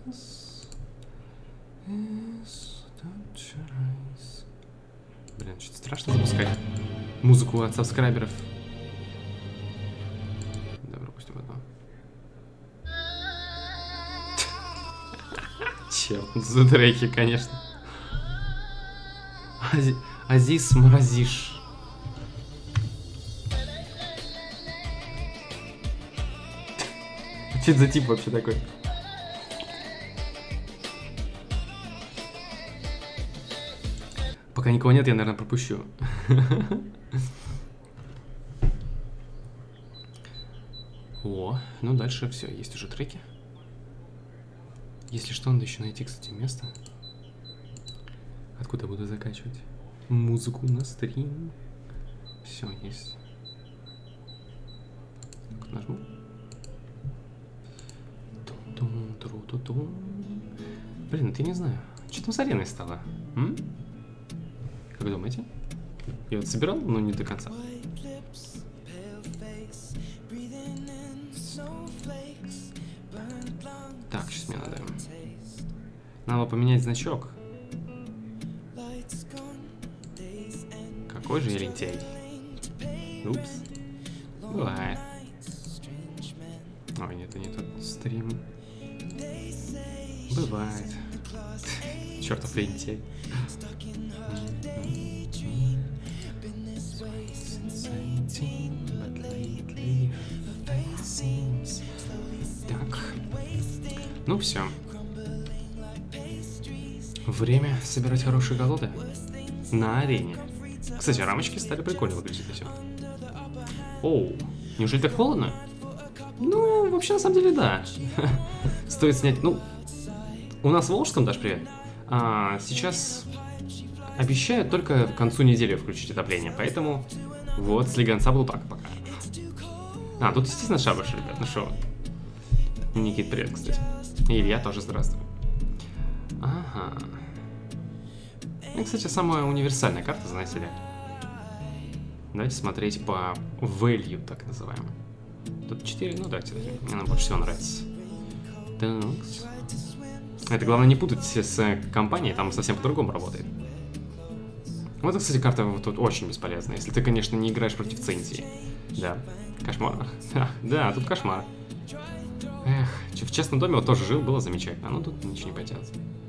Блин, что-то страшно запускать музыку от сабскрайберов. Да, пропустим одно. Черт, за треки, конечно. Азис Мразиш. Что это за тип вообще такой? Пока никого нет, я, наверное, пропущу. О, ну дальше все, есть уже треки. Если что, надо еще найти, кстати, место, откуда буду закачивать музыку на стрим. Все, есть. Нажму. Блин, ты не знаю. Что там с ареной стало? Как думаете? Я вот собирал, но не до конца. Так, сейчас мне надо поменять значок. Какой же я лентяй. Упс. Бывает. Ой, нет, это не тот стрим. Бывает. Чертов лентяй. Так. Ну все. Время собирать хорошие голоды на арене. Кстати, рамочки стали прикольно выглядеть. Все. Оу, неужели так холодно? Ну, вообще, на самом деле, да. Стоит снять... Ну, у нас в Волжском, Даш, привет. Сейчас обещают только к концу недели включить отопление, поэтому вот слегонца был так пока. Тут, естественно, шабаш, ребят, ну шо. Никит, привет, кстати. И Илья тоже здравствуй. Ага. Ну, кстати, самая универсальная карта, знаете ли. Давайте смотреть по value, так называемому. Тут 4, ну давайте, мне она больше всего нравится. Так. Это главное не путать с компанией, там совсем по-другому работает. Вот, кстати, карта тут очень бесполезная, если ты, конечно, не играешь против Центии. Да, кошмар. Да, тут кошмар. Эх, в частном доме вот тоже жил, было замечательно, но тут ничего не поделать.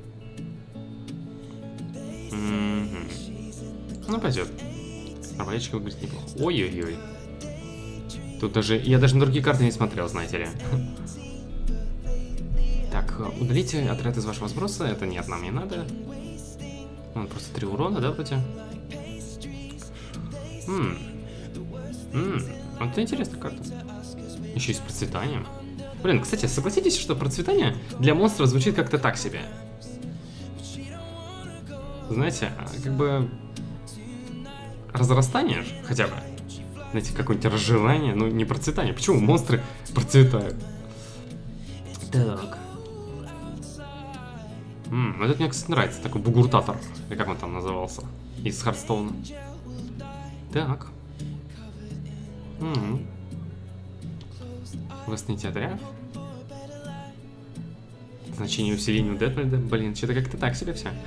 Ну, пойдет. Арбалетчик выглядит неплохо. Ой-ой-ой. Тут даже... Я даже на другие карты не смотрел, знаете ли. Так, удалите отряд из вашего сброса. Это нет, нам не надо. Он просто 3 урона, да, вроде? Вот это интересная карта. Еще и с процветанием. Блин, кстати, согласитесь, что процветание для монстра звучит как-то так себе. Знаете, как бы... Разрастание же, хотя бы. Знаете, какое-нибудь разжирание, ну не процветание. Почему монстры процветают? Так. Этот мне, кстати, нравится. Такой бугуртатор. Или как он там назывался? Из Хардстоуна. Так. Восстановите отряд. Значение усиления у Дедмельда. Блин, что-то как-то так себе все.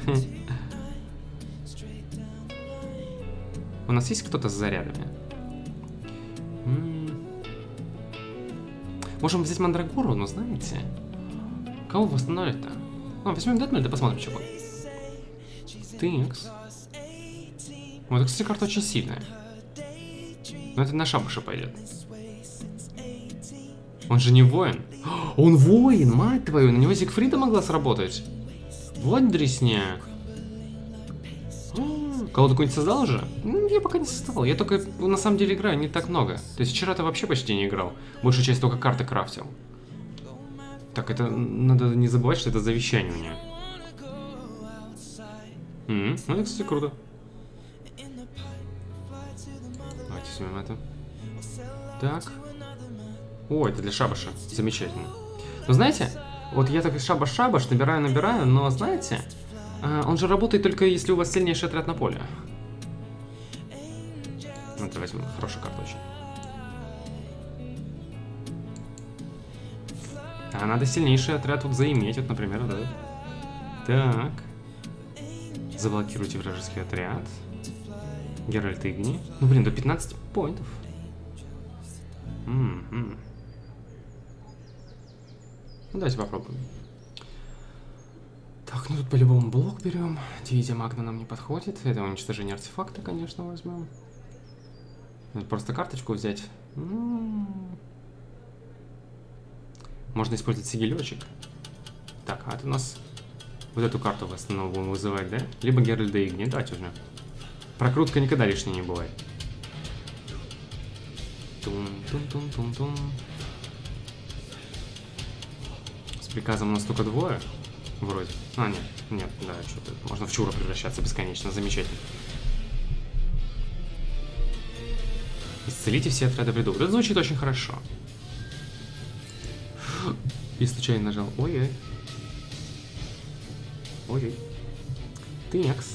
У нас есть кто-то с зарядами? Можем взять Мандрагору, но знаете... Кого восстановить-то? Возьмем Дедмельда, посмотрим, что будет. Тынкс. Вот, эта, кстати, карта очень сильная. Но это на шабаша пойдет. Он же не воин. Он воин, мать твою, на него Зигфрида могла сработать. Вот дресня. Колоду какую-нибудь создал уже? Я пока не создавал. Я только на самом деле играю не так много. То есть вчера-то вообще почти не играл. Большую часть только карты крафтил. Так, это надо не забывать, что это завещание у меня. Ну, это, кстати, круто. Давайте снимем это. Так. О, это для шабаша. Замечательно. Но знаете, вот я так шабаш-шабаш набираю, но знаете... Он же работает только если у вас сильнейший отряд на поле. Это возьмем, хорошая карта очень. А надо сильнейший отряд тут заиметь, вот, например, да. Так. Заблокируйте вражеский отряд. Геральт Игни. Ну, блин, до 15 поинтов. Ну, давайте попробуем. Так, ну тут по-любому блок берем. Дивизия Магна нам не подходит. Это уничтожение артефакта, конечно, возьмем. Надо просто карточку взять. Можно использовать сигилечек. Так, а это у нас... Вот эту карту в основном будем вызывать, да? Либо Геральда Игни. Давайте уже. Прокрутка никогда лишней не бывает. Тун-тун-тун-тун-тун. С приказом у нас только двое. Вроде. А, нет, да, что-то. Можно в чура превращаться бесконечно. Замечательно. Исцелите все отряды вредов. Это звучит очень хорошо. И случайно нажал. Ой-ой. Ой-ой. Тынекс.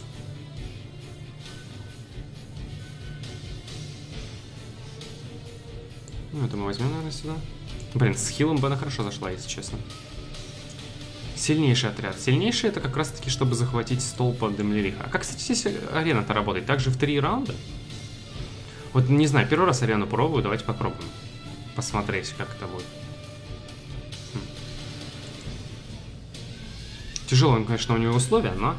Ну, это мы возьмем, наверное, сюда. Блин, с хилом бы она хорошо зашла, если честно. Сильнейший отряд. Сильнейший это как раз-таки, чтобы захватить столб от Демлериха. А как, кстати, здесь арена-то работает? Также в 3 раунда? Вот, не знаю, первый раз арену пробую, давайте попробуем. Посмотреть, как это будет. Тяжелые, конечно, у него условия, но...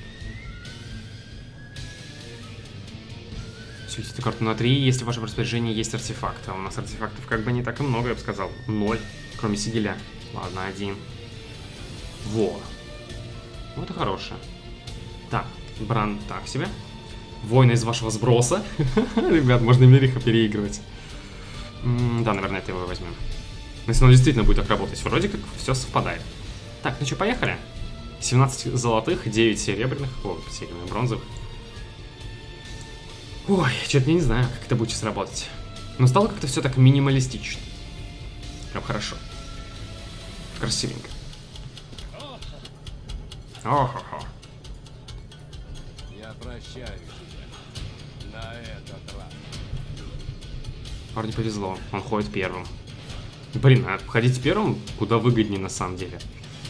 Светите карту на 3, если в вашем распоряжении есть артефакты. А у нас артефактов как бы не так и много, я бы сказал. 0, кроме сигиля. Ладно, 1. Во. Вот это хорошее. Так, Бранд так себе. Воины из вашего сброса. Ребят, можно Демлериха переигрывать. Да, наверное, это его возьмем. Если он действительно будет так работать. Вроде как все совпадает. Так, ну что, поехали? 17 золотых, 9 серебряных. О, серебряных, бронзовых. Ой, что-то не знаю, как это будет сейчас работать. Но стало как-то все так минималистично. Прям хорошо. Красивенько. О-хо-хо. Я прощаю тебя на этот раз. Парню повезло, он ходит первым. Блин, а ходить первым куда выгоднее на самом деле.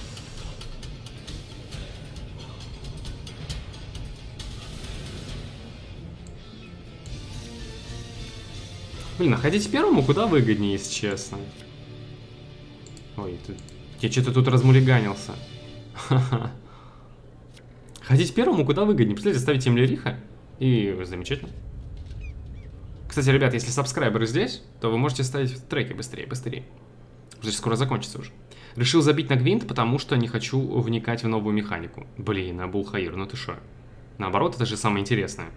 Блин, а ходить первому куда выгоднее, если честно. Ой, я что-то тут размулиганился. Ха-ха. Ходить первому куда выгоднее. Представляете, ставить Демлериха и замечательно. Кстати, ребят, если сабскрайберы здесь, то вы можете ставить треки быстрее. Уже скоро закончится уже. Решил забить на гвинт, потому что не хочу вникать в новую механику. Блин, Абулхаир, ну ты шо? Наоборот, это же самое интересное.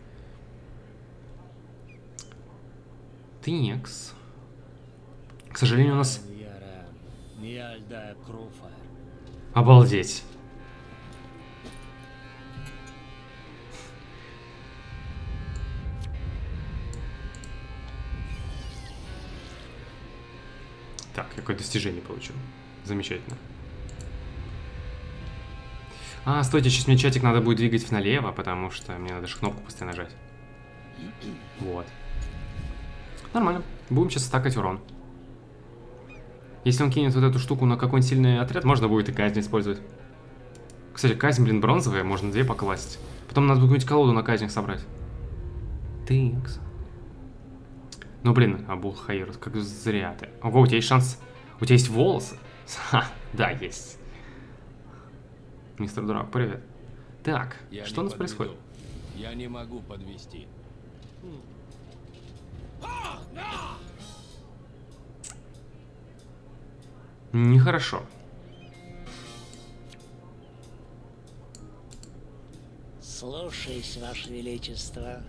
Тынекс. К сожалению, у нас... Обалдеть. Так, какое достижение получил. Замечательно. А, стойте, сейчас мне чатик надо будет двигать налево, потому что мне надо же кнопку постоянно нажать. Вот. Нормально. Будем сейчас стакать урон. Если он кинет вот эту штуку на какой-нибудь сильный отряд, можно будет и казнь использовать. Кстати, казнь, блин, бронзовая, можно 2 покласть. Потом надо будет какую-нибудь колоду на казнях собрать. Тынкс. Ну, блин, Абулхаир, как зря ты. Ого, у тебя есть шанс... У тебя есть волосы? Ха, да, есть. Мистер Дурак, привет. Так, что у нас происходит? Я не могу подвести. Нехорошо. Слушаюсь, Ваше Величество.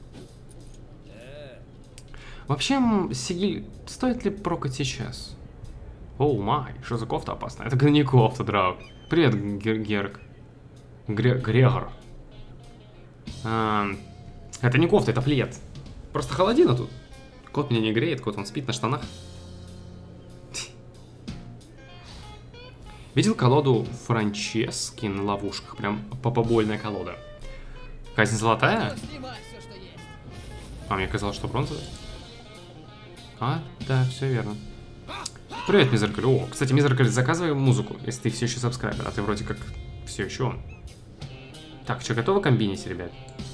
Вообще, Сигиль, стоит ли прокать сейчас? Оу май, что за кофта опасная? Это не кофта, драу. Привет, Герк. Грегор. Это не кофта, это плед. Просто холодина тут. Кот меня не греет, кот он спит на штанах. Видел колоду Франчески на ловушках? Прям попобольная колода. Казнь золотая? А, мне казалось, что бронзовая. А, да, все верно. Привет, Мизеркаль. О, кстати, Мизеркаль, заказывай музыку, если ты все еще сабскрайбер, а ты вроде как все еще он. Так, что, готовы комбинить, ребят?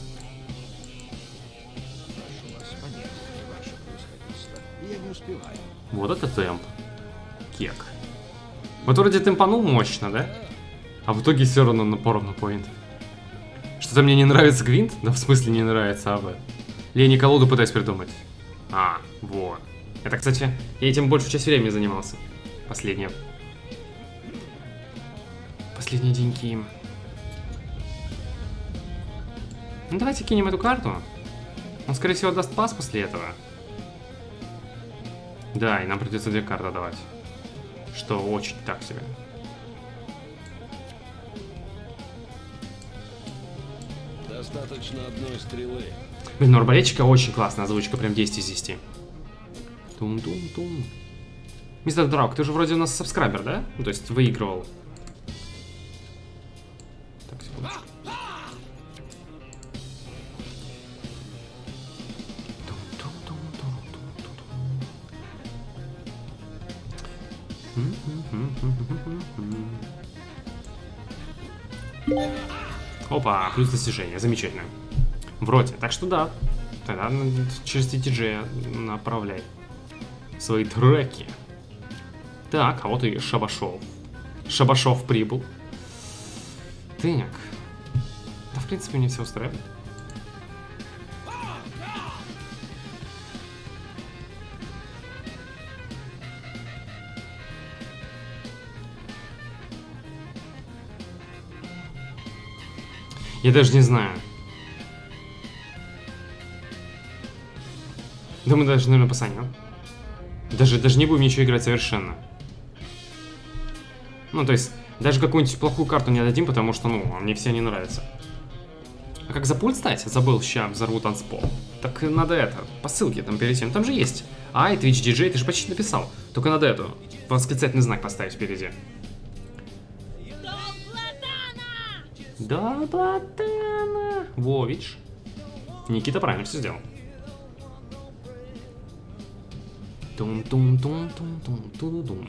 Прошу вас понять, ваше превосходительство. Я не успеваю. Вот это темп. Кек. Вот вроде темпанул мощно, да? А в итоге все равно напором на поинт. Что-то мне не нравится гвинт? Да в смысле не нравится АВ. Или я не колоду пытаюсь придумать? А, вот. Это, кстати, я этим большую часть времени занимался. Последние деньки. Ну давайте кинем эту карту. Он, скорее всего, даст пас после этого. Да, и нам придется 2 карты давать. Что очень так себе. Достаточно одной стрелы. Блин, у арбалетчика очень классная озвучка, прям 10 из 10. Тум-тум-тум. Мистер Драук, ты же вроде у нас сабскрайбер, да? Ну, то есть выигрывал. Так, секундочку. Опа, плюс достижения, замечательно. Вроде, так что да. Тогда через TTG направляй свои треки. Так, а вот и Шабашов. Шабашов прибыл. Так. Да, в принципе, мне все устраивает. Я даже не знаю. Да мы даже, наверное, посанем. Даже не будем ничего играть совершенно. Ну, то есть, даже какую-нибудь плохую карту не отдадим, потому что, ну, мне все не нравятся. А как за пульт стать? Забыл, ща взорву танцпол. Так надо это, по ссылке там перейти. Ну, там же есть. Ай, Twitch DJ, ты же почти написал. Только надо эту, восклицательный знак поставить впереди. Да, Платана! Во, видишь? Никита правильно все сделал. Тум-тум-тум-тум-тум-тум-тум.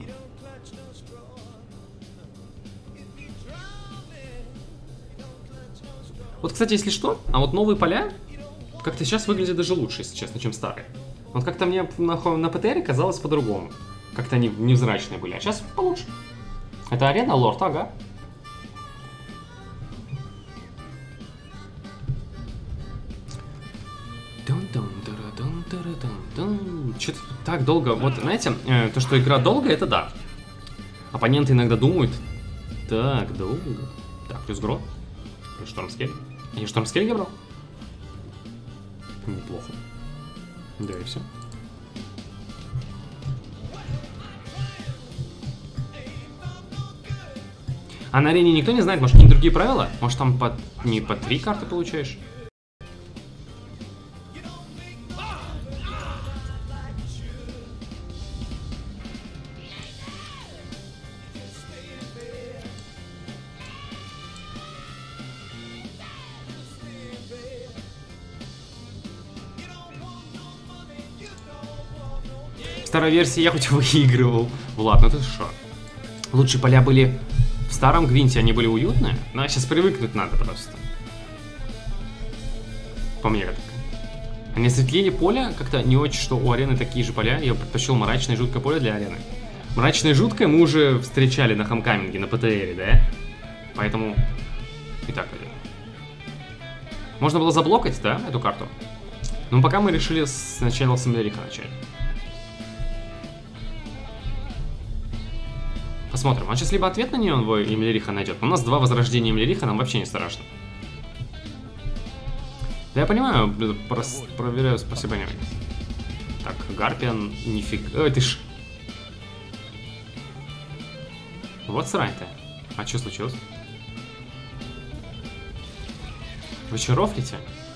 Вот, кстати, если что, а вот новые поля как-то сейчас выглядят даже лучше, если честно, чем старые. Вот как-то мне на ПТР казалось по-другому. Как-то они невзрачные были, а сейчас получше. Это арена, лорд, ага. Что-то так долго. Вот, знаете, то, что игра долгая, это да. Оппоненты иногда думают. Так, долго. Так, плюс Гро. Плюс Штормскель. Я Штормскель я брал? Неплохо. Да, и все. А на арене никто не знает, может, какие-то другие правила? Может, там не по 3 карты получаешь? В старой версии я хоть выигрывал. Влад, ну ты что? Лучшие поля были в старом Гвинте, они были уютные. Но сейчас привыкнуть надо просто. По мне как. Они осветлили поле как-то не очень, что у арены такие же поля. Я предпочел мрачное и жуткое поле для арены. Мрачное и жуткое мы уже встречали на Хомкаминге, на ПТРе, да? Поэтому... Итак, можно было заблокать, да, эту карту? Но пока мы решили сначала с Эмлериха начать. Посмотрим. Он сейчас либо ответ на нее Эмлериха найдет. У нас 2 возрождения Эмлериха, нам вообще не страшно. Да я понимаю, проверяю, спасибо. Так, Гарпиан, нифига. Ты ж... Вот срань-то. А что случилось? Вы че рофлите?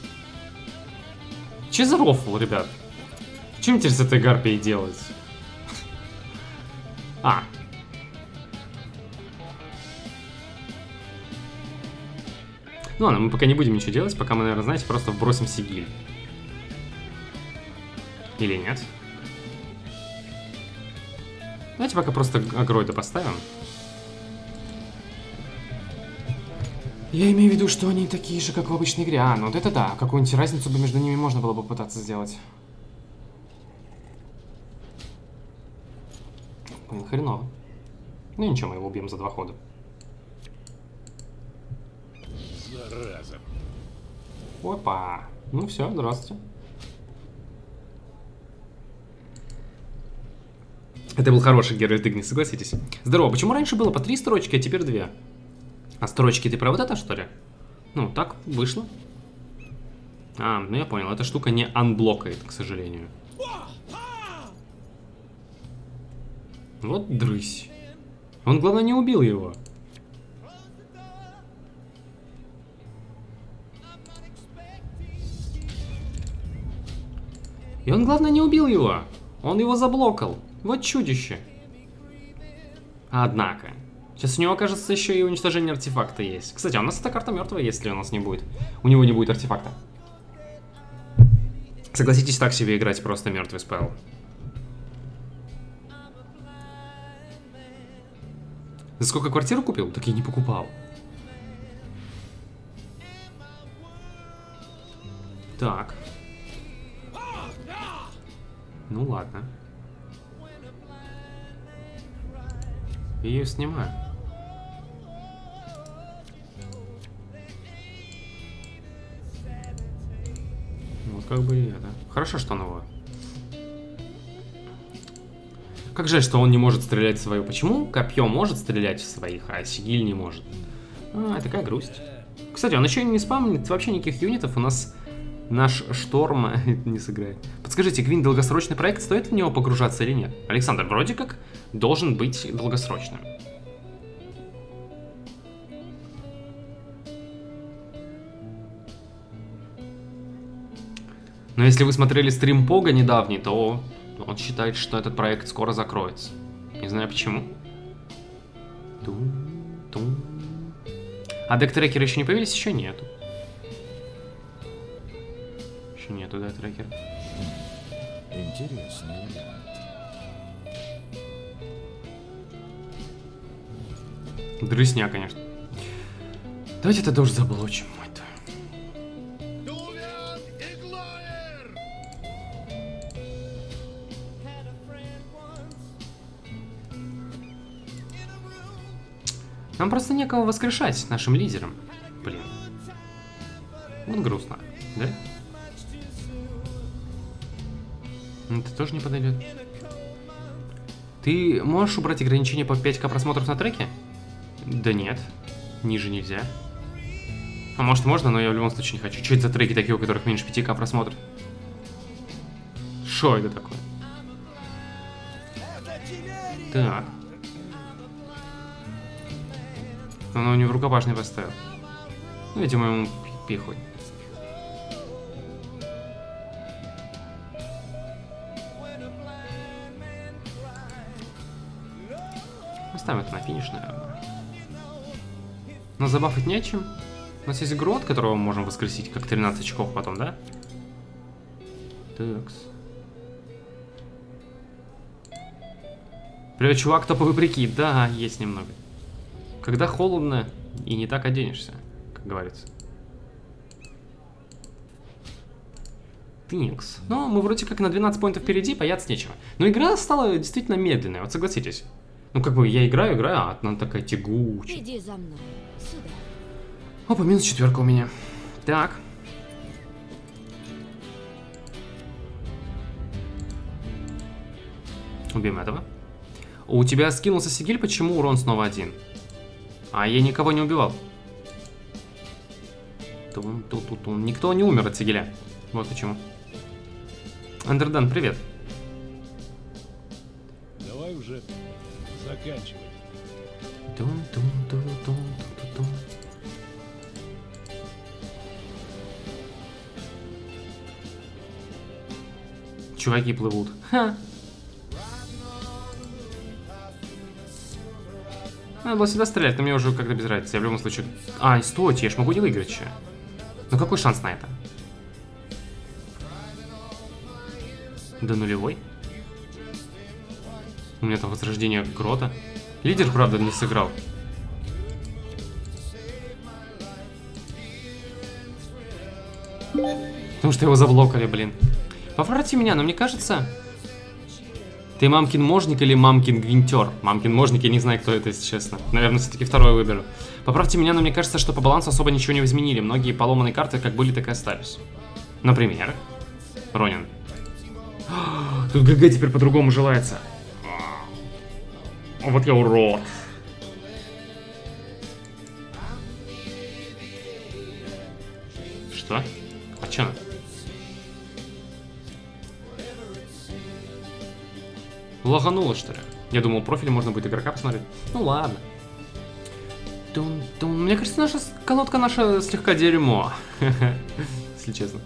Че за рофл, ребят? Что мне теперь с этой гарпией делать? А. Ну ладно, мы пока не будем ничего делать, пока мы, наверное, знаете, просто вбросим сигиль. Или нет? Давайте пока просто агроида поставим. Я имею в виду, что они такие же, как в обычной игре. А, ну вот это да. Какую-нибудь разницу бы между ними можно было бы пытаться сделать. Блин, хреново. Ну ничего, мы его убьем за 2 хода. Зараза. Опа. Ну все, здравствуйте. Это был хороший Геральт Игни, согласитесь. Здорово, почему раньше было по 3 строчки, а теперь 2? А строчки ты про вот это, что ли? Ну, так вышло. А, ну я понял, эта штука не анблокает, к сожалению. Вот дрысь. Он, главное, не убил его. И он, главное, не убил его. Он его заблокал. Вот чудище. Однако. Сейчас у него, кажется, еще и уничтожение артефакта есть. Кстати, а у нас эта карта мертвая, если у нас не будет. У него не будет артефакта. Согласитесь, так себе играть просто мертвый спелл. За сколько квартиру купил? Так я не покупал. Так. Ну ладно. Я ее снимаю. Вот как бы и это. Хорошо, что новое. Как жаль, что он не может стрелять в свою. Почему копье может стрелять в своих, а сигиль не может? А, такая грусть. Кстати, он еще не спамнит вообще никаких юнитов. У нас наш шторм не сыграет. Подскажите, Гвин долгосрочный проект, стоит в него погружаться или нет? Александр, вроде как должен быть долгосрочным. Но если вы смотрели стрим Пога недавний, то он считает, что этот проект скоро закроется. Не знаю почему. А дек-трекеры еще не появились? Еще нету. Еще нету дек-трекера. Интересный вариант. Дрысня, конечно. Давайте это дождь заблочим. Нам просто некого воскрешать нашим лидером. Блин. Вот грустно, да? Это тоже не подойдет. Ты можешь убрать ограничение по 5К просмотров на треке? Да нет. Ниже нельзя. А может можно, но я в любом случае не хочу. Что это за треки такие, у которых меньше 5К просмотров? Что это такое? Так. Он его не в рукопашный поставил. Ну, видимо, ему пихуй. Оставим это на финиш, наверное. Но забафать нечем. У нас есть Грот, которого мы можем воскресить, как 13 очков потом, да? Такс. Привет, чувак, топовый прикид. Да, есть немного. Когда холодно и не так оденешься, как говорится. Тинкс. Но мы вроде как на 12 поинтов впереди, бояться нечего. Но игра стала действительно медленная, вот согласитесь. Ну как бы я играю, а она такая тягучая. Иди за мной. Сюда. Опа, минус 4 у меня. Так. Убьем этого. У тебя скинулся сигиль, почему урон снова 1? А я никого не убивал. Никто не умер от сигиля. Вот почему. Андердан, привет. Давай уже заканчивай. Чуваки плывут. Ха. Надо было сюда стрелять, но мне уже как-то без разницы. Я в любом случае... А, стойте, я ж могу не выиграть еще. Ну какой шанс на это? До нулевой? У меня там возрождение Грота. Лидер, правда, не сыграл. Потому что его заблокали, блин. Поправьте меня, но мне кажется... Ты мамкин можник или мамкин гвинтер? Мамкин можник, я не знаю, кто это, если честно. Наверное, все-таки второй выберу. Поправьте меня, но мне кажется, что по балансу особо ничего не изменили. Многие поломанные карты как были, так и остались. Например, Ронин. Тут ГГ теперь по-другому желается. О, вот я урод. Что? А чё? Лагануло, что ли? Я думал, профиль можно будет игрока посмотреть. Ну ладно. Мне кажется, наша колодка наша слегка дерьмо. Если честно.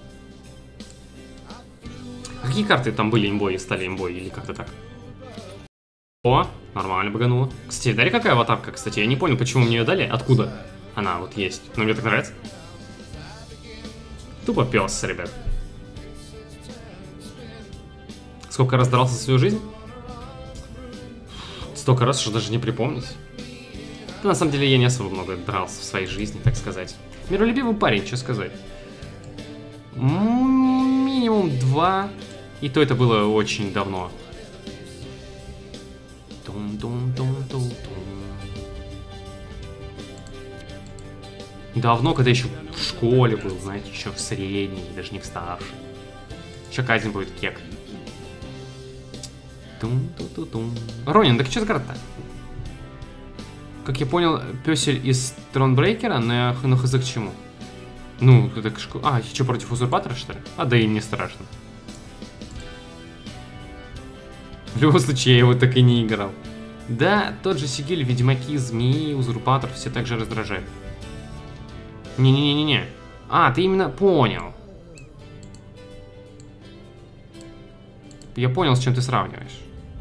Какие карты там были имбой и стали имбой? Или как-то так? О, нормально багануло. Кстати, дали какая аватарка, кстати? Я не понял, почему мне ее дали. Откуда она вот есть? Но мне так нравится. Тупо пес, ребят. Сколько раз дрался за свою жизнь? Столько раз, что даже не припомнить. Да, на самом деле я не особо много дрался в своей жизни, так сказать. Миролюбивый парень, что сказать. Минимум 2. И то это было очень давно. Давно, когда еще в школе был, знаете, еще в средней, даже не в старшей. Еще казнь будет кек. Ронин, так что за карта-то? Как я понял, пёсель из Тронбрейкера, но хз к чему? Ну, это а, что, против узурпатора, что ли? А, да и не страшно. В любом случае, я его так и не играл. Да, тот же Сигиль, ведьмаки, змеи, узурпатор, все так же раздражают. Не-не-не-не-не. А, ты именно понял. Я понял, с чем ты сравниваешь.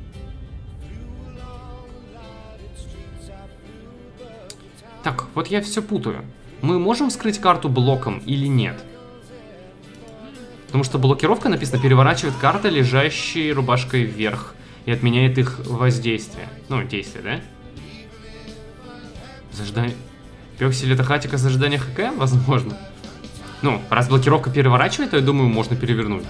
Так, вот я все путаю. Мы можем вскрыть карту блоком или нет? Потому что блокировка, написано, переворачивает карты, лежащие рубашкой вверх, и отменяет их воздействие. Ну, действие, да? Зажидание... Пёксель это хатика с ожидания ХК? Возможно. Ну, раз блокировка переворачивает, то я думаю, можно перевернуть.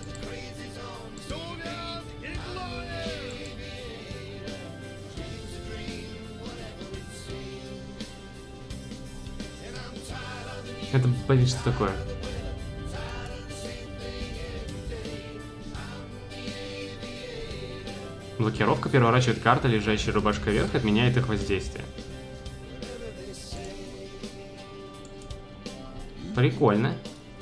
Это, блин, что такое? Блокировка переворачивает карты, лежащие рубашкой вверх, отменяет их воздействие. Прикольно.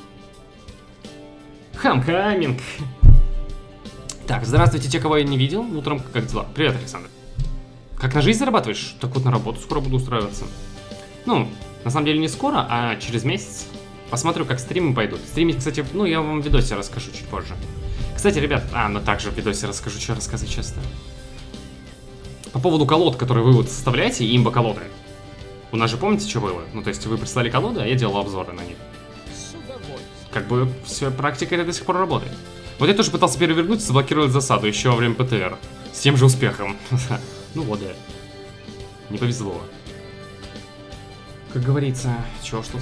Хамкаминг. Так, здравствуйте, те, кого я не видел. Утром как дела? Привет, Александр. Как на жизнь зарабатываешь? Так вот на работу скоро буду устраиваться. Ну, на самом деле не скоро, а через месяц. Посмотрю, как стримы пойдут. Стримить, кстати, ну, я вам в видосе расскажу чуть позже. Кстати, ребят, ну также в видосе расскажу, что рассказать честно. По поводу колод, которые вы вот составляете, имба колоды. У нас же помните, что было? Ну, то есть вы прислали колоды, а я делал обзоры на них. Как бы все, практика это до сих пор работает. Вот я тоже пытался перевернуть, заблокировать засаду еще во время ПТР. С тем же успехом. Ну вот, да. Не повезло. Как говорится, чего ж тут?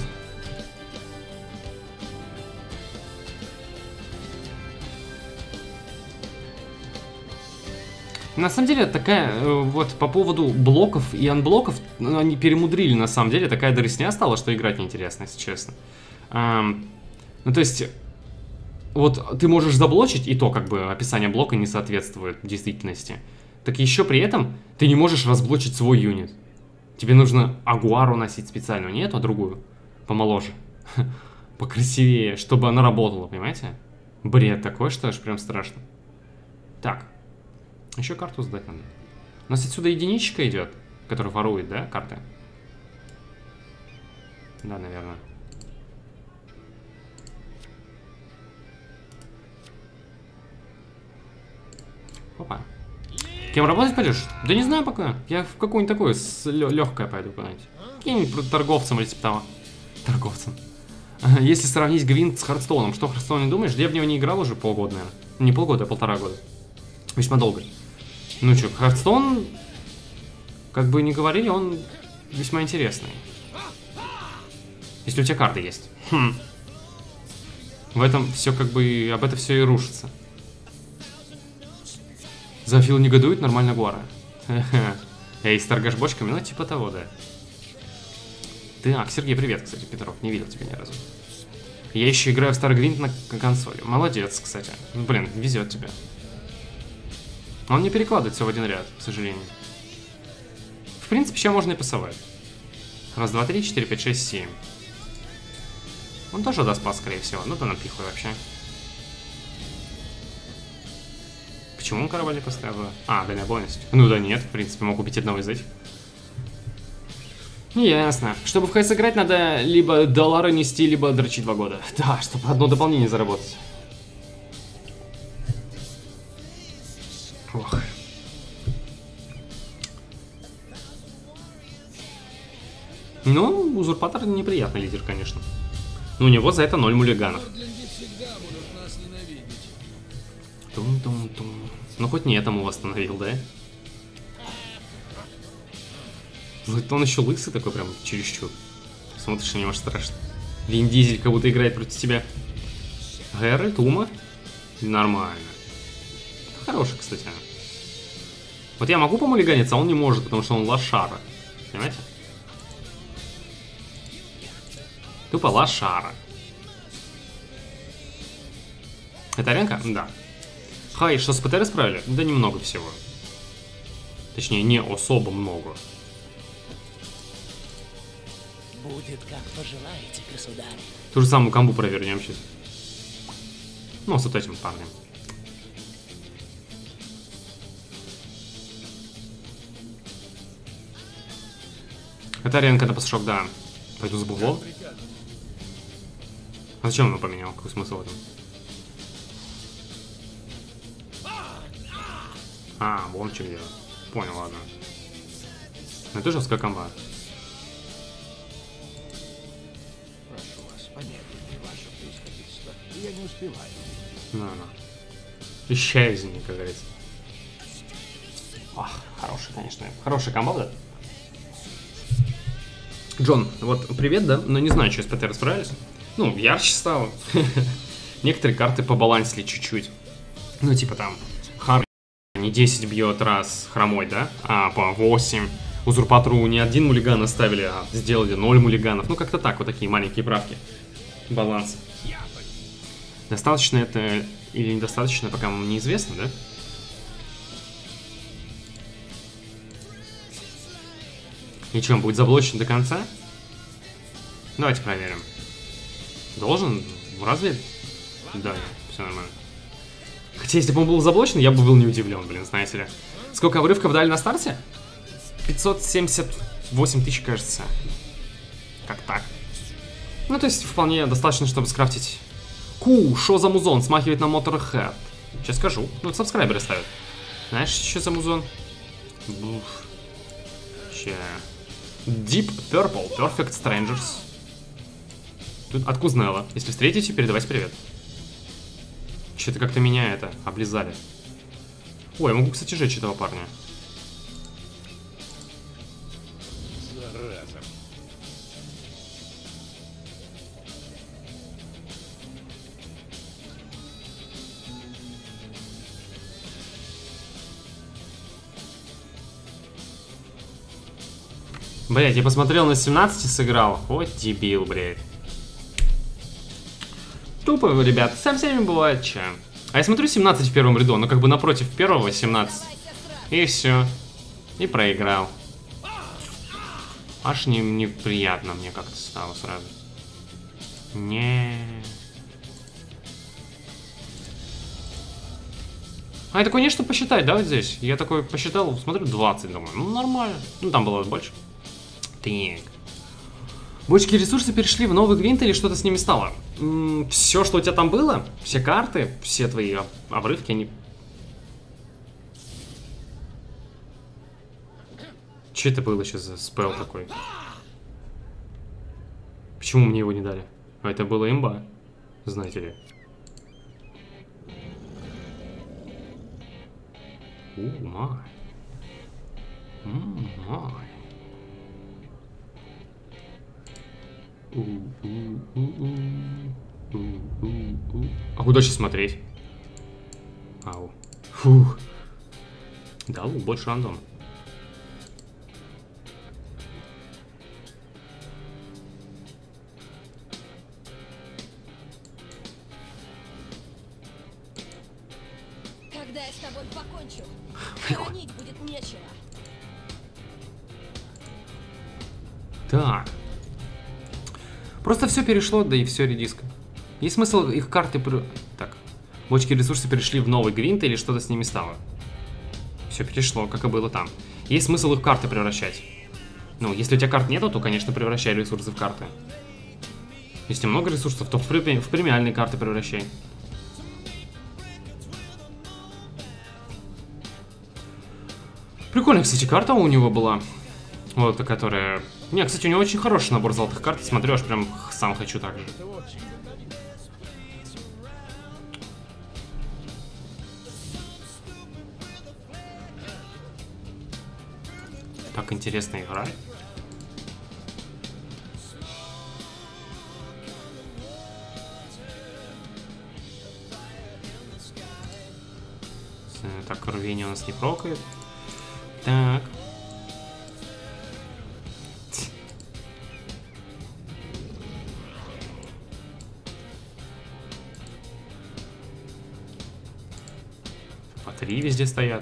На самом деле, такая, вот по поводу блоков и анблоков, ну, они перемудрили, на самом деле, такая дресня стала, что играть неинтересно, если честно. Ну, то есть, вот ты можешь заблочить, и то, как бы, описание блока не соответствует действительности. Так еще при этом ты не можешь разблочить свой юнит. Тебе нужно агуару носить специальную, не эту, а другую, помоложе, покрасивее, чтобы она работала, понимаете? Бред такой, что аж прям страшно. Так. Еще карту сдать надо. У нас отсюда единичка идет, которая ворует, да, карты? Да, наверное. Опа. Кем работать пойдешь? Да не знаю пока. Я в какую-нибудь такую легкое пойду куда-нибудь. Каким-нибудь торговцем или типа того. Торговцем. Если сравнить Гвинт с Хардстоуном, что Хардстоун не думаешь? Я в него не играл уже полгода, наверное. Не полгода, а 1,5 года. Весьма долго. Ну чё, Хардстоун, как бы не говорили, он весьма интересный. Если у тебя карты есть. Хм. В этом все как бы, об это все и рушится. Зоофил негодует, нормально Гуара. Эй, торгаш бочками, ну типа того, да. Так, Сергей, привет, кстати, Петров, не видел тебя ни разу. Я еще играю в Старый Гвинт на консоли. Молодец, кстати. Блин, везет тебе. Он не перекладывает все в один ряд, к сожалению. В принципе, сейчас можно и пасовать. Раз, два, три, 4, 5, 6, 7. Он тоже даст пас, скорее всего. Ну, да напихуй вообще. Почему он корабль не поставил? А, дальнобойность. Ну да нет, в принципе, мог убить одного из этих. Ясно. Чтобы в ХС играть, надо либо доллары нести, либо дрочить 2 года. Да, чтобы одно дополнение заработать. Ох. Ну, узурпатор неприятный лидер, конечно. Но у него за это 0 муллиганов. Тум-тум-тум. Ну, хоть не этому восстановил, да? Ну, это он еще лысый такой, прям чересчур. Смотришь на него, аж страшно. Вин Дизель как будто играет против тебя. Гэры, Тума. Нормально. Хороший, кстати. Вот я могу помулиганиться, а он не может, потому что он лошара. Понимаете? Тупо лошара. Это аренка? Да. Хай, что с ПТР исправили? Да немного всего. Точнее, не особо много. Будет как пожелаете, государь. Ту же самую камбу провернем сейчас. Ну, с вот этим парнем. Это аренка на пасашок, да. Пойду с буглом. А зачем он его поменял? Какой смысл в этом? А, вон что делать. Понял, ладно. Ну это жесткая комба. Прошу вас, помедленнее, ваше происходительство. Я не успеваю. На. Исчезни, как говорится. Ах, хороший, конечно. Хорошая комба, да? Джон, вот привет, да? Но не знаю, что с ПТ расправились. Ну, ярче стало. Некоторые карты побалансили чуть-чуть. Ну, типа там, Хар не 10 бьет раз хромой, да? А по 8. Узурпатору не 1 муллиган оставили, а сделали 0 муллиганов. Ну, как-то так, вот такие маленькие правки. Баланс. Достаточно это или недостаточно, пока вам неизвестно, да? И что, он будет заблочен до конца? Давайте проверим. Должен? Разве? Да, все нормально. Хотя, если бы он был заблочен, я бы был не удивлен, блин, знаете ли. Сколько обрывков дали на старте? 578 тысяч, кажется. Как так? Ну, то есть, вполне достаточно, чтобы скрафтить. Шо за музон? Смахивает на Motorhead. Сейчас скажу. Ну, это сабскрайберы ставят. Знаешь, что за музон? Буф. Deep Purple, Perfect Strangers. Тут от Кузнелла. Если встретите, передавайте привет. Что-то как-то меня это облизали. Ой, я могу, кстати, жечь этого парня. Зараза. Блять, я посмотрел на 17 и сыграл. Вот дебил, блядь. Тупо, ребят, со всеми бывает, че. А я смотрю 17 в первом ряду, но как бы напротив первого 17. И все. И проиграл. Аж неприятно мне как-то стало сразу. Не. А это, конечно, посчитать, да, вот здесь? Я такой посчитал, смотрю, 20, думаю, ну нормально. Ну там было больше. Так. Бочки ресурсы перешли в новый гвинт или что-то с ними стало? Все, что у тебя там было, все карты, все твои обрывки, они... Че это было сейчас за спел такой? Почему мне его не дали? А это было имба, знаете ли. Май. Май. А куда сейчас смотреть? Ау. Фух. Да, больше рандом. Когда я с тобой покончу, хоронить будет нечего. Так. Просто все перешло, да и все редиска. Есть смысл их карты... Так. Бочки ресурсов перешли в новый гринт или что-то с ними стало? Все перешло, как и было там. Есть смысл их в карты превращать. Ну, если у тебя карт нету, то, конечно, превращай ресурсы в карты. Если много ресурсов, то в премиальные карты превращай. Прикольная, кстати, карта у него была. Вот, которая... Не, кстати, у него очень хороший набор золотых карт. Смотрю, аж прям сам хочу так же. Так интересно играть. Так, рвение у нас не прокает. Так. По 3 везде стоят.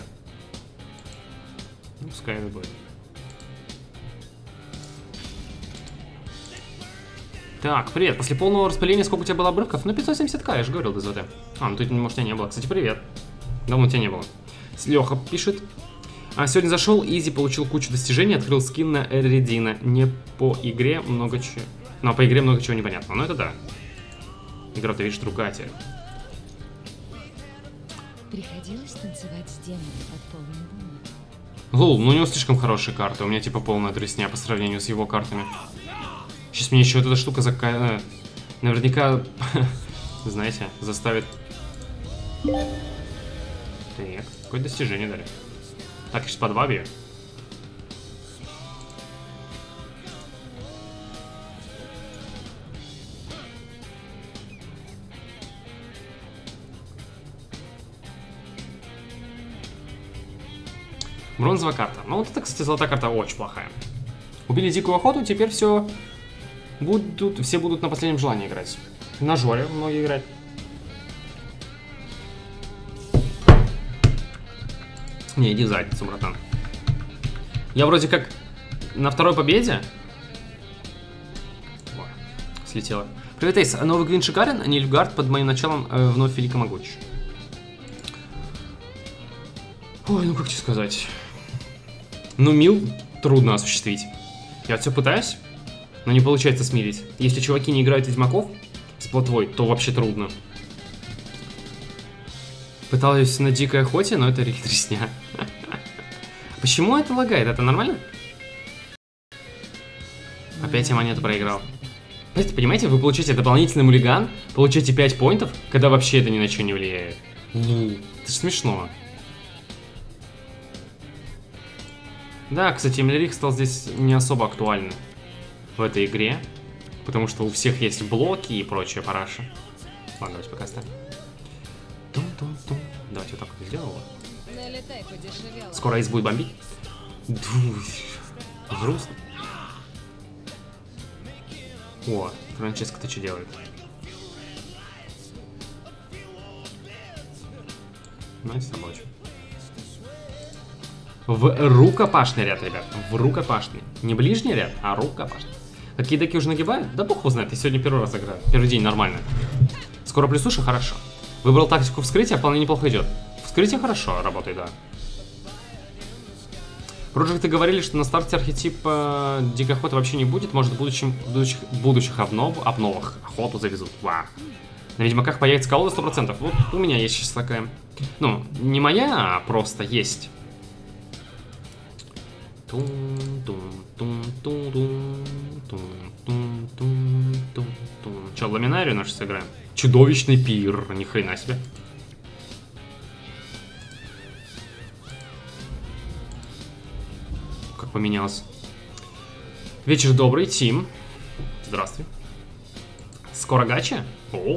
Ну, пускай это будет. Так, привет. После полного распыления сколько у тебя было обрывков? Ну, 570к, я же говорил, ДЗВТ. А, ну тут, может, тебя не было. Кстати, привет. Давно тебя не было. Леха пишет. А сегодня зашел, Изи получил кучу достижений, открыл скин на Эридина. Не по игре много чего. Ну, а по игре много чего непонятно. Но это да. Игра, ты видишь, другая теперь. Приходилось танцевать с демоном под полной луной. Лол, ну у него слишком хорошие карты. У меня типа полная дресня по сравнению с его картами. Сейчас мне еще вот эта штука наверняка, знаете, заставит... Так, какое достижение дали. Так, сейчас по 2 бью. Бронзовая карта. Ну вот это, кстати, золотая карта очень плохая. Убили дикую охоту, теперь все будут на последнем желании играть. На Жоре многие играть. Не, иди в задницу, братан. Я вроде как на второй победе. О, слетела. Привет, Эйс. Новый Гвин шикарен, а Нильфгард под моим началом вновь велико могуч. Ой, ну как тебе сказать. Ну, Мил трудно осуществить. Я все пытаюсь, но не получается смирить. Если чуваки не играют ведьмаков с плотвой, то вообще трудно. Пыталась на дикой охоте, но это рельтресня. Почему это лагает? Это нормально? Опять я монету проиграл. Понимаете, вы получаете дополнительный муллиган, получаете 5 поинтов, когда вообще это ни на что не влияет. Это ж смешно. Да, кстати, Эмилерих стал здесь не особо актуальным в этой игре, потому что у всех есть блоки и прочая параша. Ладно, давайте пока оставим. Давайте вот так вот сделаем. Скоро Эйс будет бомбить. Грустно. О, Франческо, ты что делает? Знаете, собачью. В рукопашный ряд, ребят. В рукопашный. Не ближний ряд, а рукопашный. Какие деки уже нагибают? Да бог его знает, я сегодня первый раз играю. Первый день нормально. Скоро плюсуша, хорошо. Выбрал тактику вскрытия, вполне неплохо идет. Вскрытие хорошо работает, да. Проджекты говорили, что на старте архетипа дикой охоты вообще не будет. Может, в будущих обновах охоту завезут. Вау. На Ведьмаках появится колода 100%. Вот у меня есть сейчас такая. Ну, не моя, а просто есть. Че, ламинарию нашу сыграем? Чудовищный пир, ни хрена себе. поменялось. Вечер добрый, Тим. Здравствуй. Скоро гача?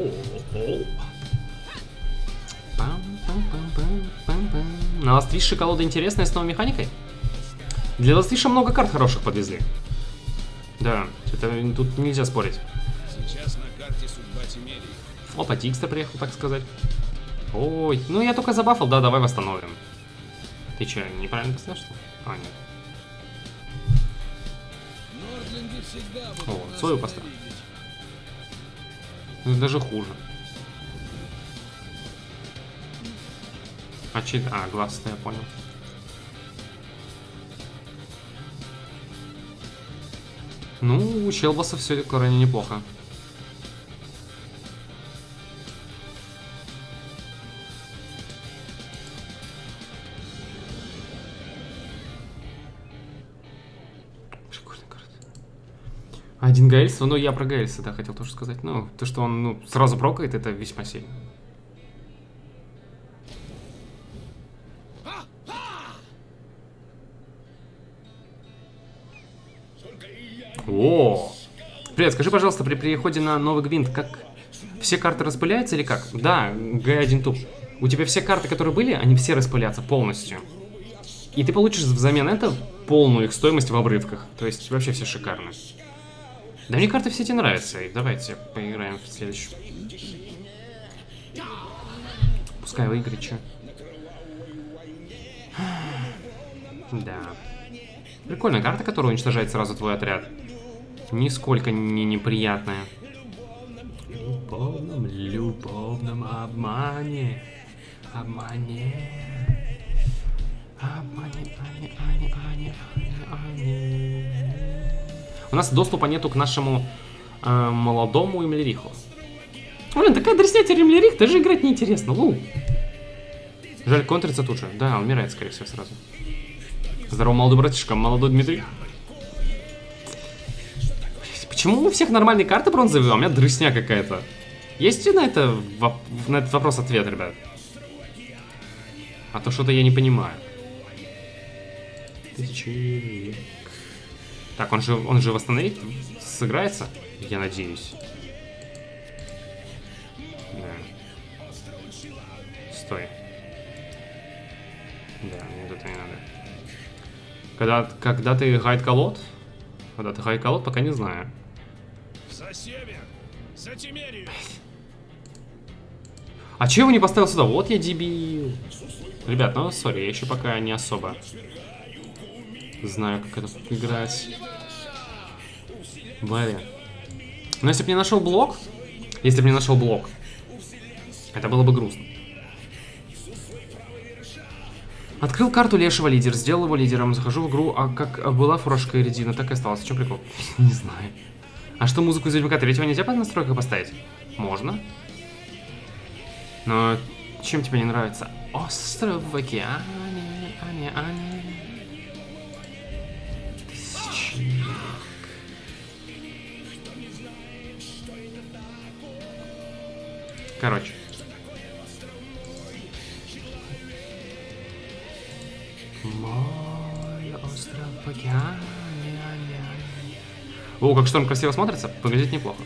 На Ластвише колода интересная с новой механикой? Для Ластвиша много карт хороших подвезли. Да, это тут нельзя спорить. Сейчас на карте судьба Тимерии. Опа, Тикстер приехал, так сказать. Ой, ну я только забафал, да, давай восстановим. Ты че, неправильно поставил, что ли? А, нет. Нордленды всегда будут О, нас Цою поставил. ненавидеть. Ну, даже хуже. А чит... А, глаз-то я понял. Ну, у Челбаса все крайне неплохо. Прикольная карта. Один Гаэльс, ну я про Гаэльса, да, хотел тоже сказать. Ну, то, что он ну, сразу прокает, это весьма сильно. О! Привет, скажи, пожалуйста, при переходе на новый гвинт, как все карты распыляются или как? Да, Г1 туп. У тебя все карты, которые были, они все распылятся полностью. И ты получишь взамен этого полную их стоимость в обрывках. То есть вообще все шикарно. Да мне карты все эти нравятся. И давайте поиграем в следующую. Пускай выиграет, че. Да. Прикольная карта, которая уничтожает сразу твой отряд. Нисколько не неприятная. Любовном обмане. Обмане. У нас доступа нету к нашему молодому Эмлериху. Блин, такая дресня Эмлерих, даже играть неинтересно. Жаль, контрится тут же. Да, умирает, скорее всего, сразу. Здорово, молодой братишка, молодой Дмитрий. Почему у всех нормальные карты бронзовые, а у меня дресня какая-то? Есть на этот вопрос ответ, ребят? А то что-то я не понимаю. Так, он же восстановит, сыграется? Я надеюсь. Да. Стой. Да, мне это не надо. Когда ты гайд колод? Когда ты гайд колод, пока не знаю. За север! За Тимерию! А че его не поставил сюда? Вот я дебил. Ребят, ну сори, я еще пока не особо знаю, как это играть. Блин. Но если бы не нашел блок, это было бы грустно. Открыл карту лешего лидер, сделал его лидером, захожу в игру, а как была фуражка и редина, так и осталось. В чем прикол? Не знаю. А что, музыку из Ведьмака 3 нельзя под настройкой поставить? Можно. Но чем тебе не нравится? Остров в океане, Аня. Короче. Мой остров в океане, О, как шторм красиво смотрится, выглядит неплохо.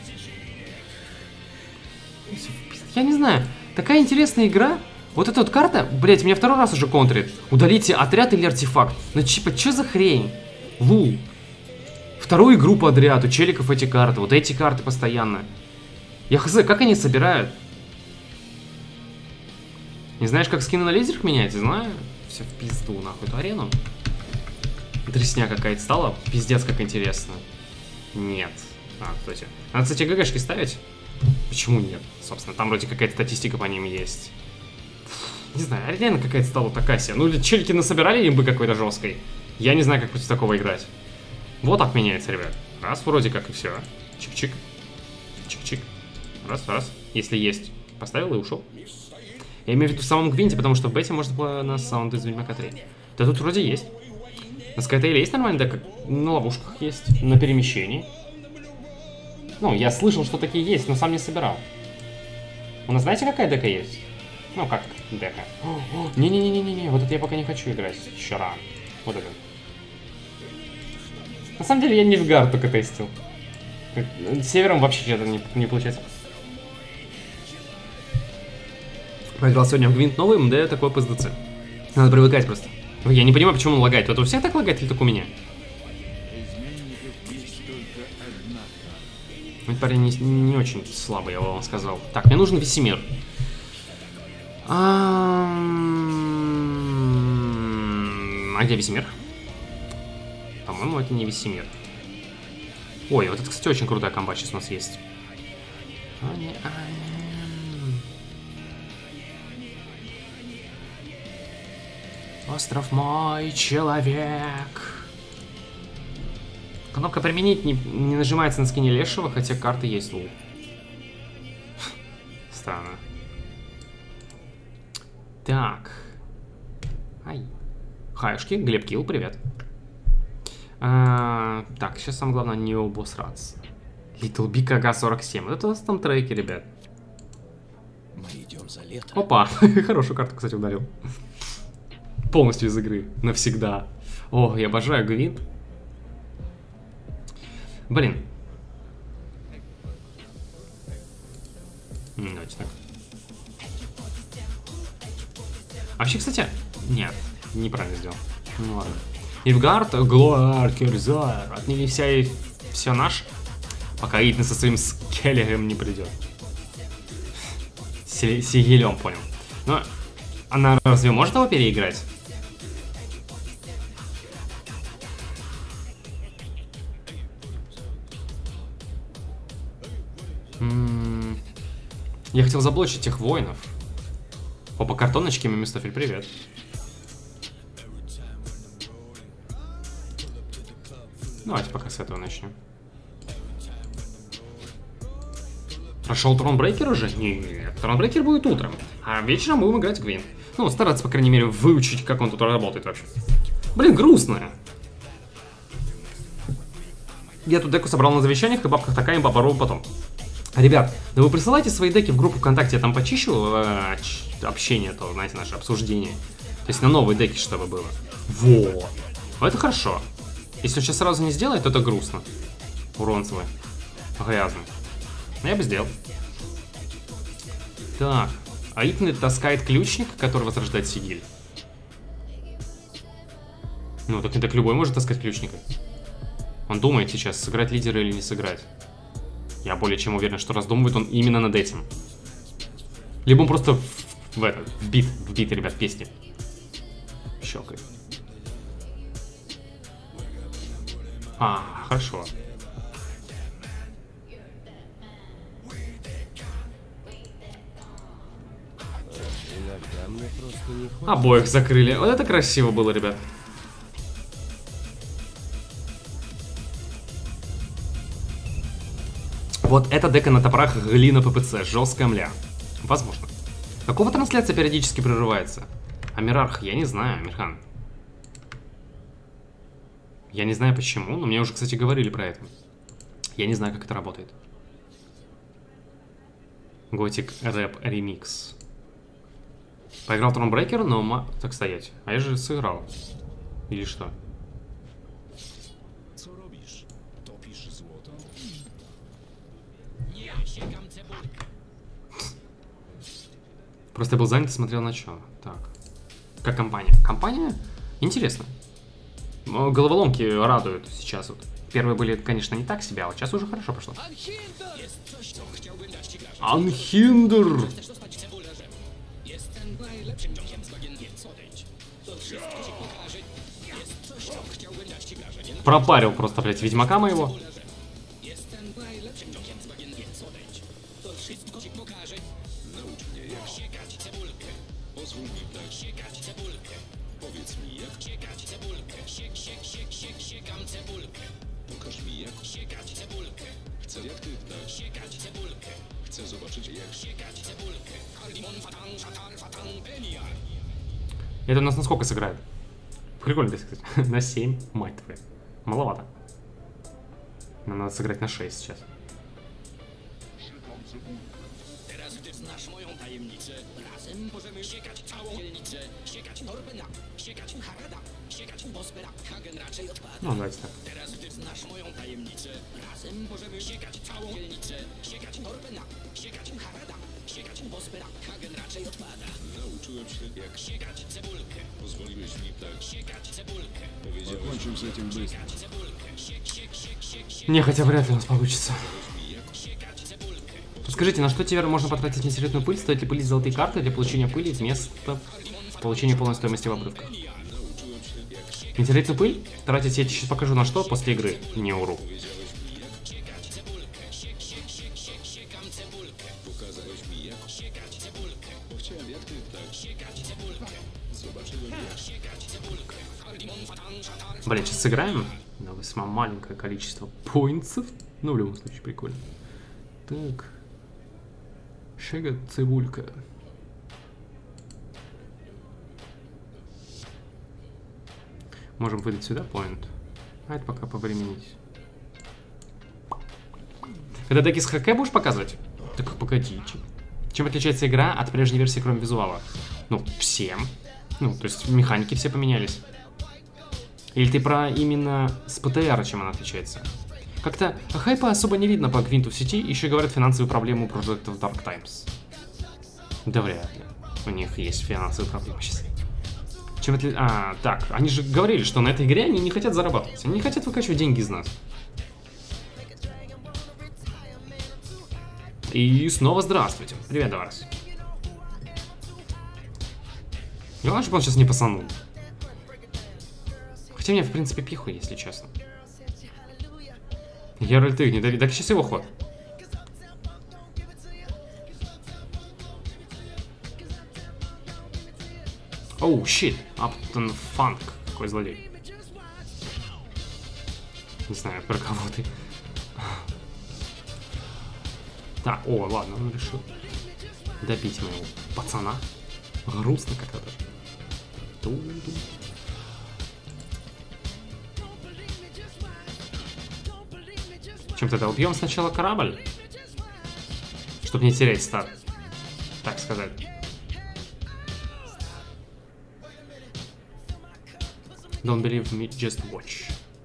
Я не знаю, такая интересная игра. Вот эта вот карта, блять, меня второй раз уже контрит. Удалите отряд или артефакт. Ну типа, что за хрень? Вторую игру подряд, у челиков эти карты, вот эти карты постоянно. Я хз, как они собирают? Не знаешь, как скины на лидерах менять? Знаю. Все в пизду, нахуй, эту арену. Дресня какая-то стала. Пиздец, как интересно. Нет. Кстати. Надо, кстати, ГГшки ставить. Почему нет? Собственно, там вроде какая-то статистика по ним есть. Не знаю, арена какая-то стала такая себе. Ну, или челики насобирали имбы какой-то жесткой. Я не знаю, как против такого играть. Вот так меняется, ребят. Раз, вроде как, и все. Чик-чик. Чик-чик. Раз. Если есть. Поставил и ушел. Я имею в виду в самом гвинте, потому что в бете можно было на саунд из Ведьмака 3. Да тут вроде есть. На Скайтейле есть нормально, да, как на ловушках есть. На перемещении. Ну, я слышал, что такие есть, но сам не собирал. У нас знаете, какая дека есть? Ну, как дека. Не-не-не-не-не, вот это я пока не хочу играть. Еще рано. Вот это. На самом деле я Нильфгард только тестил. Севером вообще что-то не получается. Поиграл сегодня в Гвинт новый, МД такой ПСДЦ. Надо привыкать просто. Я не понимаю, почему он лагает. Это у всех так лагает или только у меня? Этот парень не очень слабый, я вам сказал. Так, мне нужен Весемир. А где Весемир? По-моему, это не Весемир. Ой, вот это, кстати, очень крутая комба сейчас у нас есть. Остров мой человек. Кнопка применить не нажимается на скине лешего, хотя карты есть. Странно. Так. Ай. Хаюшки, Глеб Килл, привет. Так, сейчас самое главное не обосраться. Little Big АГ-47. Вот это у нас там треки, ребят. Мы идем за лето. Опа, хорошую карту, кстати, ударил. Полностью из игры, навсегда. О, я обожаю Гвинт. Блин. Давайте так. Вообще, кстати, нет, неправильно сделал. Ну ладно. Нильфгард, Глоар, Кирзар. Отныне все наш, пока Итан со своим скеллером не придет. Сигелем, понял. Но она разве может его переиграть? Я хотел заблочить тех воинов. Опа, картоночки, Мемистофель, привет. Давайте пока с этого начнем. Прошел Тронбрейкер уже? Нет, Тронбрейкер будет утром. А вечером будем играть в Гвинт. Ну, стараться, по крайней мере, выучить, как он тут работает вообще. Блин, грустно. Я тут деку собрал на завещаниях, и бабка такая, и баба потом. Ребят, да вы присылайте свои деки в группу ВКонтакте, я там почищу общение, то, знаете, наше обсуждение. То есть на новые деки, чтобы было. Во! Это хорошо. Если он сейчас сразу не сделает, то это грустно. Урон свой. Грязный. Но я бы сделал. Так. А Итан таскает ключник, который возрождает Сигиль. Ну, так не так любой может таскать ключника. Он думает сейчас, сыграть лидера или не сыграть. Я более чем уверен, что раздумывает он именно над этим. Либо он просто вбит, ребят, песни. Щелкает. Хорошо. Обоих закрыли. Вот это красиво было, ребят. Вот эта дека на топорах глина ППЦ, жесткая мля. Возможно. Какого трансляция периодически прерывается? Амирарх, я не знаю, Амирхан. Я не знаю почему, но мне уже, кстати, говорили про это. Я не знаю, как это работает. Готик рэп ремикс. Поиграл Тронбрейкер, но... Так стоять. А я же сыграл. Или что? Просто я был занят и смотрел начало. Так. Как компания? Компания? Интересно. Головоломки радуют сейчас вот. Первые были, конечно, не так себе, а вот сейчас уже хорошо пошло. Анхиндер! Пропарил просто, блядь, ведьмака моего. Это у нас на сколько сыграет? Прикольно, кстати. На 7, мать твою. Маловато. Нам надо сыграть на 6 сейчас. Ну, давайте так. Закончим с этим быстро. Не, хотя вряд ли у нас получится. Скажите, на что теперь можно потратить метеоритную пыль? Стоит ли пылить золотые карты для получения пыли вместо получения полной стоимости в обрывках? Метеоритную пыль? Тратить я тебе сейчас покажу на что после игры. Не уру. Блин, сейчас сыграем. На весьма маленькое количество поинтсов. Ну, в любом случае, прикольно. Так. Шега цибулька. Можем выдать сюда поинт. А это пока повременить. Когда деки с ХК будешь показывать? Так погодите. Чем отличается игра от прежней версии, кроме визуала? Ну, всем. Ну, то есть механики все поменялись. Или ты про именно с ПТР, чем она отличается? Как-то хайпа особо не видно по Гвинту в сети, еще говорят финансовые проблемы у проектов Dark Times. Да вряд ли. У них есть финансовые проблемы сейчас. Чем это... А, так, они же говорили, что на этой игре они не хотят зарабатывать. Они не хотят выкачивать деньги из нас. И снова здравствуйте. Привет, Даварс. Главное, чтобы он сейчас не пасанул. Хотя мне, в принципе, пиху, если честно. Геральт ты не дави. Так сейчас его ход. Оу, щит. Аптон Фанк. Какой злодей. Не знаю, про кого ты. Так, о, ладно, он решил добить моего пацана. Грустно как-то даже. Чем тогда убьем сначала корабль? Чтобы не терять старт. Так сказать. Don't believe me, just watch.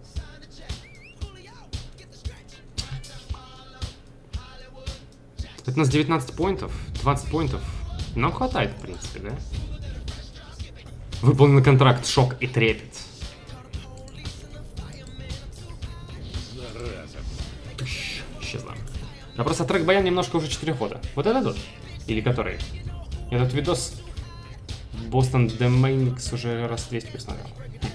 Это у нас 19 поинтов, 20 поинтов. Нам хватает, в принципе, да? Выполнен контракт, шок и трепет. Исчезла. А просто трек Баян немножко уже 4 хода. Вот это тот? Или который? Этот видос Boston Demainix уже раз 200 пересмотрел.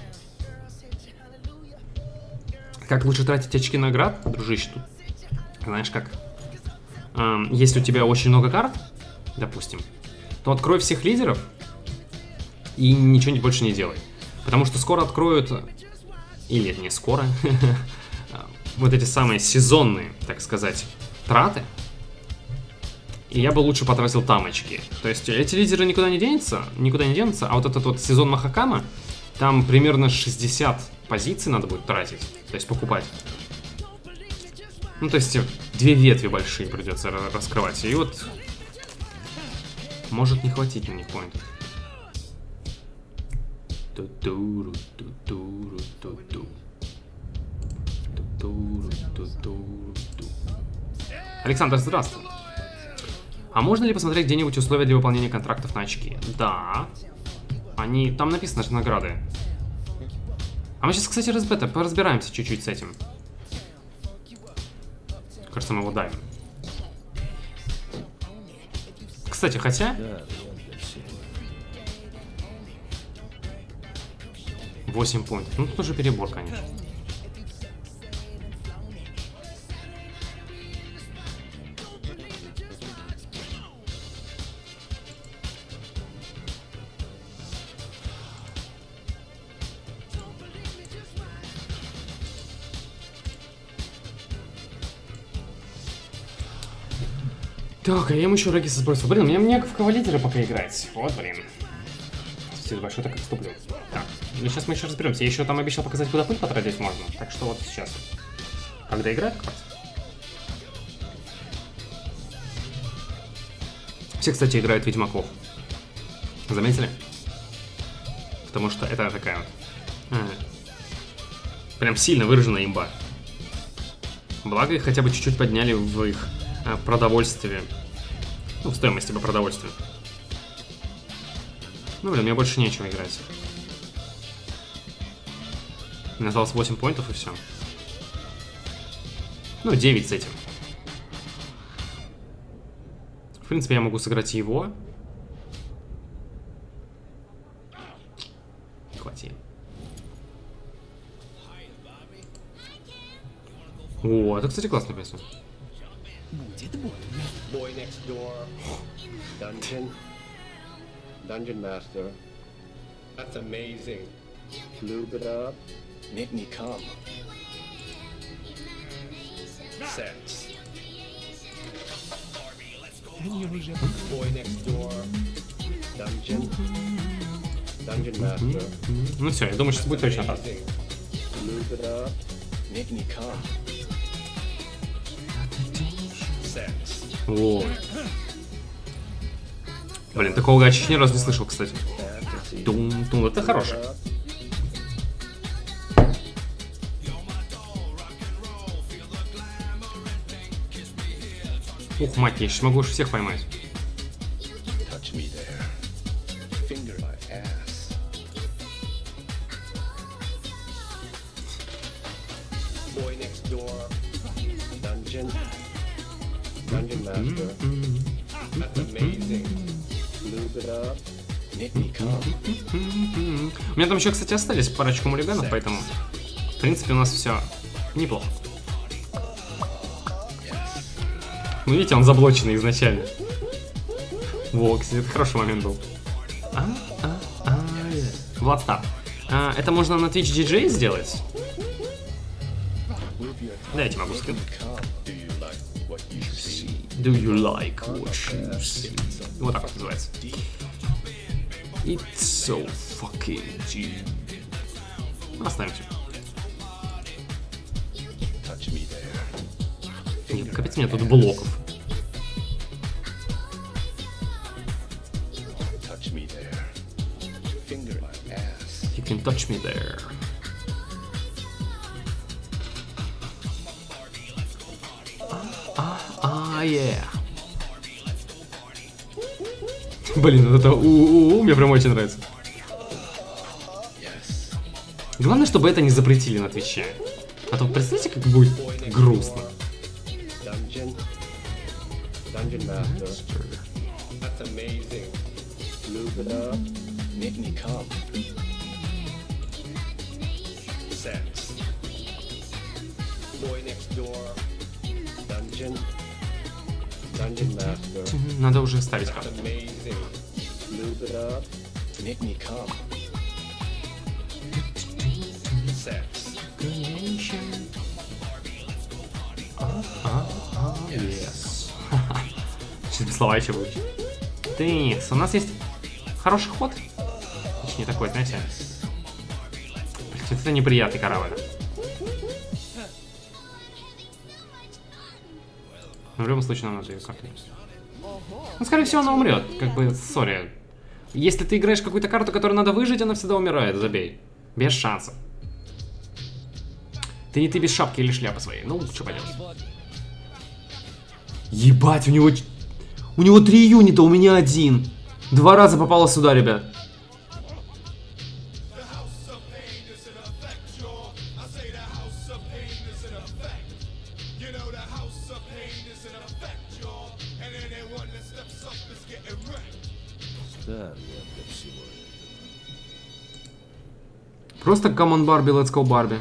Как лучше тратить очки наград, дружище, тут? Знаешь как? Если у тебя очень много карт, допустим, то открой всех лидеров и ничего больше не делай. Потому что скоро откроют, или не скоро, вот эти самые сезонные, так сказать, траты. И я бы лучше потратил там очки. То есть эти лидеры никуда не денутся, а вот этот вот сезон Махакама, там примерно 60 позиций надо будет тратить, то есть покупать. Ну, то есть 2 ветви большие придется раскрывать. И вот может не хватить на них поинтов. Александр, здравствуй. А можно ли посмотреть где-нибудь условия для выполнения контрактов на очки? Да. Они... Там написано же награды. А мы сейчас, кстати, поразбираемся чуть-чуть с этим. Кажется, мы его давим. Кстати, хотя... 8 поинтов. Ну, тут уже перебор, конечно. Так, а я ему еще Региса сбросил. Блин, мне в кавалидера пока играть. Вот, блин. Все большой так отступлю. Так, ну сейчас мы еще разберемся. Я еще там обещал показать, куда пыль потратить можно. Так что вот сейчас. Когда играть как раз. Все, кстати, играют Ведьмаков. Заметили? Потому что это такая вот Прям сильно выраженная имба. Благо их хотя бы чуть-чуть подняли в их продовольствие. Ну, в стоимости по продовольствию. Ну, блин, мне больше нечего играть. Мне осталось 8 поинтов и все. Ну, 9 с этим. В принципе, я могу сыграть его. Хватит. О, это, кстати, классная песня. Boy Next Door, Dungeon Master. That's amazing. Lube it up. Make me come. Sex. Boy Next Door, Dungeon Master. Ну все, я думаю, сейчас будет точно так. Lube it up. Make me come. Sex. О. Блин, такого гачи ни разу не слышал, кстати. Тум-тум, это хорошее. Ух, мать, я сейчас могу всех поймать. Touch me there. Finger my ass. Boy Next Door, Dungeon Master. That's amazing. Lube it up. Make me come. У меня там еще, кстати, остались парочку мулиганов, поэтому, в принципе, у нас все неплохо. Ну, видите, он заблоченный изначально. Во, кстати, это хороший момент был. Влад Стар. Это можно на Twitch DJ сделать? Дайте могу скинуть. Do you like what you see? Вот так вот называется. It's so fucking G. Оставим все. Touch me there. Нет, капец, у меня тут блоков. Touch me there. Finger my ass. You can touch me there. Yeah. Блин, это мне прям очень нравится. Yes. Главное, чтобы это не запретили на Твиче. А то представьте, как будет грустно. Dungeon Master. That's amazing. Lube it up. Make me come. Sex. Boy Next Door, Dungeon Master. Надо уже ставить карту. Amazing. Lube it up. Make me come. Sex. Yes. Сейчас без слова еще будет. Тынец, у нас есть хороший ход. Точнее такой, знаете. Это неприятный корабль. Но в любом случае нам надо ее как-то. Ну, скорее всего, она умрет. Как бы, сори. Если ты играешь какую-то карту, которую надо выжить, она всегда умирает. Забей. Без шансов. Ты не ты без шапки или шляпы своей. Ну, что поделать. Ебать, у него 3 юнита, у меня 1. 2 раза попало сюда, ребят. Стар я для всего этого. Просто come on Барби, let's go Барби.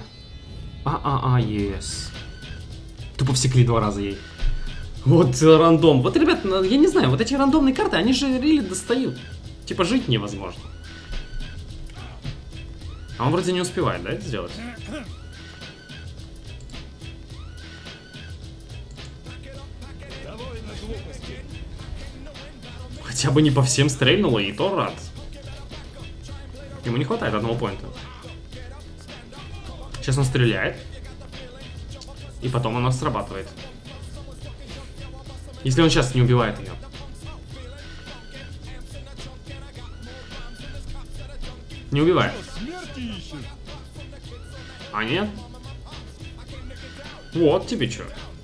Yes. Тупо всекли 2 раза ей. Вот рандом. Вот, ребят, я не знаю, вот эти рандомные карты, они же рели достают. Типа жить невозможно. А он вроде не успевает, да, это сделать? Хотя бы не по всем стрельнуло, и то рад. Ему не хватает 1 поинта. Сейчас он стреляет. И потом она срабатывает. Если он сейчас не убивает ее. Не убивает. А нет? Вот тебе чё.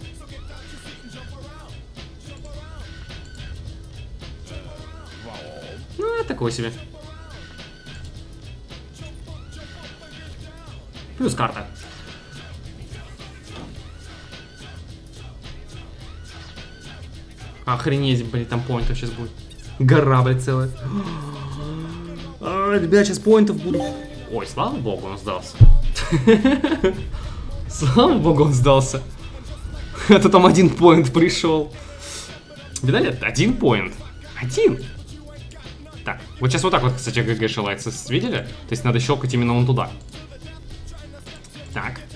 Ну, такой себе. Плюс карта. Охренеть, блин, там поинтов сейчас будет. Гора, блядь, целая. Ребят, сейчас поинтов будут. Ой, слава богу, он сдался. Слава богу, он сдался. Это там 1 поинт пришел. Видали? 1 поинт. 1. Так, вот сейчас вот так вот, кстати, ГГ шелается. Видели? То есть надо щелкать именно вон туда. Так.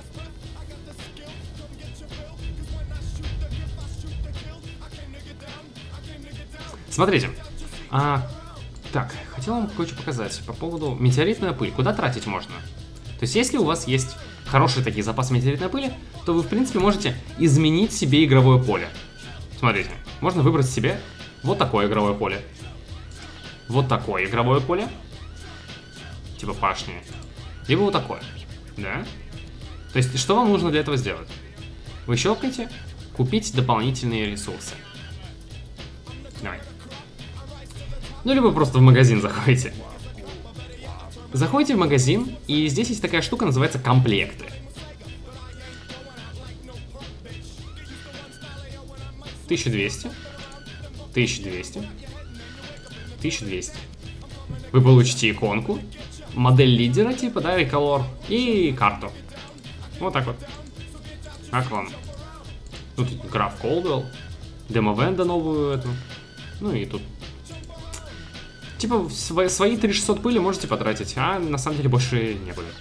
Смотрите. Так, хотел вам кое-что показать по поводу метеоритная пыль. Куда тратить можно? То есть, если у вас есть хороший такие запас метеоритной пыли, то вы, в принципе, можете изменить себе игровое поле. Смотрите, можно выбрать себе вот такое игровое поле. Вот такое игровое поле. Типа пашни. Либо вот такое. Да? То есть, что вам нужно для этого сделать? Вы щелкаете «Купить дополнительные ресурсы». Давай. Ну, либо просто в магазин заходите. Заходите в магазин, и здесь есть такая штука, называется комплекты. 1200. 1200. 1200. Вы получите иконку, модель лидера типа, да, реколор, и карту. Вот так вот. Как вам? Тут граф Колдуэлл, демо-венда новую эту. Ну и тут. Типа свои 3600 пыли можете потратить, а на самом деле больше не будет.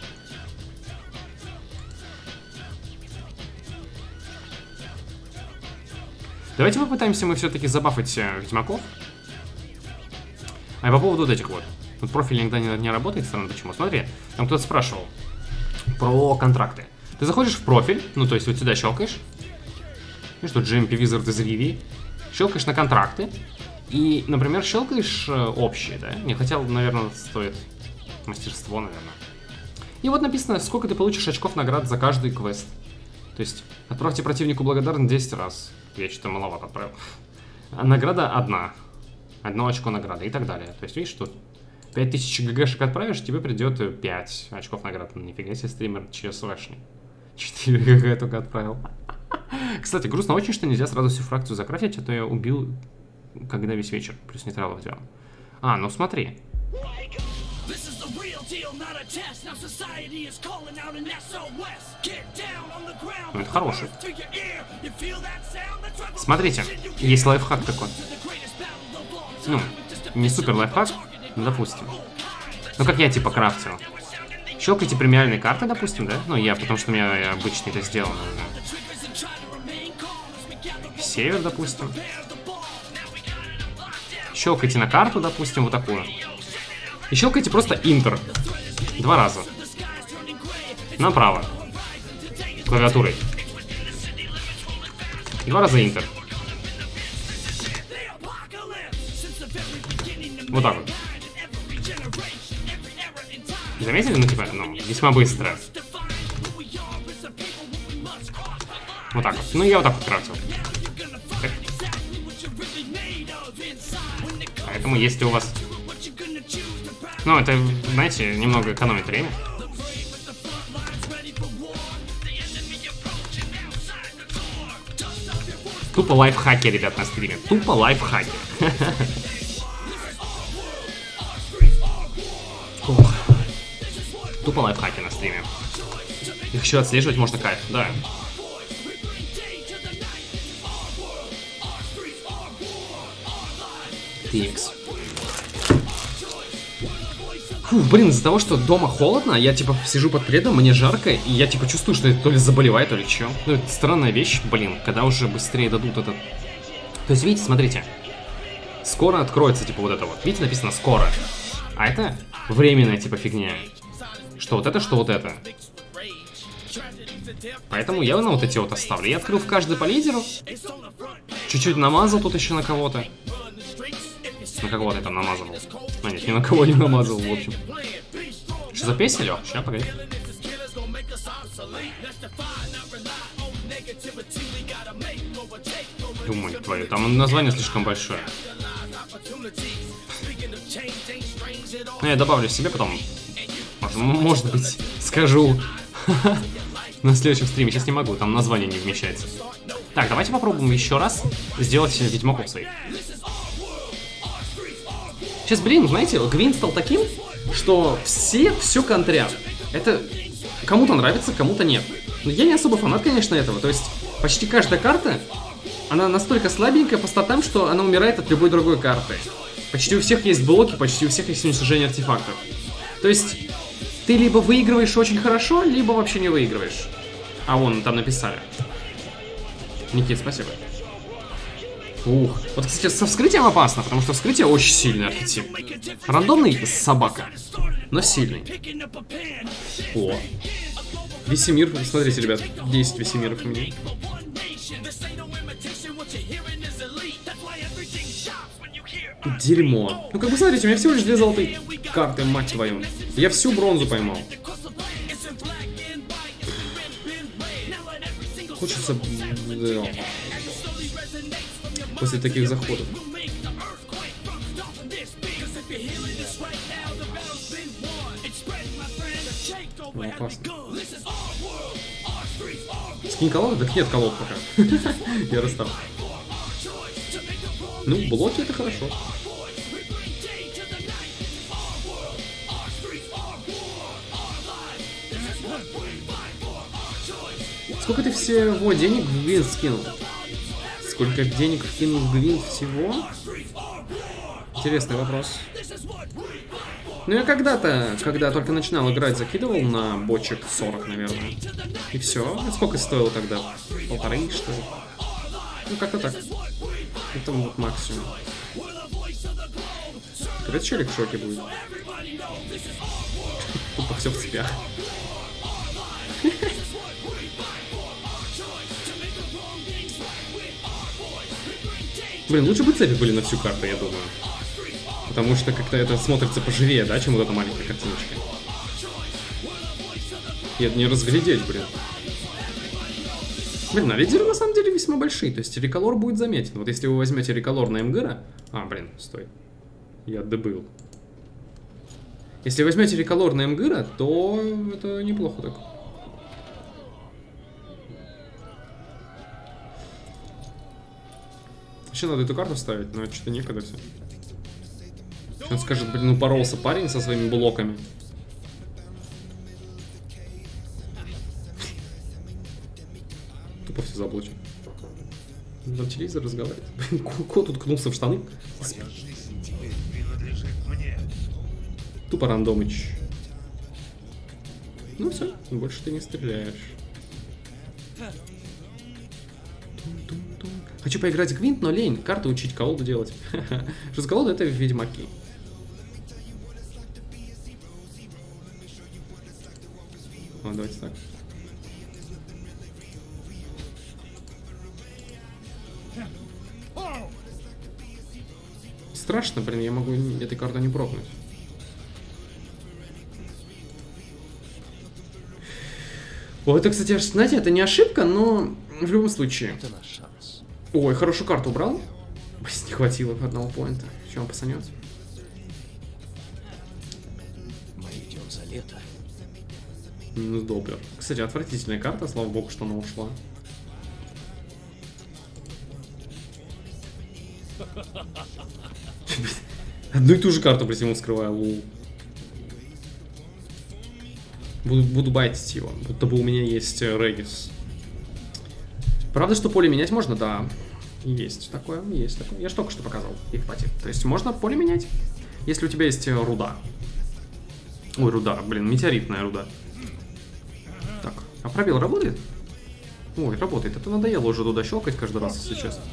Давайте попытаемся мы все-таки забафать ведьмаков. А по поводу вот этих вот. Тут профиль иногда не работает, странно почему. Смотри, там кто-то спрашивал про контракты. Ты заходишь в профиль, ну то есть вот сюда щелкаешь. И что, GMP Wizard из Ривии. Щелкаешь на контракты. И, например, щелкаешь общие, да? Не хотел, наверное, стоит мастерство, наверное. И вот написано, сколько ты получишь очков наград за каждый квест. То есть, отправьте противнику благодарность 10 раз. Я что-то маловато отправил. А награда 1. 1 очко награды и так далее. То есть, видишь, тут 5000 ГГшек отправишь, тебе придет 5 очков наград. Нифига себе, стример ЧСВшный. 4 ГГ только отправил. Кстати, грустно очень, что нельзя сразу всю фракцию закрафтить, а то я убил, когда весь вечер. Плюс нейтралов делал. Ну смотри. Ну, это хороший. Смотрите, есть лайфхак такой. Ну, не супер лайфхак, но допустим. Ну, как я типа крафтил. Щелкайте премиальные карты, допустим, да? Ну, я, потому что у меня обычно это сделано. Север, допустим. Щелкайте на карту, допустим, вот такую. И щелкайте просто Интер. 2 раза. Направо. Клавиатурой. 2 раза Интер. Вот так вот. Заметили? Ну, типа, ну, весьма быстро. Вот так вот. Ну, я вот так вот крафтил. Так. Поэтому, если у вас... Ну, это, знаете, немного экономит время. Тупо лайфхаки, ребят, на стриме. Тупо лайфхаки. Тупо лайфхаки на стриме. Их еще отслеживать можно кайф, да. TX. Фу, блин, из-за того, что дома холодно, я типа сижу под пледом, мне жарко, и я типа чувствую, что это то ли заболевает, то ли что. Ну, это странная вещь, блин, когда уже быстрее дадут этот... То есть, видите, смотрите. Скоро откроется, типа, вот это вот. Видите, написано «скоро». А это временная, типа, фигня. Что вот это, что вот это. Поэтому я на вот эти вот оставлю. Я открыл в каждый по лидеру. Чуть-чуть намазал тут еще на кого-то. На кого-то я там намазывал. А нет, ни на кого не намазывал, в общем. Что за песня, Лёх? Сейчас, погоди. Думаю, твою, там название слишком большое. Ну, я добавлю себе потом. Может быть, скажу на следующем стриме. Сейчас не могу, там название не вмещается. Так, давайте попробуем еще раз сделать ведьмаков своих. Сейчас, блин, знаете, Гвинт стал таким, что все контрят. Это кому-то нравится, кому-то нет. Но я не особо фанат, конечно, этого. То есть почти каждая карта, она настолько слабенькая по статам, что она умирает от любой другой карты. Почти у всех есть блоки, почти у всех есть уничтожение артефактов. То есть ты либо выигрываешь очень хорошо, либо вообще не выигрываешь. А вон, там написали. Никит, спасибо. Ух. Вот, кстати, со вскрытием опасно, потому что вскрытие очень сильный архетип. Рандомный собака, но сильный. О. Весемир, смотрите, ребят, 10 Весемиров у меня. Дерьмо. Ну, как бы, смотрите, у меня всего лишь 2 золотые карты, мать твою. Я всю бронзу поймал. Хочется... После таких заходов. Ну, опасно. Скинь колоду? Так нет колод пока. Я расстал. Ну, блоки это хорошо. Сколько ты всего денег в Гвинт скинул? Сколько денег вкинул в Гвинт всего? Интересный вопрос. Ну, я когда-то, когда только начинал играть, закидывал на бочек 40, наверное. И все. Сколько стоило тогда? 1,5, что ли? Ну, как-то так. Это вот максимум. Этот челик в шоке будет. Тупо все в цепях. Блин, лучше бы цепи были на всю карту, я думаю. Потому что как-то это смотрится поживее, да, чем вот эта маленькая картиночка. И это не разглядеть, блин. Блин, а лидеры на самом деле весьма большие. То есть реколор будет заметен. Вот если вы возьмете реколор на МГРа... А, блин, стой. Я добыл. Если возьмете реколор на МГРа, то это неплохо так. Еще надо эту карту ставить, но что-то некогда все. Он скажет, блин, упоролся парень со своими блоками. Тупо все заблочено. Там телевизор разговаривает. Блин, кот уткнулся в штаны. Тупо рандомыч. Ну все, больше ты не стреляешь. Хочу поиграть в Гвинт, но лень. Карты учить, колоду делать. Что с колоды это ведьмаки. Ладно, давайте так. Страшно, блин, я могу этой картой не прокнуть. О, это, кстати, знаете, это не ошибка, но в любом случае. Это наш шанс. Ой, хорошую карту убрал. Не хватило одного поинта. Что он пасанет? Мы идем за лето. Ну, добр. Кстати, отвратительная карта, слава богу, что она ушла. Одну и ту же карту, блядь, ему скрываю, лул. Буду байтить его, будто бы у меня есть Регис. Правда, что поле менять можно? Да. Есть такое, есть такое. Я же только что показал их пати. То есть можно поле менять, если у тебя есть руда. Ой, руда, блин, метеоритная руда. Так, а пробел работает? Ой, работает. Это надоело уже туда щелкать каждый раз, если честно.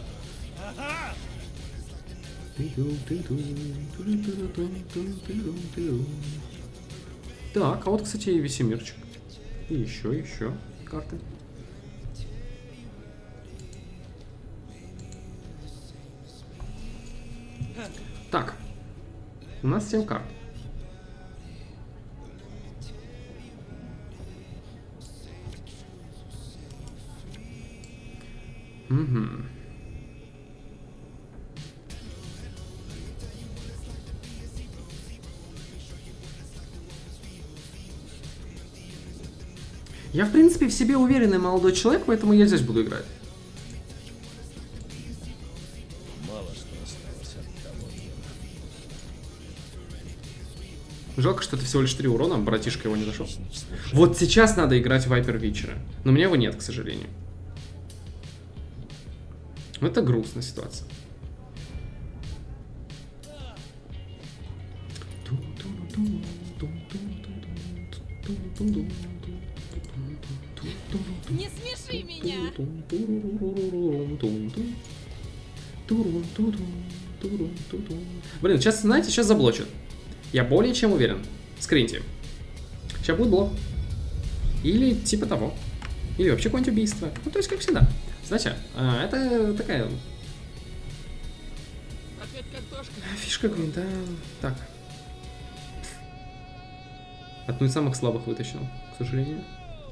Так, а вот, кстати, и Весемирчик. И еще карты. Так, у нас 7 карт. Угу. Я, в принципе, в себе уверенный молодой человек, поэтому я здесь буду играть. Мало что осталось от того мира. Жалко, что это всего лишь 3 урона, братишка его не зашел. Вот сейчас надо играть Вайпер Вичера, но у меня его нет, к сожалению. Это грустная ситуация. Не смеши меня! Блин, сейчас, знаете, сейчас заблочат. Я более чем уверен. Скриньте. Сейчас будет блок. Или типа того. Или вообще какое-нибудь убийство. Ну, то есть, как всегда. Знаете, это такая... Фишка Гвинта. Так. Одну из самых слабых вытащил, к сожалению.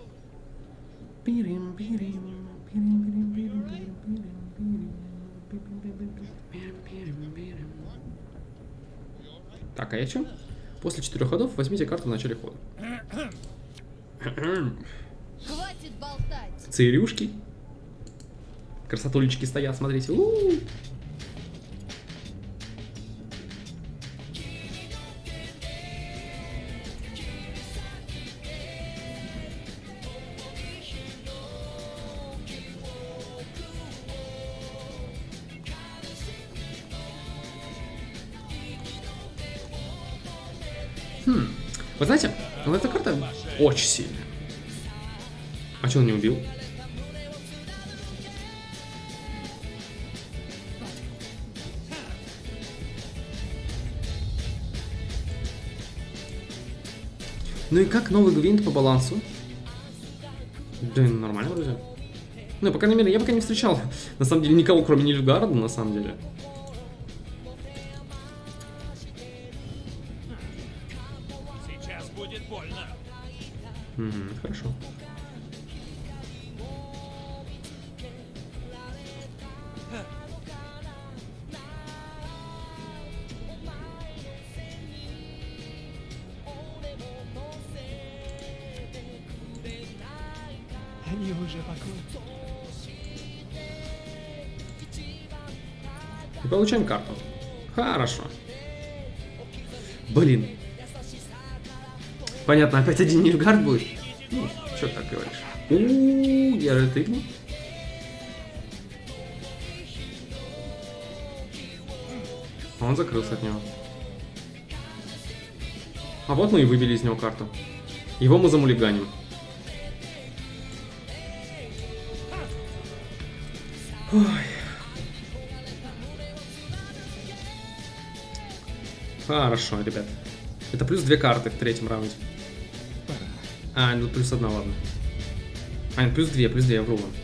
Так, а я чё? После 4 ходов возьмите карту в начале хода. Хватит болтать! Цирюшки. Красотулечки стоят, смотрите. У-у-у. Вы знаете, вот эта карта очень сильная. А чё он не убил? Ну и как новый Гвинт по балансу? Да, нормально вроде. Ну, по крайней мере, я пока не встречал, на самом деле, никого, кроме Нильфгарда, на самом деле. Сейчас будет больно. Хорошо. Они уже покончили. И получаем карту. Хорошо. Блин. Понятно, опять один Нильфгард будет. Ну, что так говоришь? У-у-у, я же тыкну. Он закрылся от него. А вот мы и выбили из него карту. Его мы замулиганим. Ой. Хорошо, ребят. Это плюс 2 карты в третьем раунде. А, ну плюс 1, ладно. А, нет, плюс 2, я вру вам.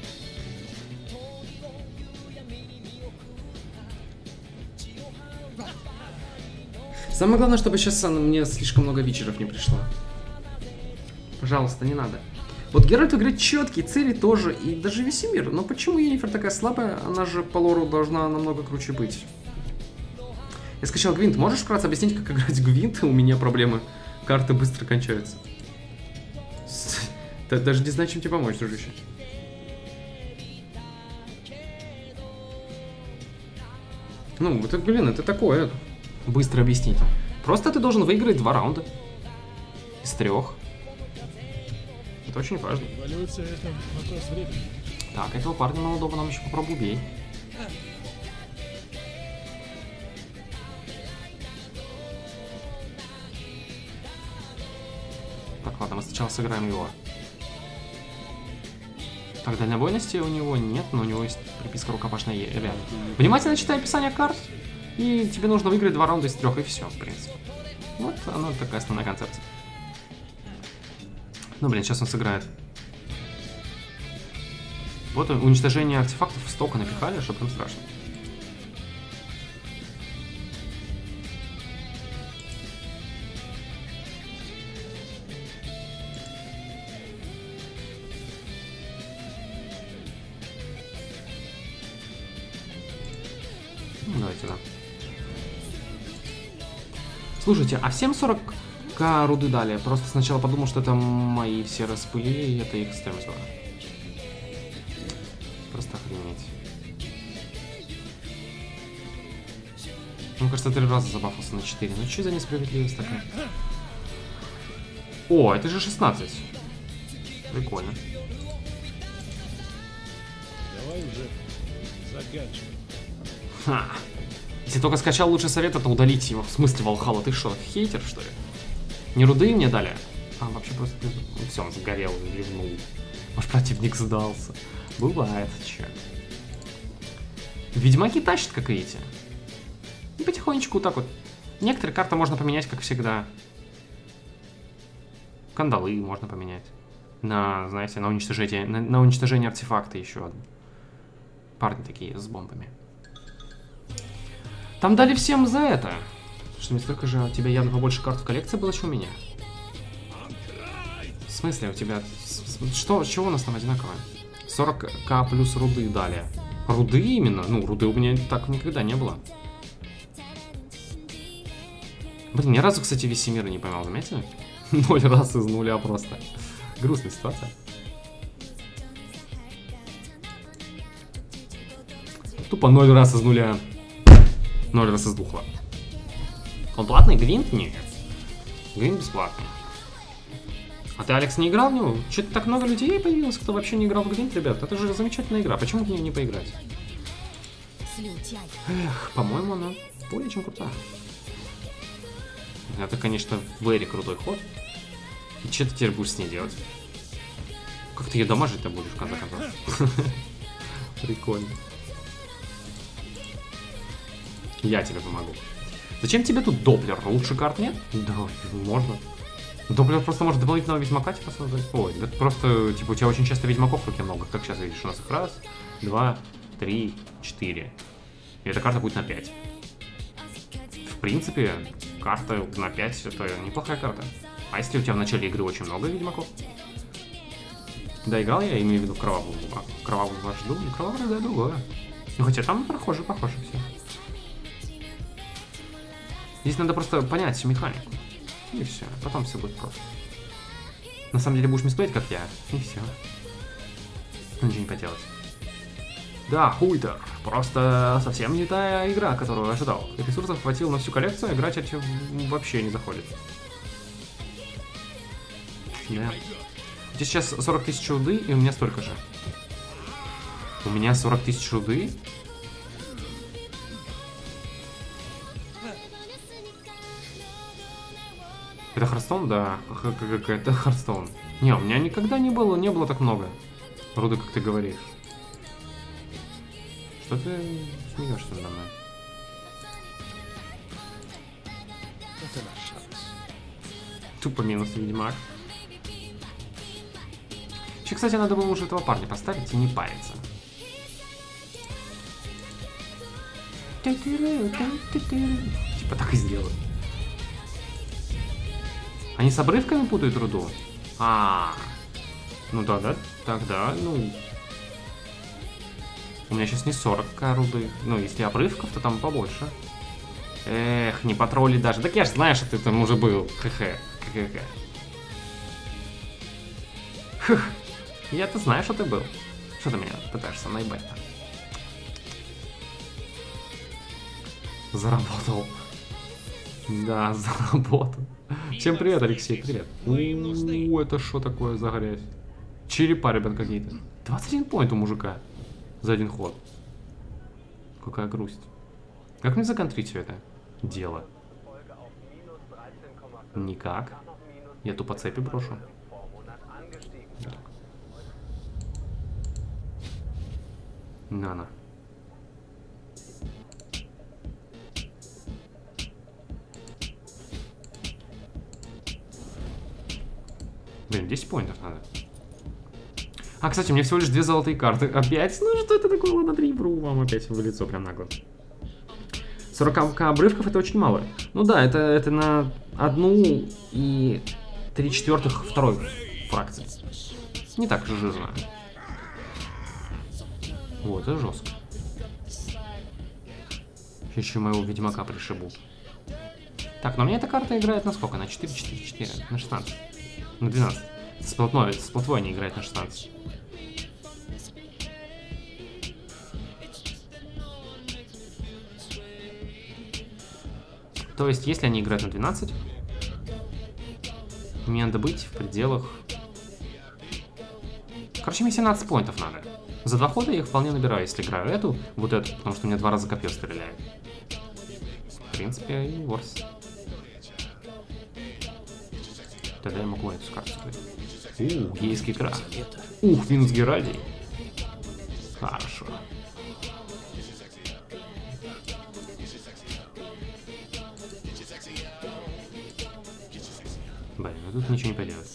Самое главное, чтобы сейчас мне слишком много вечеров не пришло. Пожалуйста, не надо. Вот Геральт играет четкие цели тоже, и даже Весемир. Но почему Йеннифер такая слабая? Она же по лору должна намного круче быть. Я скачал Гвинт. Можешь вкратце объяснить, как играть в Гвинт? У меня проблемы. Карты быстро кончаются. Даже не знаю, чем тебе помочь, дружище. Ну, это, блин, это такое. Быстро объяснить. Просто ты должен выиграть 2 раунда. Из 3. Это очень важно. Эволюция — это вопрос времени. Так, этого парня молодого нам еще попробуй убей. Так, ладно, мы сначала сыграем его. Так, дальнобойности у него нет, но у него есть приписка рукопашная Е. Ребят, внимательно читай описание карт, и тебе нужно выиграть 2 раунда из 3, и все, в принципе. Вот она такая основная концепция. Ну, блин, сейчас он сыграет. Вот уничтожение артефактов столько напихали, что прям страшно. Ну, давайте, да. Слушайте, а в 7:40 40к руды дали. Просто сначала подумал, что это мои все распылили, и это их стоимость была. Просто охренеть. Мне кажется, 3 раза забафался на 4. Ну что за несправедливость такая? О, это же 16. Прикольно. Давай уже заканчивай. Ха. Если только скачал лучший совет, это удалить его. В смысле, Валхала, ты что, хейтер, что ли? Не руды мне дали? А, вообще просто... Ну, все, он сгорел, ливнул. Может, противник сдался. Бывает, че. Ведьмаки тащат, как видите. И потихонечку вот так вот. Некоторые карты можно поменять, как всегда. Кандалы можно поменять. На, знаете, на уничтожение артефакта еще одно. Парни такие с бомбами. Там дали всем за это. Что не столько же у тебя явно побольше карт в коллекции было, чем у меня. В смысле, у тебя... Что, чего у нас там одинаковое? 40к плюс руды дали. Руды именно? Ну, руды у меня так никогда не было. Блин, ни разу, кстати, Весемира не поймал, заметили? 0 раз из нуля просто. Грустная ситуация. Тупо 0 раз из нуля. 0 раз из духла. Он платный? Гвинт? Нет. Гвинт бесплатный. А ты, Алекс, не играл в него? Что-то так много людей появилось, кто вообще не играл в Гвинт, ребят. Это же замечательная игра. Почему в нее не поиграть? Эх, по-моему, она более чем крутая. Это, конечно, very крутой ход. И что ты теперь будешь с ней делать? Как ты ее дамажить-то будешь, в конце концов? Прикольно. Я тебе помогу. Зачем тебе тут Доплер? Лучше карт нет? Да, можно. Доплер просто может дополнительного ведьмака типа создать. Ой, это просто, типа, у тебя очень часто ведьмаков в руке много. Как сейчас видишь, у нас их 1, 2, 3, 4. И эта карта будет на 5. В принципе, карта на 5 это неплохая карта. А если у тебя в начале игры очень много ведьмаков? Да, играл я, имею в виду кровавую вражду. Кровавая вражда другое. Ну хотя там похоже все. Здесь надо просто понять всю механику. И все. Потом все будет просто. На самом деле будешь мисплеить, как я. И все. Ничего не поделать. Да, хуйтер. Просто совсем не та игра, которую я ожидал. Ресурсов хватило на всю коллекцию, а играть этим вообще не заходит. Да. Здесь сейчас 40 тысяч руды, и у меня столько же. У меня 40 тысяч руды? Это Хардстоун? Да. Это Хардстоун. Не, у меня никогда не было так много руды, как ты говоришь. Что ты смеешься надо мной? Это наш шанс. Тупо минус ведьмак. Еще, кстати, надо было уже этого парня поставить и не париться. Типа так и сделаю. Они с обрывками путают руду? Ну да, тогда, ну... У меня сейчас не 40к руды. Ну, если обрывков, то там побольше. Эх, не потролли даже. Так я же знаю, что ты там уже был. Хе-хе. Хх. Я-то знаю, что ты был. Что ты меня пытаешься наебать-то? Заработал. Да, заработал. Всем привет, Алексей, привет. Это что такое за грязь? Черепа, ребят, какие-то. 21 поинт у мужика. За один ход. Какая грусть. Как мне законтрить все это дело? Никак. Я тупо цепи брошу. Так. На. Блин, 10 поинтов надо. А, кстати, у меня всего лишь 2 золотые карты. Опять? Ну что это такое? Ладно, 3 бру вам опять в лицо прям нагло. 40к обрывков это очень мало. Ну да, это на 1 и 3/4 второй фракции. Не так же жирно. Вот, это жестко. Еще моего ведьмака пришибут. Так, но мне эта карта играет на сколько? На 4, 4, 4, на 16. На 12. С плотвой не играет на 16. То есть, если они играют на 12, мне надо быть в пределах... Короче, мне 17 поинтов надо. За 2 хода я их вполне набираю, если играю эту, вот эту, потому что у меня 2 раза копье стреляет. В принципе, и ворс. Тогда я могу эту карту строить. Гейский крах. Ух, минус Геральдий. Хорошо. Блин, ну тут ничего не поделать.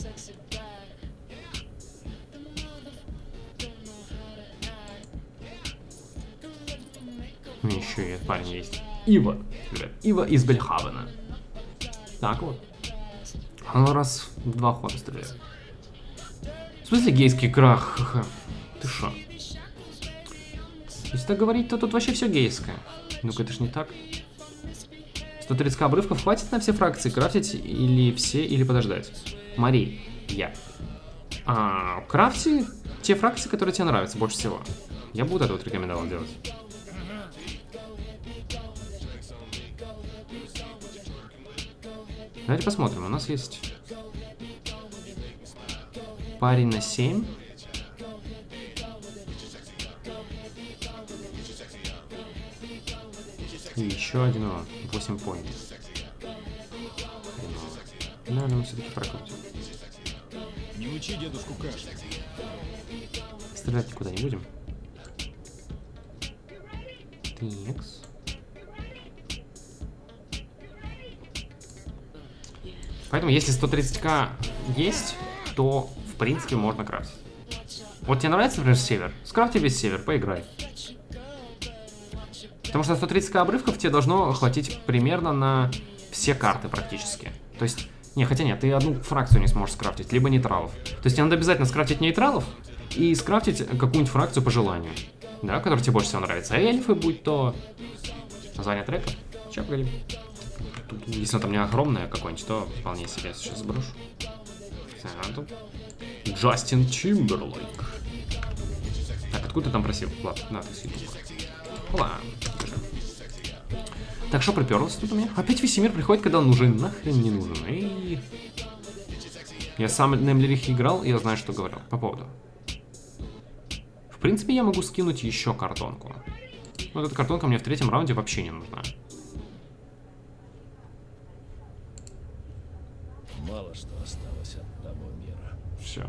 Еще и парень есть. Ива. Ребят, Ива из Бельхавена. Так вот. Она раз в 2 хода стреляет. В смысле гейский крах? Ты шо? Если так говорить, то тут вообще все гейское. Ну-ка, это ж не так. 130к обрывков хватит на все фракции крафтить или все, или подождать? Мари, я. Крафти те фракции, которые тебе нравятся больше всего. Я бы вот это вот рекомендовал делать. Давайте посмотрим. У нас есть парень на 7. И еще один 8 поинтов. Наверное, мы все-таки прокрутим. Не учи дедушку каши. Стрелять никуда не будем. Тикс. Поэтому, если 130к есть, то, в принципе, можно крафтить. Вот тебе нравится, например, север? Скрафти весь север, поиграй. Потому что 130к обрывков тебе должно хватить примерно на все карты практически. То есть, не, хотя нет, ты одну фракцию не сможешь скрафтить, либо нейтралов. То есть тебе надо обязательно скрафтить нейтралов и скрафтить какую-нибудь фракцию по желанию. Да, которая тебе больше всего нравится. Эльфы, будь то... Название трека? Сейчас, погоди. Если там не огромное какое-нибудь, то вполне себе сейчас сброшу. Джастин Тимберлейк. Так, откуда ты там просил? Ладно, на, ты съедешь. Ладно. Так, что приперлось тут у меня? Опять Весемир приходит, когда он нужен. Нахрен не нужен. Эй. Я сам на Эмлерихе играл, и я знаю, что говорил по поводу. В принципе, я могу скинуть еще картонку. Вот эта картонка мне в 3-м раунде вообще не нужна. Мало что осталось от того мира. Все.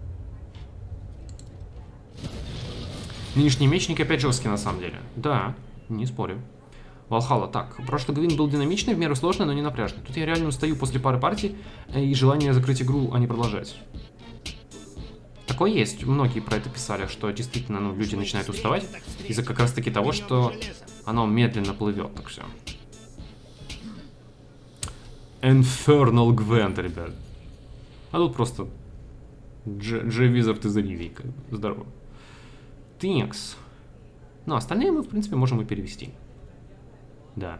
Нынешний мечник опять жесткий на самом деле. Да, не спорю. Валхалла. Так, прошлый Гвин был динамичный, в меру сложный, но не напряжный. Тут я реально устаю после пары партий и желание закрыть игру, а не продолжать. Такое есть. Многие про это писали, что действительно, ну, люди начинают уставать из-за как раз таки того, что оно медленно плывет. Так все. Infernal Gwent, ребят. А тут просто J-Wizard из Ривии. Здорово. Тинкс. Ну, остальные мы, в принципе, можем и перевести. Да.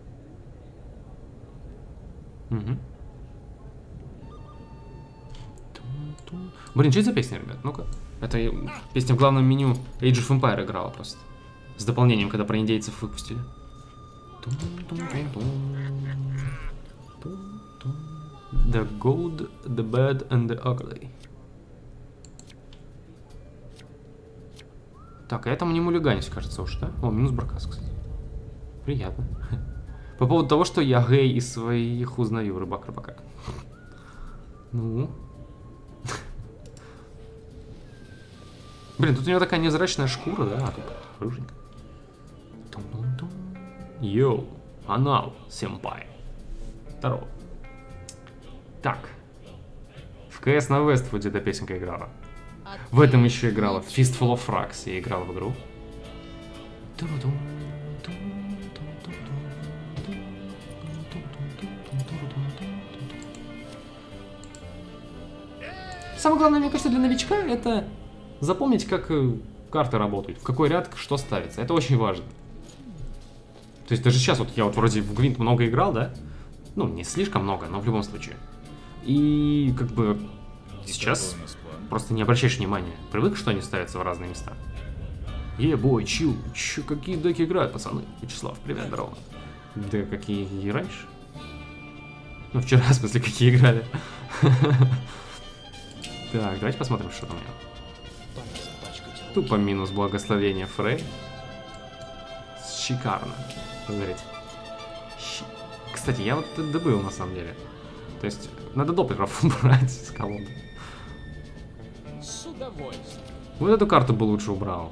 Угу. Блин, что это за песня, ребят? Ну-ка. Это песня в главном меню Age of Empire играла просто. С дополнением, когда про индейцев выпустили. The good, the bad and the ugly. Так, а я там не мулиганюсь, кажется, уж, да? О, минус Бракас, кстати. Приятно. По поводу того, что я гей из своих узнаю, рыбак рыбака. Ну. Блин, тут у него такая невзрачная шкура, да? А тут рыженькая. Йоу, анал, сэмпай. Здорово. Так. В КС на Вествуде эта песенка играла. В этом еще играла. Fistful of Frags я играл в игру. Самое главное, мне кажется, для новичка это запомнить, как карты работают, в какой ряд что ставится. Это очень важно. То есть даже сейчас вот я вот вроде в Гвинт много играл, да? Ну, не слишком много, но в любом случае. И как бы сейчас Какой у нас план? просто не обращаешь внимания. Привык, что они ставятся в разные места. Бой, чил. Чё, какие деки играют, пацаны? Вячеслав, привет, здорово. Да какие и раньше? Ну, вчера, в смысле, какие играли. Так, давайте посмотрим, что там у него. Пора запачкать руки. Тупо минус благословение Фрей. Шикарно. Смотрите. Кстати, я вот это добыл на самом деле. То есть, надо доплеров убрать с колоды. С удовольствием. Вот эту карту бы лучше убрал.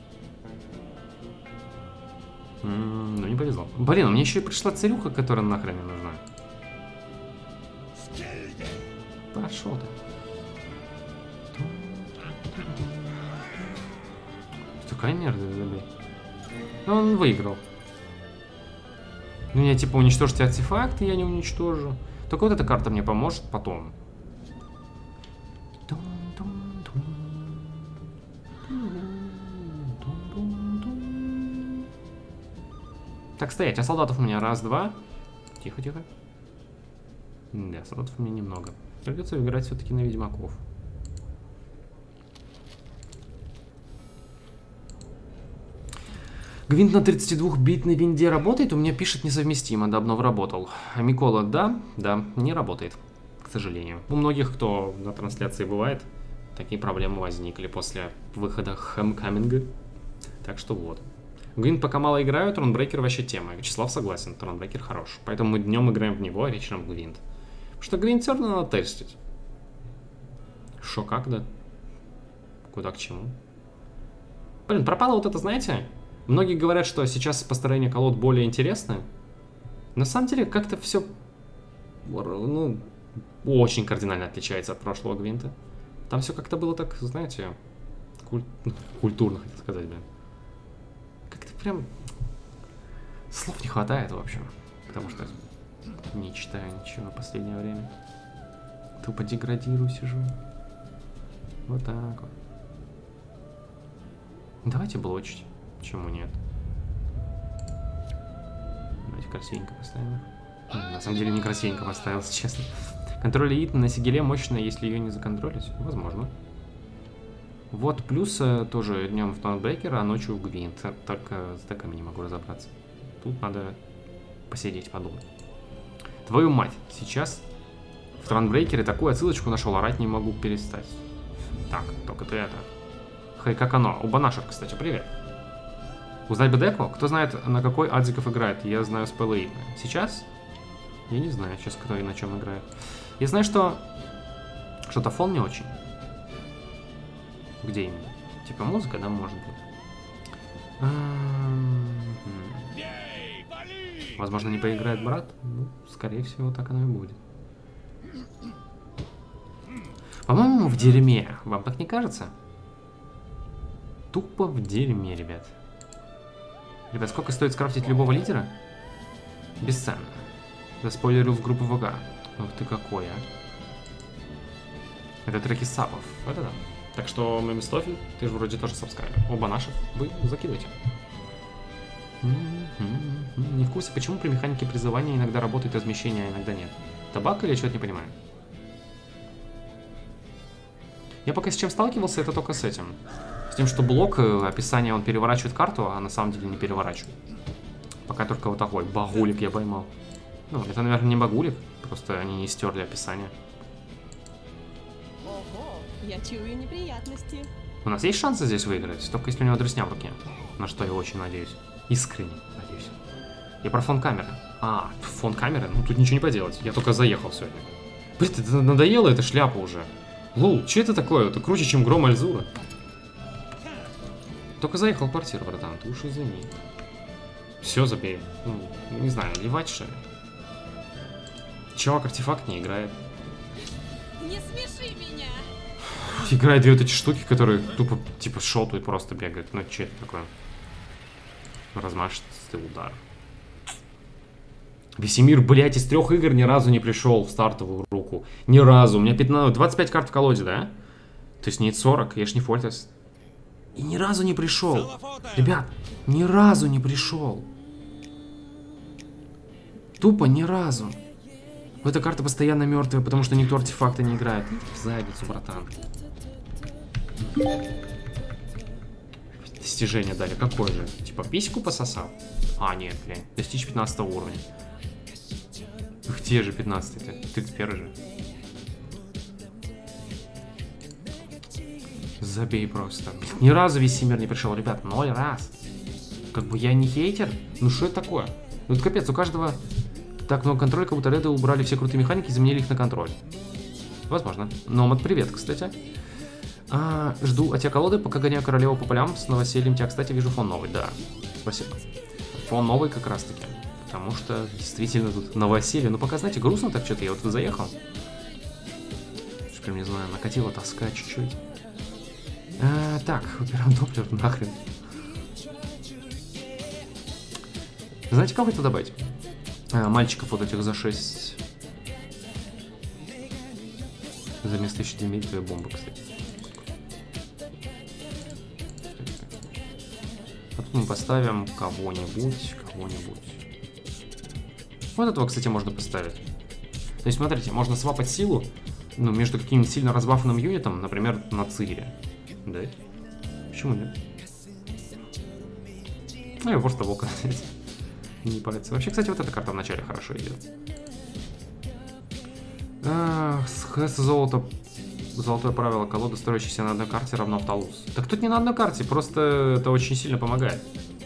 Ну, не повезло. Блин, у меня еще и пришла царюха, которая нахрен не нужна. Пошел ты. Такая мерзость, блин. Ну, он выиграл. Ну, я типа уничтожьте артефакты, я не уничтожу. Только вот эта карта мне поможет потом. Так, стоять, а солдатов у меня раз, два. Тихо, тихо. Да, солдатов у меня немного. Придется играть все-таки на ведьмаков. Гвинт на 32-битной винде работает? У меня пишет несовместимо, давно работал. А Микола, да, не работает, к сожалению. У многих, кто на трансляции бывает, такие проблемы возникли после выхода Homecoming. Так что вот. Гвинт пока мало играю, Тронбрейкер вообще тема. Вячеслав согласен, Тронбрейкер хорош. Поэтому мы днем играем в него, а вечером в Гвинт. Потому что Гвинт все равно надо тестить. Шо, как, да? Куда, к чему? Блин, пропало вот это, знаете? Многие говорят, что сейчас построение колод более интересное. На самом деле, как-то все, ну, очень кардинально отличается от прошлого Гвинта. Там все как-то было так, знаете, культурно, хотел сказать, блин. Как-то прям слов не хватает, в общем. Потому что не читаю ничего в последнее время. Тупо деградирую, сижу. Вот так вот. Давайте блочить. Почему нет? Давайте красивенько поставим. На самом деле не красивенько поставил, если честно. Контроль элиты на Сигеле мощная, если ее не законтролить. Возможно. Вот плюс тоже днем в Тронбрейкер, а ночью в Гвинт. Только с деками не могу разобраться. Тут надо посидеть, подумать. Твою мать, сейчас в Тронбрейкере такую отсылочку нашел, орать не могу перестать. Так, только ты это. Хей, как оно? У Банашер, кстати, привет. Узнать бы деку? Кто знает, на какой Адзиков играет? Я знаю спелы. Сейчас? Я не знаю сейчас, кто и на чем играет. Я знаю, что что-то фон не очень. Где именно? Типа музыка, да, может быть. Возможно, не поиграет брат? Ну, скорее всего, так оно и будет. По-моему, в дерьме. Вам так не кажется? Тупо в дерьме, ребят. Ребят, сколько стоит скрафтить любого лидера? Бесценно. Заспойлерил в группу ВК. Ух ты какой, а. Это треки сапов. Это да. Так что, Мемистофель, ты же вроде тоже сабскрайбер. Оба наших вы закидывайте. Не в курсе, почему при механике призывания иногда работает размещение, а иногда нет. Табак или что-то не понимаю? Я пока с чем сталкивался, это только с этим. С тем, что блок, описание, он переворачивает карту, а на самом деле не переворачивает. Пока только вот такой багулик я поймал. Ну, это, наверное, не багулик, просто они не стерли описание. Ого, я чую неприятности. У нас есть шансы здесь выиграть, только если у него дресня в руке. На что я очень надеюсь. Искренне надеюсь. И про фон камеры. А, фон камеры? Ну тут ничего не поделать. Я только заехал сегодня. Блин, это надоело, эта шляпа уже. Лол, что это такое? Это круче, чем Гром Альзура. Только заехал в квартиру, братан, ты уж извини. Все, забей. Ну, не знаю, ливать что ли? Чувак артефакт не играет. Не смеши меня! Играет две вот эти штуки, которые тупо типа шотают, просто бегают. Ну че это такое? Размашистый удар. Весемир, блять, из 3 игр ни разу не пришел в стартовую руку. Ни разу. У меня 25 карт в колоде, да? То есть нет 40, я ж не Фольтес. И ни разу не пришел. Ребят, ни разу не пришел. Тупо ни разу. Эта карта постоянно мертвая, потому что никто артефакты не играет. В задницу, братан. Достижение дали. Какое же? Типа письку пососал? А, нет, блин. Достичь 15 уровня. Где же 15-й-то? 31 же. Забей просто. Ни разу весь мир не пришел, ребят. 0 раз. Как бы я не хейтер. Ну что это такое? Ну это капец, у каждого так много контроля, как будто Реды убрали все крутые механики и заменили их на контроль. Возможно. Номад, привет, кстати. Жду от тебя колоды, пока гоняю королеву по полям с новосельем. Тебя, кстати, вижу фон новый, да. Спасибо. Фон новый как раз таки. Потому что действительно тут новоселье. Ну пока, знаете, грустно так что-то. Я вот заехал. Прям, не знаю, накатила тоска чуть-чуть. Так, убираем доплер, нахрен. Знаете, кого это добавить? Мальчиков вот этих за 6. За место еще демитовые бомбы, кстати. А тут мы поставим кого-нибудь. Вот этого, кстати, можно поставить. То есть, смотрите, можно свапать силу, ну, между каким-нибудь сильно разбафанным юнитом, например, на Цире. Да? Почему нет? Ну, я просто волка не парится. Вообще, кстати, вот эта карта в начале хорошо идет. Хэс золото. Золотое правило. Колода, строящаяся на одной карте, равно Пталус. Так тут не на одной карте, просто это очень сильно помогает.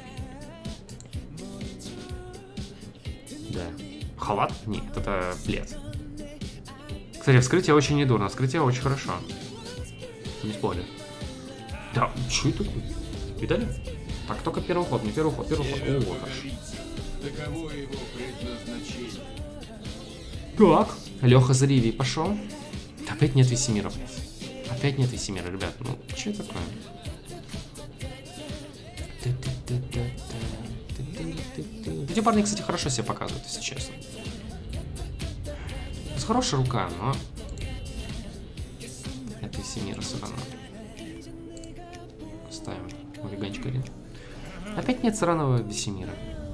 Да. Халат? Нет, это плед. Кстати, вскрытие очень недурно. Вскрытие очень хорошо. Не спорю. Да, что это такое? Видали? Так, только первый ход, не первый ход, первый ход. О, хорошо. Таково его предназначение. Так. Леха за Ривией пошел. Опять нет Весемира, блядь. Опять нет Весемира, ребят. Ну, что это такое? Эти парни, кстати, хорошо себя показывают, если честно. Это хорошая рука, но... Это Весемира все равно. Ставим хулиганчик один. Опять нет сраного Весемира.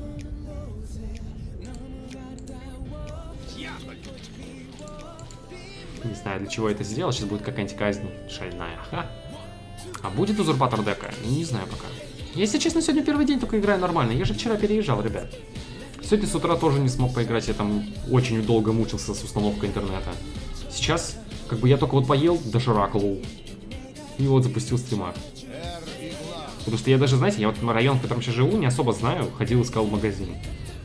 Не знаю, для чего это сделал. Сейчас будет какая-нибудь казнь шальная. Ха. А будет узурпатор дека? Не знаю пока. Если честно, сегодня первый день только играю нормально. Я же вчера переезжал, ребят. Сегодня с утра тоже не смог поиграть. Я там очень долго мучился с установкой интернета. Сейчас, как бы я только вот поел доширак лоу. И вот запустил стрима. Потому что я даже, знаете, я вот район, в котором сейчас живу, не особо знаю. Ходил, искал магазин.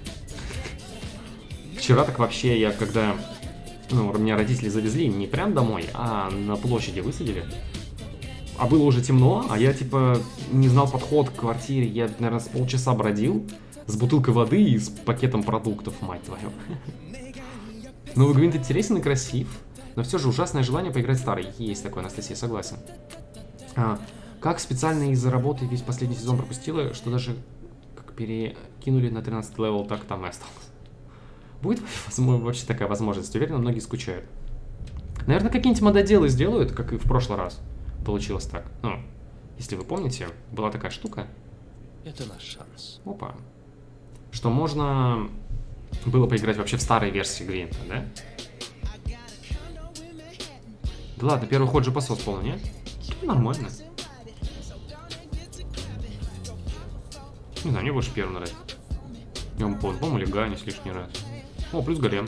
Вчера так вообще я, когда... Ну, меня родители завезли не прям домой, а на площади высадили. А было уже темно, а я, типа, не знал подход к квартире. Я, наверное, с полчаса бродил с бутылкой воды и с пакетом продуктов, мать твою. Новый Гвинт интересен и красив, но все же ужасное желание поиграть старый. Есть такое, Анастасия, согласен. Как специально из-за работы весь последний сезон пропустила, что даже как перекинули на 13 левел, так там и осталось. Будет вообще такая возможность. Уверен, многие скучают. Наверное, какие-нибудь мододелы сделают, как и в прошлый раз. Получилось так. Ну, если вы помните, была такая штука. Это наш шанс. Опа. Что можно было поиграть вообще в старой версии Гвинта, да? Да ладно, первый ход же посос полный, нет? Нормально. Не знаю, мне больше первый нравится. Я вам помню, по-моему, лиганюсь лишний раз. О, плюс голем.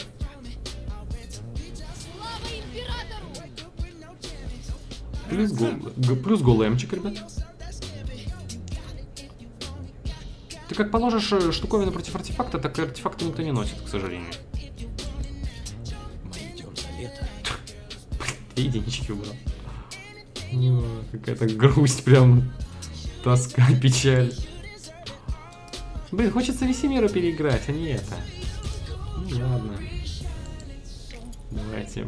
Плюс големчик, ребят. Ты как положишь штуковину против артефакта, так и артефакты никто не носит, к сожалению. Мы идем за лето. Ты единички убрал. Какая-то грусть прям. Тоска, печаль. Блин, хочется Весемира переиграть, а не это. Ну ладно. Давайте.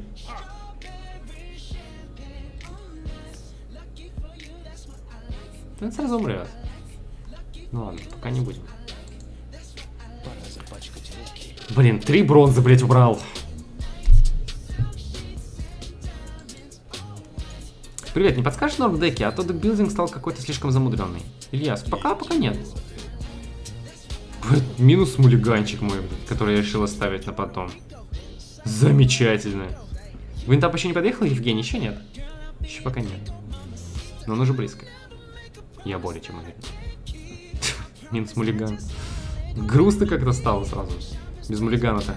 Он сразу умрет. Ну ладно, пока не будем. Пора запачкать руки. Блин, 3 бронзы, блять, убрал. Привет, не подскажешь норм деки? А то декбилдинг стал какой-то слишком замудренный. Ильяс, пока нет. Минус мулиганчик мой, который я решил оставить на потом. Замечательно. Гвинтап еще не подъехал, Евгений? Еще нет? Еще пока нет. Но он уже близко. Я более чем уверен. Минус муллиган. Грустно как-то стало сразу. Без муллигана-то.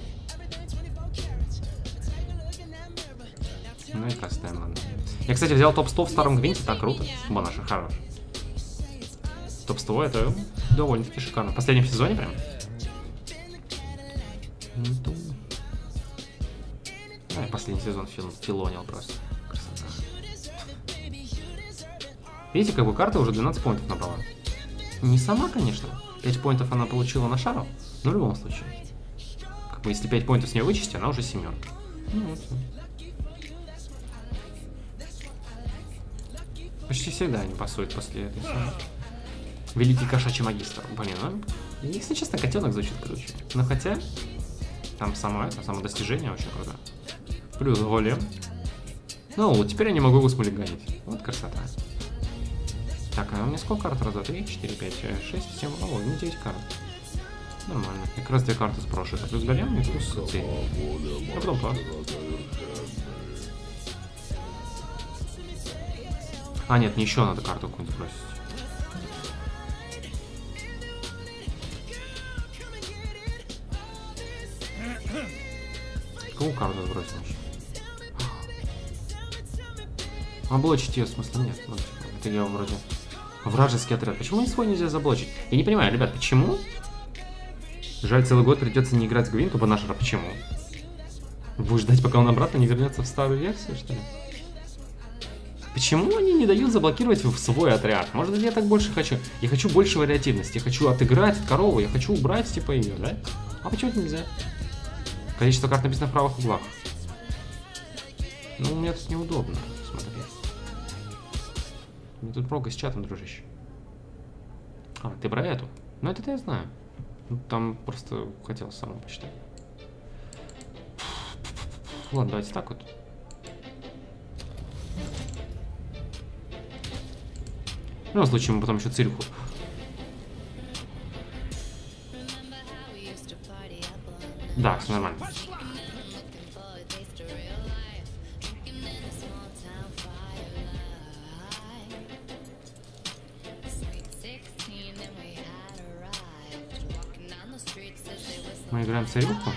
Ну и простая, ладно. Я, кстати, взял топ-100 в старом Гвинте, так круто. Банаша, хорош. Топ-100 это довольно-таки шикарно. В последнем сезоне прям. Да, последний сезон филонил просто. Красота. Видите, как бы карта уже 12 поинтов набрала. Не сама, конечно. 5 поинтов она получила на шару, но в любом случае. Как бы если 5 поинтов с нее вычесть, она уже семерка. Ну, вот. Почти всегда они пасуют после этой самой. Великий кошачий магистр. Блин, ну, если честно, котенок звучит круче. Но хотя, там само достижение очень круто. Плюс голем. Ну, вот теперь я не могу его смулиганить. Вот красота. Так, а у меня сколько карт? Раз, 2, 3, 4, 5, 6, 7. О, не 9 карт. Нормально. Как раз 2 карты сброшу. Это плюс голем и плюс цель. А потом пас. А, нет, не еще надо карту какую-нибудь сбросить. Какую карту сбросить еще? Облочить ее, в смысле, нет. Ну, типа, это я вроде... Вражеский отряд. Почему свой нельзя заблочить? Я не понимаю, ребят, почему? Жаль, целый год придется не играть в Гвинту, Банашера, почему? Будешь ждать, пока он обратно не вернется в старую версию, что ли? Почему они не дают заблокировать в свой отряд? Может быть, я так больше хочу? Я хочу больше вариативности. Я хочу отыграть корову, я хочу убрать, типа, ее, да? А почему это нельзя? Количество карт написано в правых углах. Ну, мне тут неудобно смотреть. Мне тут прога с чатом, дружище. А, ты про эту? Ну, это-то я знаю. Там просто хотел самому почитать. Ладно, давайте так вот. В любом случае, мы потом еще цирку. Да, все нормально. Мы играем в царюку.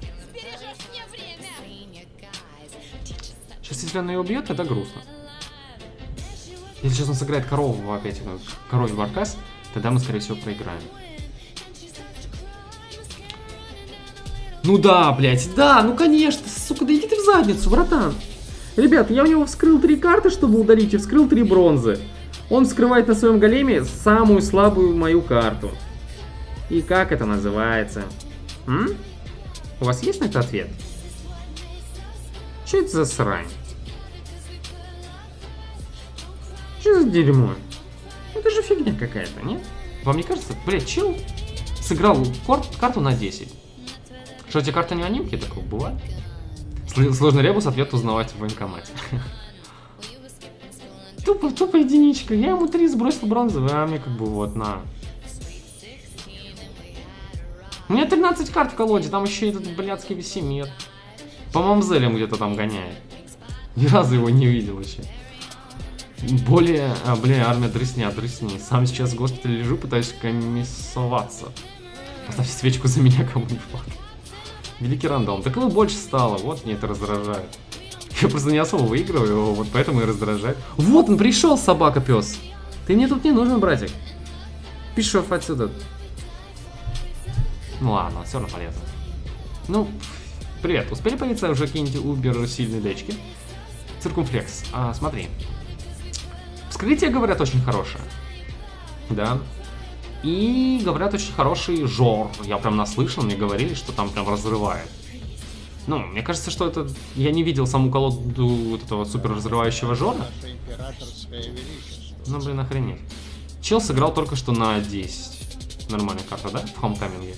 Сейчас, если он ее убьет, тогда грустно. Если сейчас он сыграет корову опять, коровий баркас, тогда мы, скорее всего, проиграем. Ну да, блядь, да, ну конечно, сука, да иди ты в задницу, братан. Ребят, я у него вскрыл 3 карты, чтобы удалить, и вскрыл 3 бронзы. Он вскрывает на своем големе самую слабую мою карту. И как это называется? У вас есть на это ответ? Что это за срань? Что за дерьмо? Это же фигня какая-то, нет? Вам не кажется? Блядь, чел сыграл карту на 10. Что, эти карты не анимки? Такого бывает? Сложный ребус, ответ узнавать в военкомате. Тупо единичка. Я ему 3 сбросил бронзовые, а мне как бы вот на... У меня 13 карт в колоде, там еще этот блядский весемир. По мамзелям где-то там гоняет. Ни разу его не видел еще. Более... бля, армия дрысни. Сам сейчас в госпитале лежу, пытаюсь комиссоваться. Поставьте свечку за меня кому-нибудь. Великий рандом. Так его больше стало, вот мне это раздражает. Я просто не особо выигрываю его, вот поэтому и раздражает. Вот он пришел, собака-пес. Ты мне тут не нужен, братик. Пишов отсюда. Ну ладно, все равно полезно. Ну, привет. Успели появиться уже какие-нибудь убер сильные дечки? Циркумфлекс. Смотри. Вскрытие, говорят, очень хорошее. Да. И, говорят, очень хороший жор. Я прям наслышал, мне говорили, что там прям разрывает. Ну, мне кажется, что это... Я не видел саму колоду вот этого супер разрывающего жора. Ну, блин, охренеть. Чел сыграл только что на 10. Нормальная карта, да? В хомкаминге.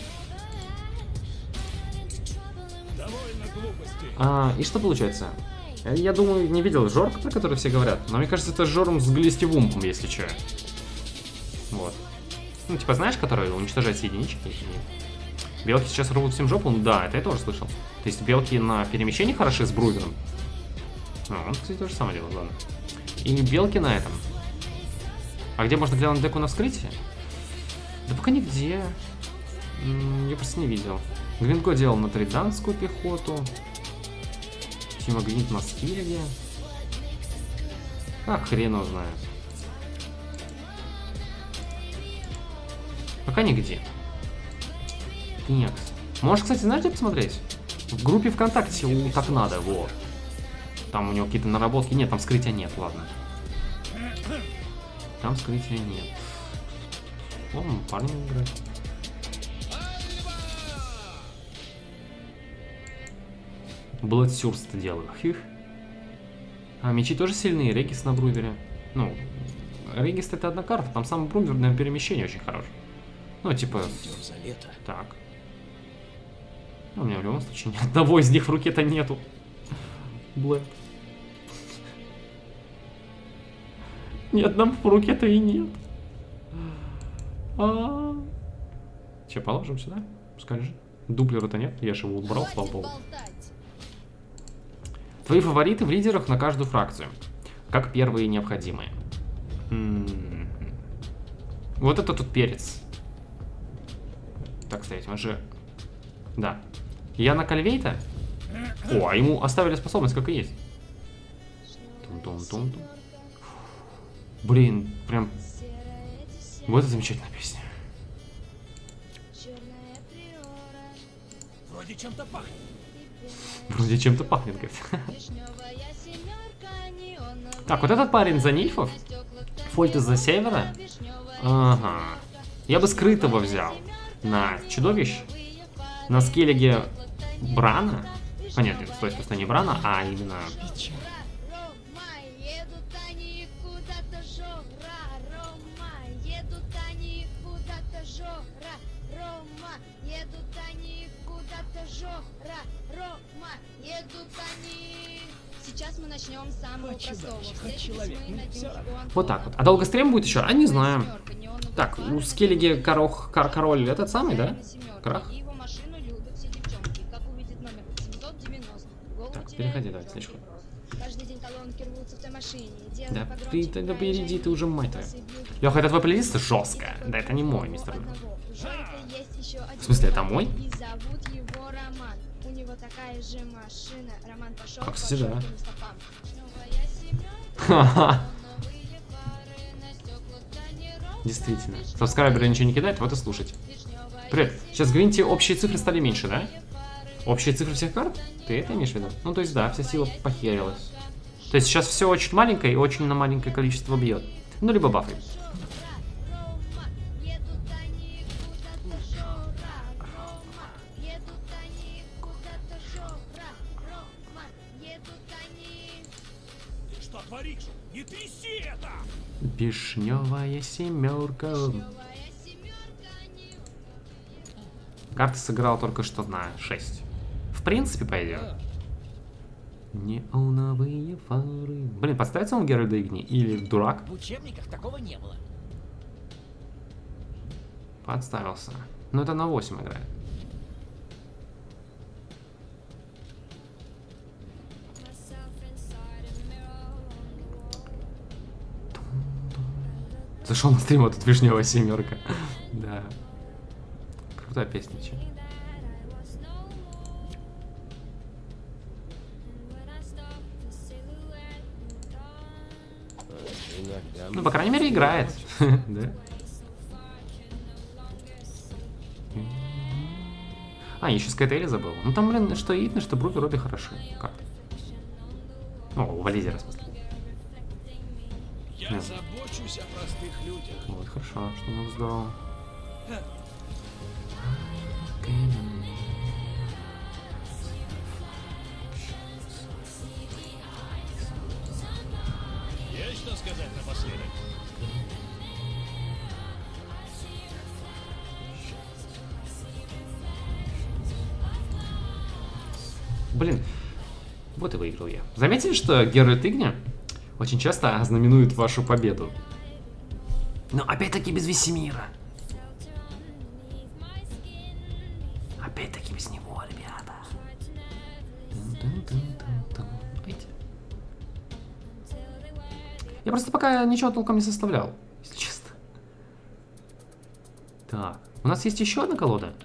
И что получается? Я думаю, не видел жор, про который все говорят. Но мне кажется, это жором с глистевумпом, если что. Вот. Ну, типа, знаешь, который уничтожает единички? Белки сейчас рвут всем жопу? Ну да, это я тоже слышал. То есть белки на перемещении хороши с Брувером. Он, кстати, то же самое делает, ладно. И белки на этом. А где можно глянуть деку на вскрытие? Да пока нигде. Я просто не видел. Гвинго делал на триданскую пехоту. Тима Гвинт на скиллеге. А хрен его знает. Пока нигде. Нет. Можешь, кстати, знаешь, где посмотреть? В группе ВКонтакте у Так Надо, вот. Там у него какие-то наработки. Нет, там вскрытия нет, ладно. Там вскрытия нет. О, парни играют. Бладсюрст делаю. Хих. А мечи тоже сильные. Регис на Брувере. Ну, Регис это одна карта. Там сам Брувер на перемещение очень хорош. Ну, типа... Так. Ну, у меня в любом случае ни одного из них в руке-то нету. Блэк. Ни одного в руке-то и нет. Че, положим сюда? Пускай лежит. Дуплера-то нет. Я же его убрал, слава богу. Твои фавориты в лидерах на каждую фракцию. Как первые необходимые. Вот это тут перец. Так, кстати, он же... Да. Я на Кальвейта. О, а ему оставили способность, как и есть. Тум-тум-тум-тум. Блин, прям... Вот это замечательная песня. Вроде чем-то пахнет. Вроде чем-то пахнет, говорит. Так, вот этот парень за нильфов. Фольт из-за севера. Ага. Я бы скрытого взял. На чудовищ. На скеллиге Брана. А нет, нет, стой, просто не Брана, а именно... Сейчас мы начнем с самого простого. Вот так вот. А долго стрим будет еще? А не знаю. Так, у скеллиги король этот самый, да? Крах? Так, переходи, давай, следующий. Каждый день колонки рвутся в той машине. Да, ты тогда перейди, ты уже мать твоя. Леха, это твой плейлист жестко. Да, это не мой, мистер. В смысле, это мой? Такая же машина. Роман пошел. А, кстати, да. Действительно. Сабскрайберы ничего не кидает, вот и слушайте. Привет. Сейчас в Гвинте общие цифры стали меньше, да? Общие цифры всех карт? Ты это имеешь в виду? Ну, то есть, да, вся сила похерилась. То есть сейчас все очень маленькое и очень на маленькое количество бьет. Ну, либо бафы. Вишневая семерка. Карта сыграла только что на 6. В принципе, пойдет. Неоновые фары. Блин, подставится он Геральда Игни? Или дурак? В учебниках такого не было. Подставился. Но это на 8 играет. Зашел на стрим, вот тут вишневая семерка. Да. Крутая песня, че. Ну, по крайней мере, играет. Да. А, еще Скайтейли забыл. Ну там, блин, что Итны, что Брувер, обе хороши. Карты. О, у Вализера, в смысле. Я забочусь о простых людях. Вот, хорошо, что он здорово. Есть что сказать напоследок? Блин, вот и выиграл я. Заметили, что Геральт Игни очень часто ознаменует вашу победу? Но опять-таки без Весемира. Опять-таки без него, ребята. Видите? Я просто пока ничего толком не составлял, если честно. Так, у нас есть еще одна колода.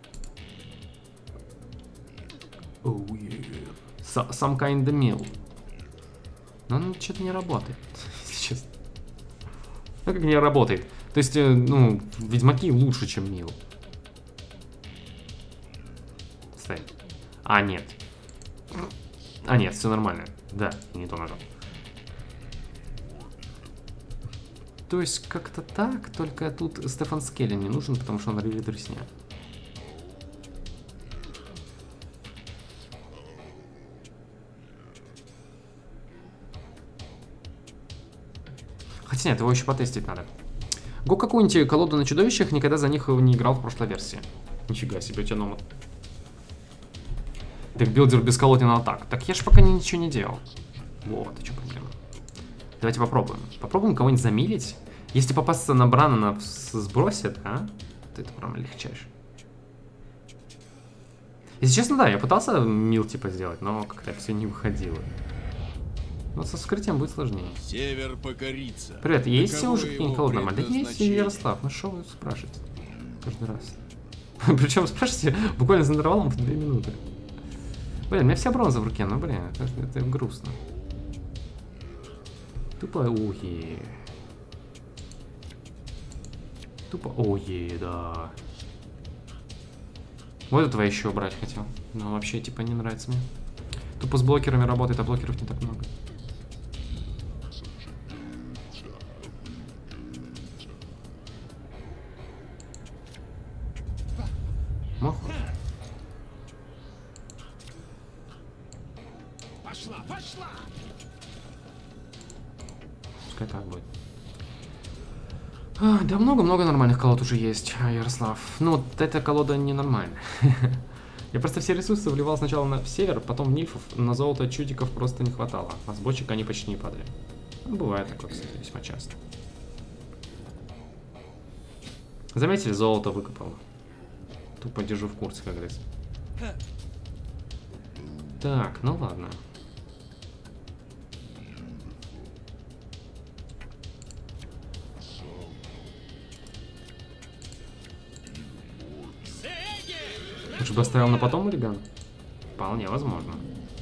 Oh, yeah. Some kind of meal. Но он что-то не работает, если честно. Ну как не работает? То есть, ну, ведьмаки лучше, чем мил. Стоит. А, нет. А, нет, все нормально. Да, не то нажал. То есть, как-то так, только тут Стефан Скелли не нужен, потому что он ревит ресня. Хотя нет, его еще потестить надо. Го какую-нибудь колоду на чудовищах, никогда за них не играл в прошлой версии. Нифига себе, у тебя номер. Декбилдер без колодина атак. Так я ж пока ничего не делал. Вот, и что проблема. Давайте попробуем. Попробуем кого-нибудь замилить. Если попасться на Бранана сбросит, а? Ты это прям легчайший. Если честно, да, я пытался мил типа сделать, но как-то все не выходило. Но со вскрытием будет сложнее. Север покорится. Привет, есть уже какие-нибудь колоды нормально? Да есть, Ярослав, ну что вы спрашиваете? Каждый раз. Причем спрашиваете буквально за интервалом в 2 минуты. Блин, у меня вся бронза в руке, ну блин, это грустно. Тупо ое. Тупо ое, да. Вот этого я еще брать хотел. Но вообще типа не нравится мне. Тупо с блокерами работает, а блокеров не так много. Маху. Пошла! Пускай так будет. Да много-много нормальных колод уже есть, Ярослав. Ну, вот эта колода ненормальная. Я просто все ресурсы вливал сначала в север, потом в нильфов, на золото чудиков просто не хватало. А с бочек они почти не падали. Ну, бывает такое, кстати, весьма часто. Заметили, золото выкопало. Тупо держу в курсе, как говорится. Так, ну ладно. Лучше бы оставил на потом Улиган? Вполне возможно.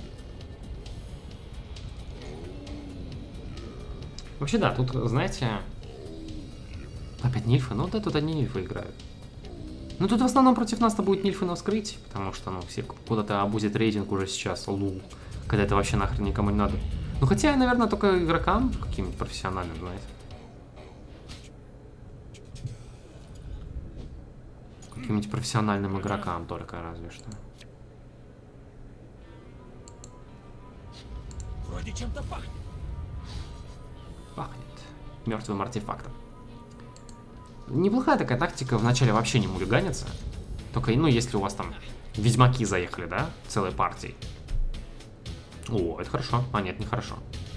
Вообще да, тут, знаете... Опять нильфы? Ну да, тут одни нильфы играют. Ну тут в основном против нас-то будет нильфы на вскрыть, потому что, ну, все куда-то обузят рейтинг уже сейчас, лул. Когда это вообще нахрен никому не надо. Ну хотя, наверное, только игрокам каким-нибудь профессиональным, знаете. Каким-нибудь профессиональным игрокам только, разве что. Вроде чем-то пахнет. Пахнет мертвым артефактом. Неплохая такая тактика, вначале вообще не мулиганиться. Только, ну, если у вас там ведьмаки заехали, да, целой партией. О, это хорошо. А, нет, не хорошо.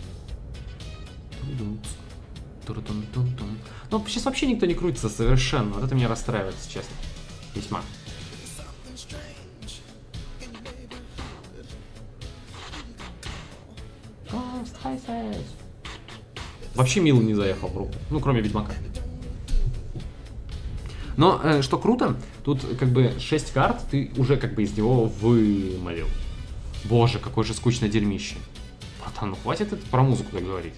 Ну, сейчас вообще никто не крутится совершенно. Вот это меня расстраивает, если честно. Весьма. Вообще Мил не заехал в руку. Ну, кроме Ведьмака. Но, что круто, тут как бы 6 карт ты уже как бы из него вымолил. Боже, какое же скучное дерьмище. Братан, ну хватит это про музыку так говорить.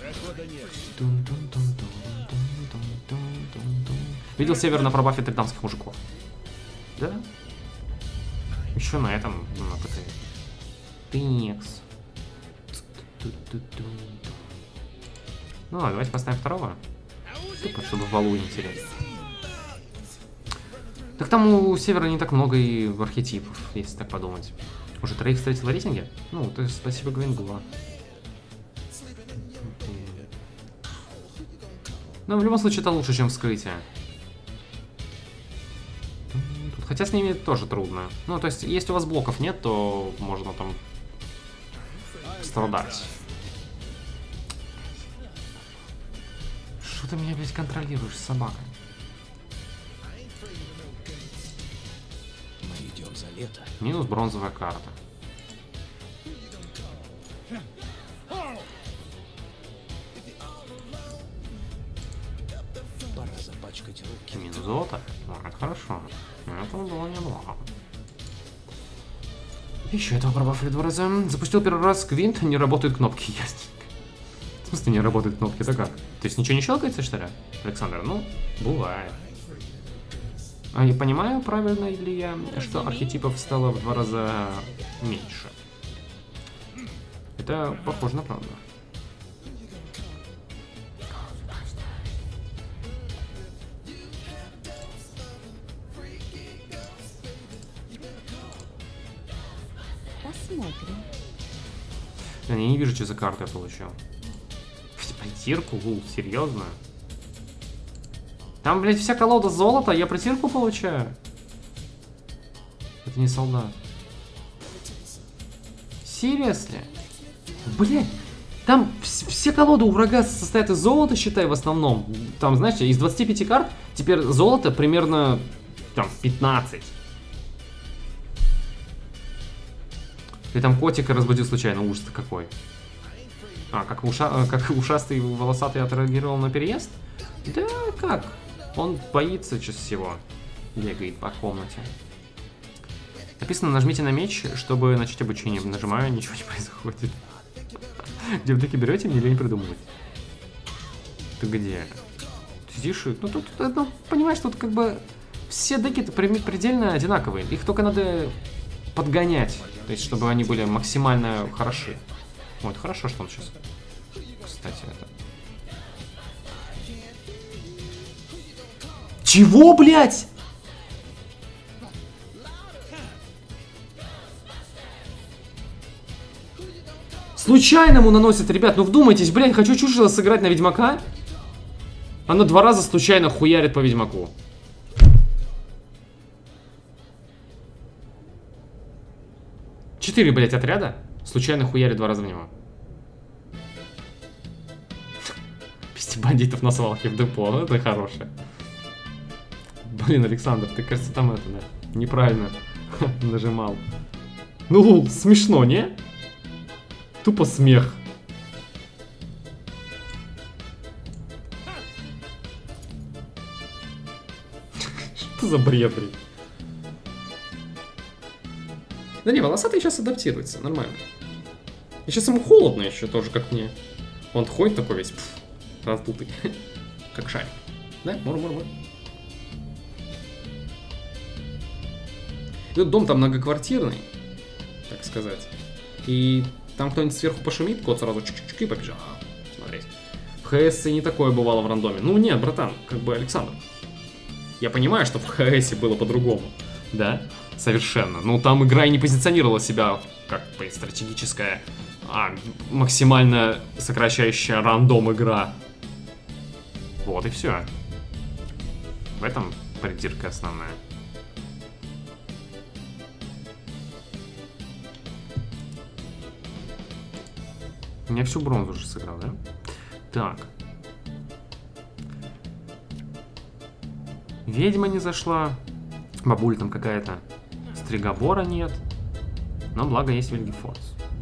Видел север на пробафе тритамских мужиков? Да? Еще на этом, на ПТ. Тынекс. Ну ладно, давайте поставим второго. Тупо, чтобы валу не терять. Так там у севера не так много и архетипов, если так подумать. Уже 3 встретил в рейтинге? Ну, то есть спасибо Гвингула. Но в любом случае это лучше, чем вскрытие. Хотя с ними тоже трудно. Ну, то есть, если у вас блоков нет, то можно там страдать. Что ты меня, блядь, контролируешь, собака? Мы идем пистолета. Минус бронзовая карта. Пора запачкать руки. Минус золото. Ну, это хорошо. Это было неплохо. Еще этого пробафли 2 раза. Запустил первый раз гвинт, не работают кнопки. Ясненько. В смысле не работают кнопки? Это как? То есть ничего не щелкается, что ли, Александр? Ну, бывает. А я понимаю, правильно ли я, что архетипов стало в 2 раза меньше? Это похоже на правду. Посмотрим. Я не вижу, что за карту я получил. Притирку? Серьезно? Там, блядь, вся колода золота, я притирку получаю? Это не солдат. Серьезно? Блядь, там все колоды у врага состоят из золота, считай, в основном. Там, знаете, из 25 карт теперь золото примерно там 15. Ты там котика разбудил случайно, ужас-то какой. А, как ушастый волосатый отреагировал на переезд? Да как? Он боится чаще всего. Бегает по комнате. Написано, нажмите на меч, чтобы начать обучение. Нажимаю, ничего не происходит. Где вы таки берете, мне лень придумывать. Ты где? Ты сидишь? Ну тут, ну, понимаешь, тут как бы все деки-то предельно одинаковые. Их только надо подгонять. То есть, чтобы они были максимально хороши. Вот, хорошо, что он сейчас... Кстати, это... Чего, блядь? Случайному наносит, ребят, ну вдумайтесь, блядь, хочу чушило сыграть на Ведьмака. Оно 2 раза случайно хуярит по Ведьмаку. Четыре, блядь, отряда случайно хуярит 2 раза в него. 50 бандитов на свалке в депо, это хорошее. Блин, Александр, ты, кажется, там это, да, неправильно нажимал. Ну, смешно, не? Тупо смех. Что за бред, блин? Да не, волосатый сейчас адаптируется, нормально. И сейчас ему холодно еще тоже, как мне. Он ходит такой весь, раздутый, как шарик. Да, мур-мур-мур. Этот дом там многоквартирный, так сказать. И там кто-нибудь сверху пошумит, кот сразу чик-чик-чик и побежал смотреть. В ХС не такое бывало в рандоме. Ну нет, братан, как бы Александр. Я понимаю, что в ХС было по-другому. Да, совершенно. Но там игра и не позиционировала себя как бы стратегическая, максимально сокращающая рандом игра. Вот и все. В этом придирка основная. Я всю бронзу уже сыграл, да? Так. Ведьма не зашла. Бабуль там какая-то. Стригобора нет. Но благо есть Вильгефорс.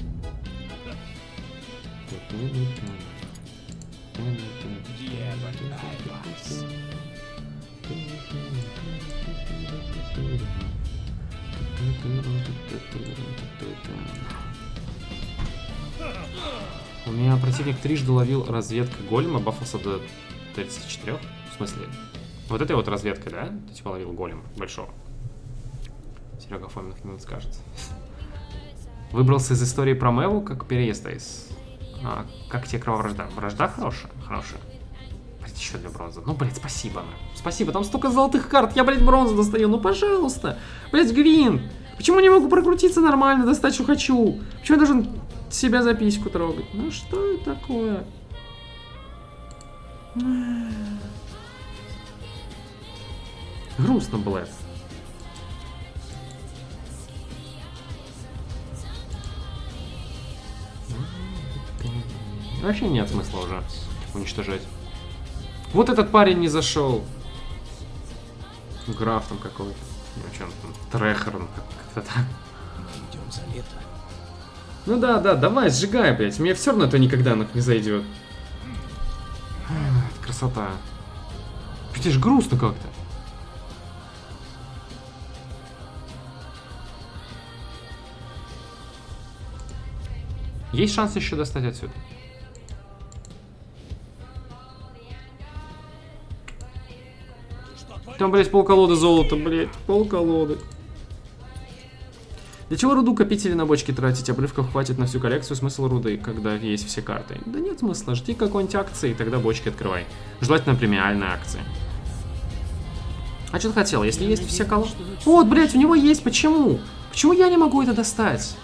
У меня противник трижды ловил разведка голема, бафался до 34. В смысле? Вот этой вот разведкой, да? Ты типа ловил голема большого. Серега Фоминых не скажет. Выбрался из истории про Мэву, как переезд из... как тебе крововражда? Вражда хорошая? Хорошая. Блять, еще для бронзы. Ну, блядь, спасибо. Спасибо, там столько золотых карт. Я, блядь, бронзу достаю. Ну, пожалуйста. Блядь, Гвин. Почему не могу прокрутиться нормально, достать, что хочу? Почему я должен себя за письку трогать? Ну, что это такое? Грустно, блядь. Вообще нет смысла уже уничтожать. Вот этот парень не зашел. Граф там какой-то. Ну, что он там? Трехорн, как-то так. Мы идем за лето. Ну да, давай, сжигай, блядь. Мне все равно это никогда не зайдет. Красота. Тебе ж грустно как-то. Есть шанс еще достать отсюда. Там, блядь, полколоды золота, блядь. Полколоды. Для чего руду копить или на бочки тратить? Обрывков хватит на всю коллекцию. Смысл руды, когда есть все карты? Да нет смысла. Жди какой-нибудь акции, и тогда бочки открывай. Желательно премиальные акции. А что ты хотел? Если есть все колоды... Вот, блядь, у него есть. Почему? Почему я не могу это достать?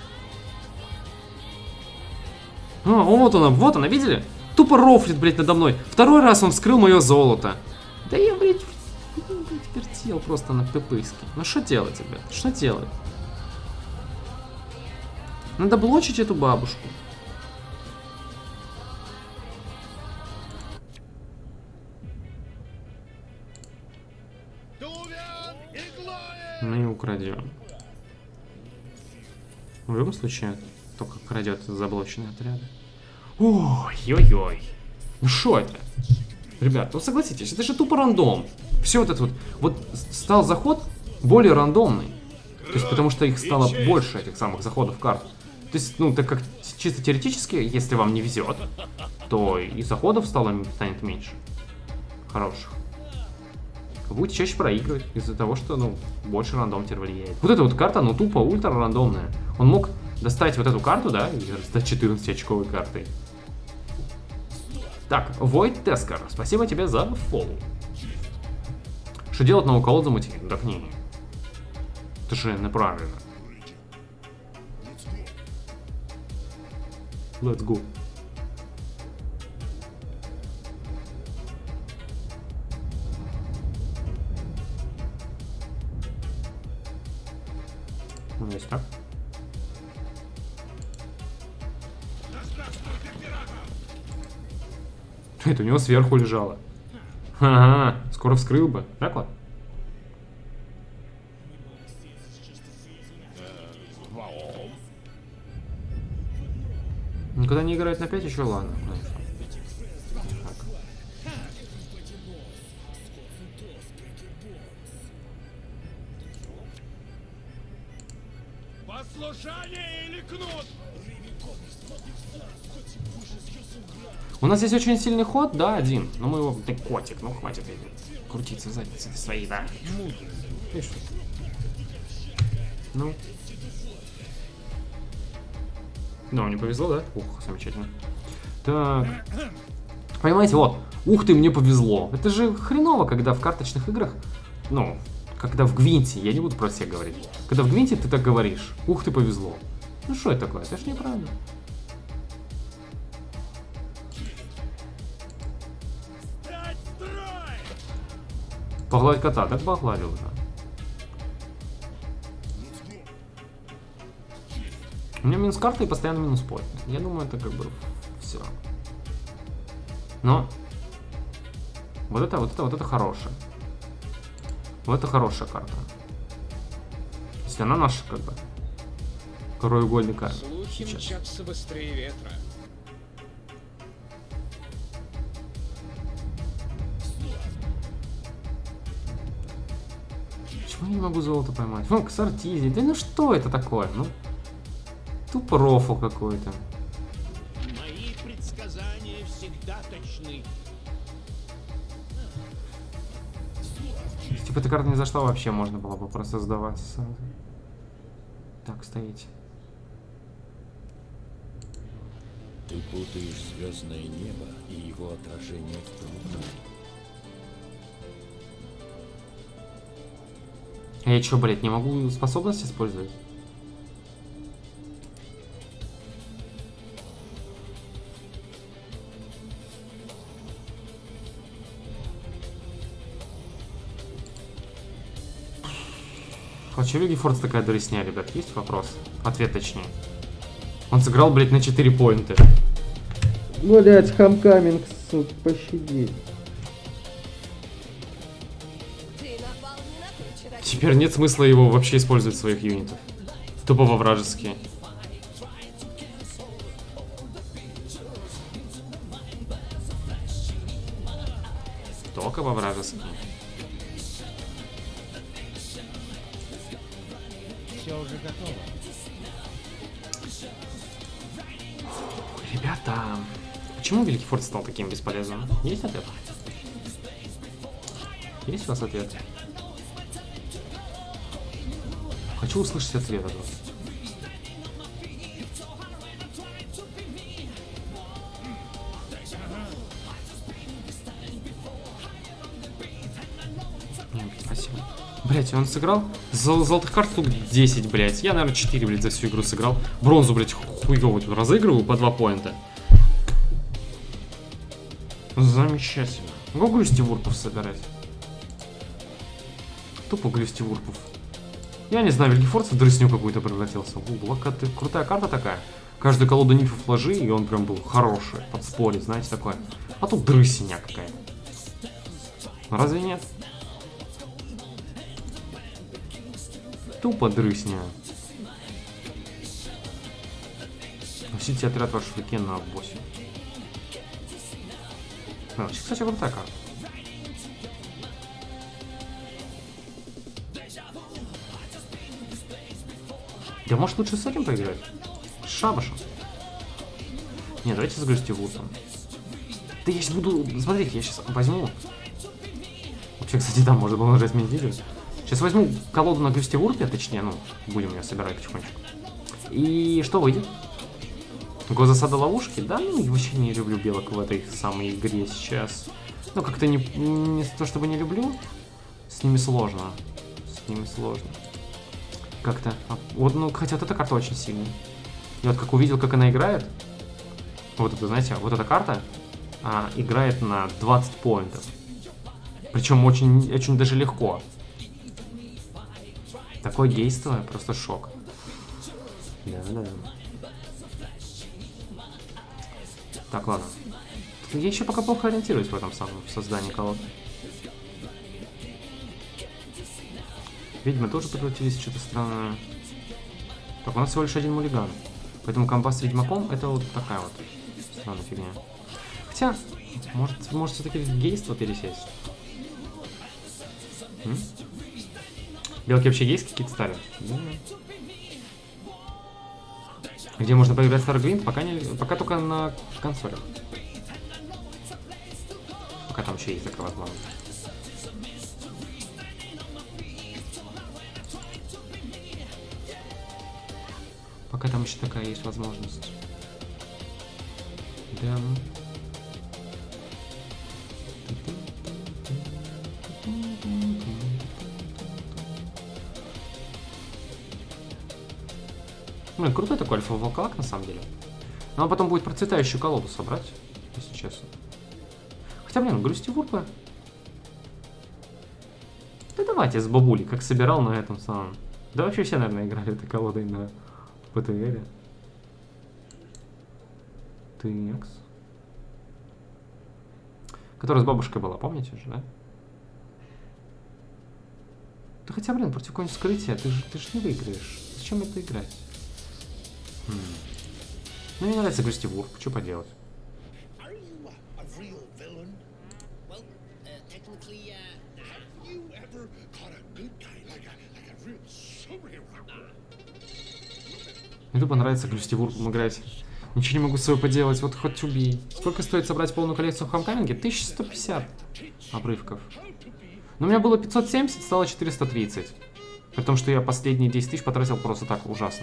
А, вот она, видели? Тупо рофлит, блядь, надо мной. Второй раз он вскрыл мое золото. Да я, блядь, вертел просто на пипыски. Ну что делать, ребят? Что делать? Надо блочить эту бабушку. Мы украдем. В любом случае, только крадет заблоченные отряды. Ой-ой-ой. Ну что это? Ребят, ну согласитесь, это же тупо рандом. Все вот это вот. Вот стал заход более рандомный. То есть потому что их стало больше, этих самых заходов карт. То есть, ну, так как чисто теоретически, если вам не везет, то и заходов станет меньше. Хороших. Вы будете чаще проигрывать из-за того, что, ну, больше рандом теперь влияет. Вот эта вот карта, ну, тупо ультра рандомная. Он мог достать вот эту карту, да, и стать 14-очковой картой. Так, Void Tesker, спасибо тебе за фоллоу. Что делать новый колод замутить? Так не. Это же неправильно. Let's go. Ну, есть так. Это у него сверху лежало. Ага, скоро вскрыл бы. Так вот. Никогда не играет на 5 еще, ладно. Послушание или кнут? У нас есть очень сильный ход, да, один. Но мы его... Ты котик, ну хватит крутиться задницей своей, да. Ну. Да, мне повезло, да? Ух, замечательно. Так. Понимаете, вот. Ух ты, мне повезло. Это же хреново, когда в карточных играх... Ну, когда в Гвинте, я не буду про всех говорить. Когда в Гвинте ты так говоришь. Ух ты, повезло. Ну что это такое? Это ж неправильно. Погладь кота, так погладил уже. У меня минус карта и постоянно минус пой. Я думаю, это как бы все. Но вот это хорошая. Вот это хорошая карта. Если она наша, как бы, краеугольный камень. Слухи мчатся быстрее ветра. Почему я не могу золото поймать? Вон, Ксартизи. Да ну что это такое? Ну, тупо рофл какой-то. Мои предсказания всегда точны. Если типа эта карта не зашла, вообще можно было бы просто сдаваться сразу. Так, стоите. Ты путаешь звездное небо и его отражение в полутоне. А я чё, блядь, не могу способность использовать? А чё Гефордс такая дресня, ребят? Есть вопрос? Ответ точнее. Он сыграл, блядь, на 4 поинта. Блядь, хамкаминг, сука, пощади. Ты напал не на ту Теперь нет смысла его вообще использовать в своих юнитов. Тупо во вражеские. Только во вражеские. Все уже готово. Ребята, почему Великий Форт стал таким бесполезным? Есть ответ? Есть у вас ответ? Хочу услышать ответ от вас. Спасибо. Блять, он сыграл? Золотых карт штук 10, блять. Я, наверное, 4, блять, за всю игру сыграл. Бронзу, блять, хуёво тут разыгрываю по 2 поинта. Замечательно. Могу глюстивурпов собирать? Тупо глюстивурпов. Я не знаю, Великий Форт в дрысню какую-то превратился. Крутая карта такая. Каждую колоду нифов ложи, и он прям был хороший. Подспорье, знаете, такое. А тут дрысня какая-то. Разве нет? Тупо дрысня. Носите отряд ваш векен на 8. Кстати, крутая карта. Да может лучше с этим поиграть? С шабашем. Не, давайте с глюстивурпом. Да я сейчас буду... Смотрите, я сейчас возьму... Вообще, кстати, там можно было нажать менделю. Сейчас возьму колоду на глюстивурпе, точнее, ну, будем ее собирать потихонечку. И что выйдет? Госзасада ловушки? Да, ну, я вообще не люблю белок в этой самой игре сейчас. Ну, как-то не то, чтобы не люблю. С ними сложно. С ними сложно. Как-то. Вот, ну, хотя вот эта карта очень сильная. Я вот как увидел, как она играет. Вот это, знаете, вот эта карта играет на 20 поинтов. Причем очень даже легко. Такое действие, просто шок. Да. Так, ладно. Я еще пока плохо ориентируюсь в этом самом создании колод. Ведьмы тоже превратились в что-то странное. Так, у нас всего лишь один муллиган. Поэтому комбас с ведьмаком это вот такая вот странная фигня. Хотя, может все-таки гейство пересесть. Белки вообще есть какие-то стали? Где можно поиграть в Старгвинт? Пока только на консолях. Пока там еще есть такая возможность. Пока там еще такая есть возможность. Да. Блин, крутой такой альфа-волколак на самом деле. Но он потом будет процветающую колоду собрать, если честно. Хотя, блин, глюстивурпы. Да давайте с бабулей, как собирал на этом самом. Да вообще все, наверное, играли этой колодой на ПТРе. Тыкс. Которая с бабушкой была, помните же, да? Да хотя, блин, против какого-нибудь скрытия ты же не выиграешь. Зачем это играть? Ну, мне нравится глюстивурп, что поделать? Мне тупо нравится глюстивурпом играть. Ничего не могу с собой поделать, вот хоть убей. Сколько стоит собрать полную коллекцию в Хомкаминге? 1150 обрывков. Но у меня было 570, стало 430. При том, что я последние 10 тысяч потратил просто так ужасно.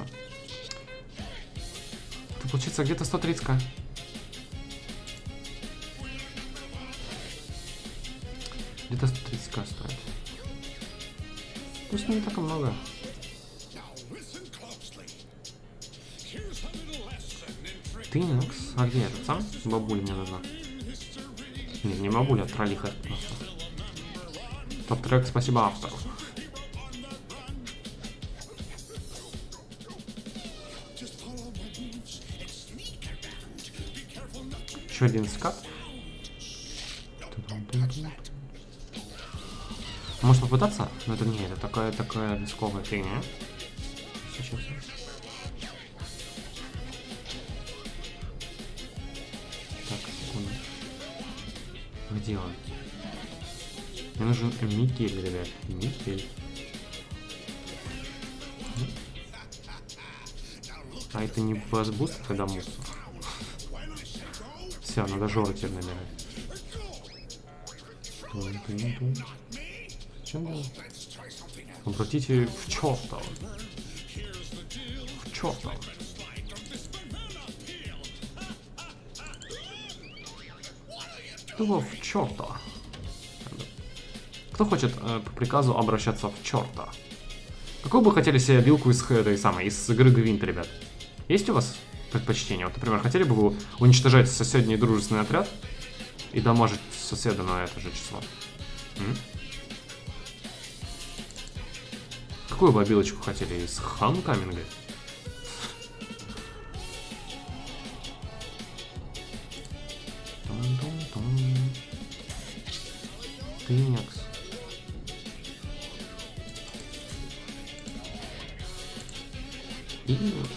Это получится где-то 130к. Где-то 130к стоит. Пусть не так и много. Тынкс. А где этот сам? Бабуля мне нужна. Не бабуля, а троллиха. Топ-трек, спасибо автору. Еще один скат. Может попытаться? Но это не, это такая рисковая фигня. Сейчас. Так, секунду. Где он? Мне нужен Микель, ребят. Микель. А это не базбуст, когда мусор. Все, надо Жору теперь набирать. Что надо? Обратите в чёрта. В чёрта. Кто в чёрта? Кто хочет по приказу обращаться в чёрта? Какую бы хотели себе вилку из этой самой, из игры Гвинт, ребят? Есть у вас предпочтение? Вот, например, хотели бы вы уничтожать соседний дружественный отряд и дамажить соседа на это же число? Какую бы обилочку хотели? Из Homecoming? Феникс. И вот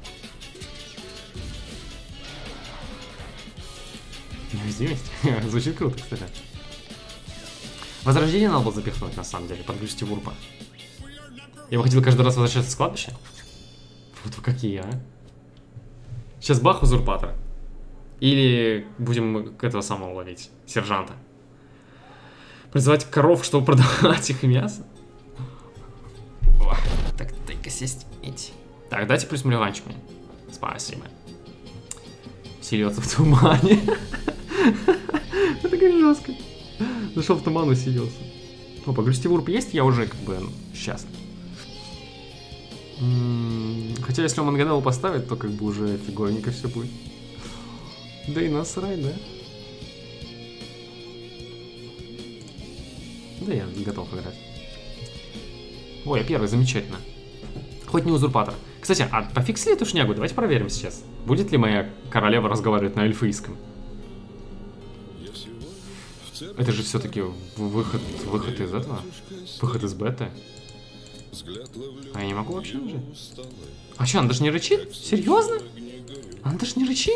это. Невидимость? Звучит круто, кстати. Возрождение надо было запихнуть, на самом деле, подгрузить Вурпа. Я бы хотел каждый раз возвращаться с кладбища. Вот вы какие, а? Сейчас бах, узурпатора. Или будем этого самого ловить, сержанта. Призывать коров, чтобы продавать их мясо. О, так, дай-ка сесть. Так, дайте плюс миллиончик мне. Спасибо. Усиливаться в тумане. Это такая жестко. Зашел в туман, усилился. Опа, гостевурп есть, я уже как бы счастлив. Хотя если он Манганеллу поставит, то как бы уже фиговенько все будет. Да и насрать, да? Да я готов играть. Ой, я первый, замечательно. Хоть не узурпатор. Кстати, а пофиксили эту шнягу? Давайте проверим сейчас. Будет ли моя королева разговаривать на эльфийском? Это же все-таки выход из этого? Выход из беты? А я не могу вообще нажать? А что, она даже не рычит? Серьезно? Она даже не рычит?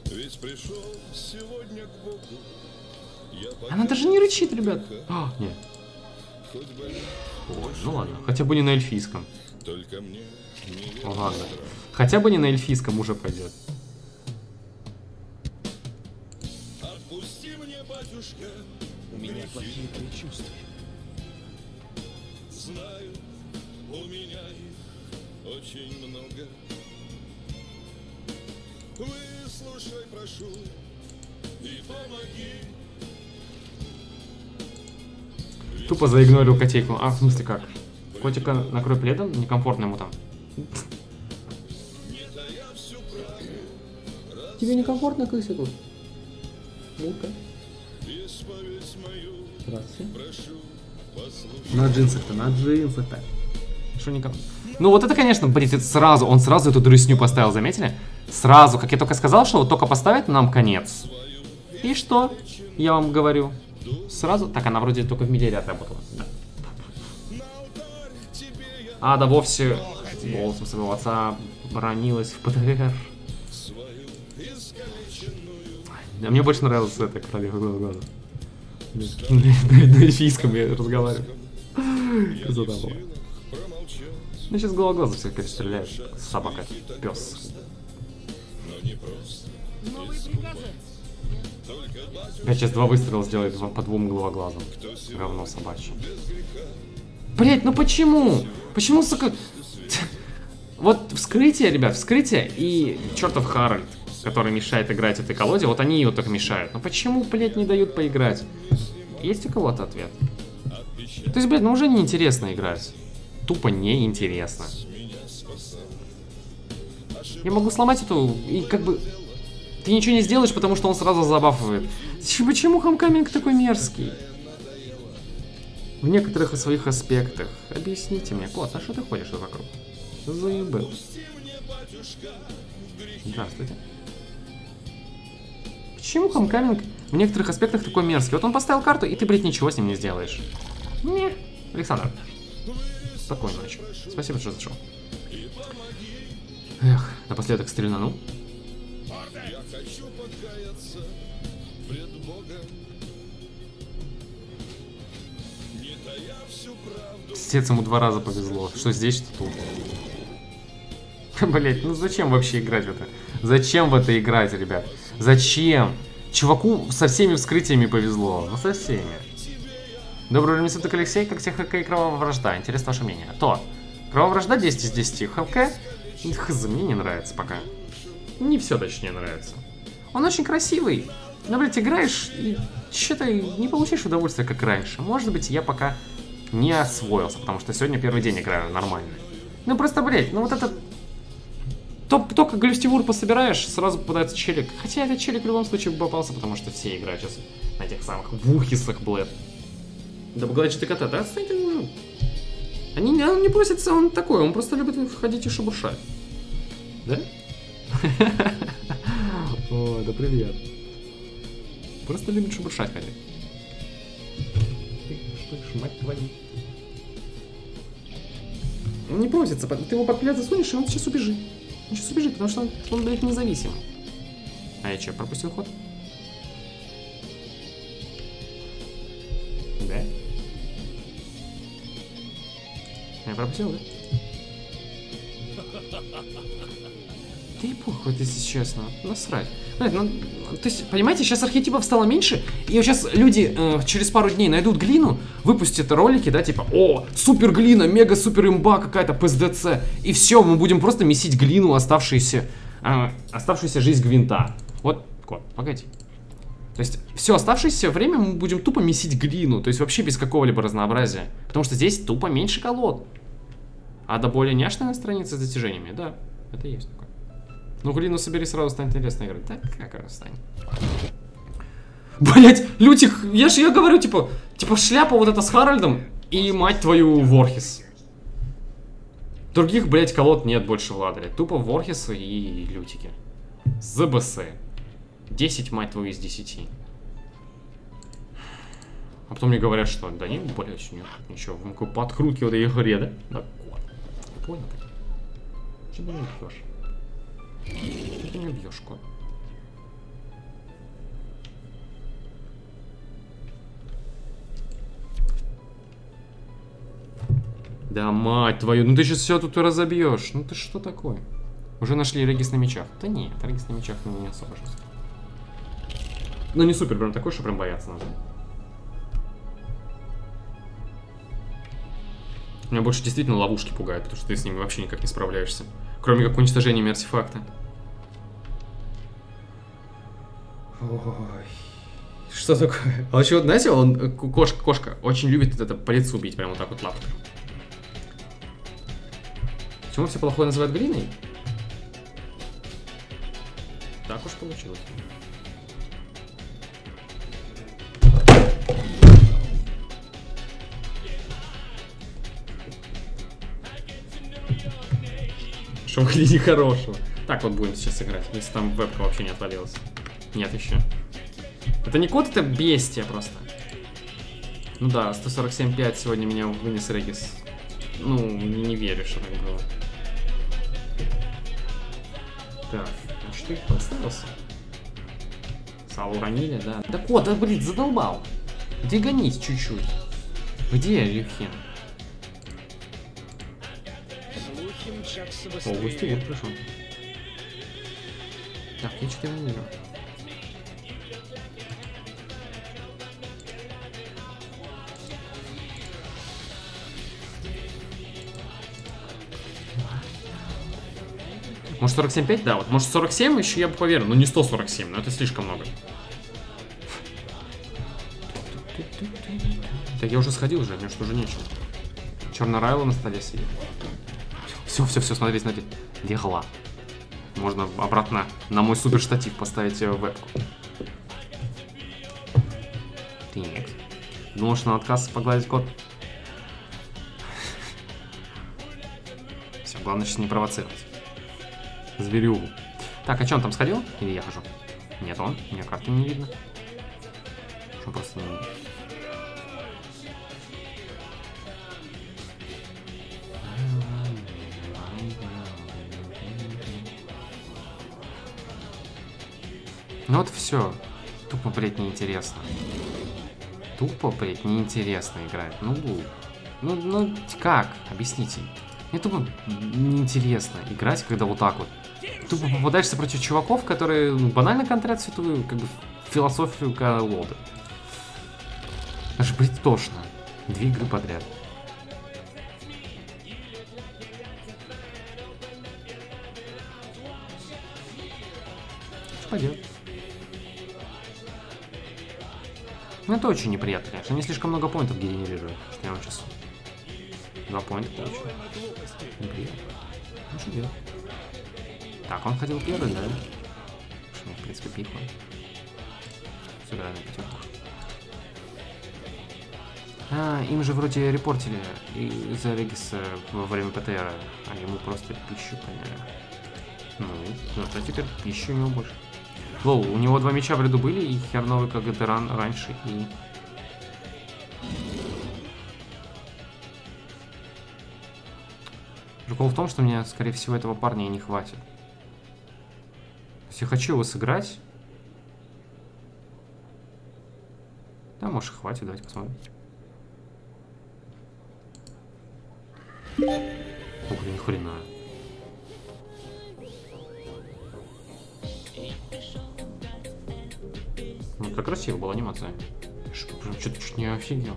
Она даже не рычит, ребят. А, нет. Ой, ну ладно. Хотя бы не на эльфийском. Ладно. Хотя бы не на эльфийском уже пойдет. У меня плохие предчувствия. Знаю, у меня их очень много. Выслушай, прошу, и помоги. Тупо заигнорил котейку. А, в смысле как? Котика накрой пледом? Некомфортно ему там. Тебе некомфортно, Кыся, тут? Ну-ка. Здравствуйте. На джинсах-то, на джинсах-то. Что никак? Ну вот это, конечно, блин, это сразу, он сразу эту дрысню поставил, заметили? Сразу, как я только сказал, что вот только поставить нам конец. И что? Я вам говорю. Сразу? Так, она вроде только в Мидере отработала. Да. А, да вовсе голосом своего отца бронилась в ПТР. А мне больше нравилась эта королева глаза. На эльфийском я разговариваю. Красота была. Ну сейчас гологлаза всех перестреляют. Собака, пес. Я сейчас 2 выстрела сделает по 2 головоглазам. Говно собачье. Блять, ну почему? Почему, сука? Вот вскрытие, ребят, вскрытие и чертов Харальд, который мешает играть этой колоде, вот они ее так мешают. Но почему, блять, не дают поиграть? Есть у кого-то ответ? То есть, блядь, ну уже неинтересно играть. Тупо неинтересно. Я могу сломать эту, и как бы... Ты ничего не сделаешь, потому что он сразу забафывает. Почему Homecoming такой мерзкий? В некоторых своих аспектах. Объясните мне, кот, а что ты ходишь вокруг? Заебал. Здравствуйте. Почему Homecoming в некоторых аспектах такой мерзкий? Вот он поставил карту, и ты, блядь, ничего с ним не сделаешь. Не. Александр, спокойной ночи. Спасибо, что зашел. Эх, напоследок стрельнану. Я хочу покаяться пред Богом, не тая всю правду. Стец ему 2 раза повезло. Что здесь, что тут. Блять, ну зачем вообще играть в это? Зачем в это играть, ребят? Зачем? Чуваку со всеми вскрытиями повезло. Ну со всеми. Доброго времени суток, Алексей. Как тебе ХК и Кровавая Вражда? Интересно ваше мнение. То. Кровавая Вражда 10 из 10. ХК? Хз, мне не нравится пока. Не все, точнее, нравится. Он очень красивый. Но, блядь, играешь и что-то не получаешь удовольствия, как раньше. Может быть, я пока не освоился, потому что сегодня первый день играю нормально. Ну просто, блядь, ну вот это... Только глюстивур пособираешь, сразу попадается челик. Хотя этот челик в любом случае попался, потому что все играют сейчас на тех самых вухисах, блядь. Да погладь же ты кота, да? Отстань ты уже. Он не просится, он такой, он просто любит ходить и шебуршать. Да? О, да привет. Просто любит шебуршать ходить. Ты мать твою. Он не просится, ты его под плед засунешь, и он сейчас убежит. Он сейчас убежит, потому что он блядь, независим. А я что, пропустил ход? Да? Я пропустил, да? Да и похуй, если честно. Насрать. Блядь, ну, то есть, понимаете, сейчас архетипов стало меньше, и вот сейчас люди через пару дней найдут глину, выпустят ролики, да, типа, о, супер глина, мега супер имба какая-то ПСДЦ, и все, мы будем просто месить глину, оставшуюся жизнь гвинта. Вот, погоди. То есть, все оставшееся время мы будем тупо месить глину, то есть вообще без какого-либо разнообразия, потому что здесь тупо меньше колод. А до более няшной страницы с достижениями, да, это есть такое. Ну, глину собери, сразу станет интересно играть. Так, как раз станет. Блять, Лютик, я говорю, типа шляпа вот эта с Харальдом и, мать твою, Ворхис. Других, блять, колод нет больше в ладере. Тупо Ворхис и Лютики. ЗБС. 10, мать твою, из 10. А потом мне говорят, что да не, блять, нет, ничего, в какой подкрутке в этой игре, да? Да, понял. Чего ты не бьешь? Ты не бьешь, кот. Да мать твою, ну ты сейчас все тут разобьешь. Ну ты что такое? Уже нашли регис на мечах. Да нет, регис на мечах не особо жестко. Ну не супер прям такой, что прям бояться надо. Меня больше действительно ловушки пугают, потому что ты с ними вообще никак не справляешься. Кроме как уничтожениями артефакта. Ой. Что такое? А еще, знаете, он, кошка, очень любит это по лицу бить, прям вот так вот лапкой. Почему все плохое называют глиной? Так уж получилось. Что в глине хорошего. Так вот будем сейчас играть, если там вебка вообще не отвалилась. Нет еще. Это не код, это бестия просто. Ну да, 147.5 сегодня меня вынес регис. Ну, не верю, что так было. Так, а что их подставился? Сало уронили, да. Да кот, да блин, задолбал. Двиганись чуть-чуть. Где Люхин? О, гости вот пришел. Так, я что-то не вижу. Может 47.5? Да, вот может 47 еще я бы поверил, но не 147, но это слишком много. Так я уже сходил уже, мне что уже нечего. Черный Райло на столе сидит. Все, смотри. Легла. Можно обратно на мой супер штатив поставить вебку. Так. Думал, что на отказ погладить кот. Все, главное сейчас не провоцировать. Зверюгу. Так, а что он там сходил? Или я хожу? Нет, он. Меня карты не видно. Что просто не видно. Ну вот все. Тупо, блядь, неинтересно. Тупо, блядь, неинтересно играть. Ну, как? Объясните. Мне тупо неинтересно играть, когда вот так вот. Тупо попадаешься против чуваков, которые банально контрят святую, как бы, философию колоды. Аж, блядь, тошно. 2 игры подряд. Что пойдет? Ну, это очень неприятно, конечно. Они слишком много поинтов генерируют в первом часу. 2 поинта получил. Неприятно. Ну, что делать? Так, он ходил первый, да? Что, в принципе, пикнул. Сыграем на 5. Им же вроде репортили из-за Региса во время ПТР, а ему просто пищу поняли. Ну, зато теперь пищи у него больше. Лол, у него 2 мяча в ряду были, и херновый КГТ раньше, и... Прикол в том, что мне, скорее всего, этого парня и не хватит. Если я хочу его сыграть... Да, может, хватит, давайте посмотрим. Ух, ни хрена. Ну, это красиво была анимация. Что-то чуть не офигел.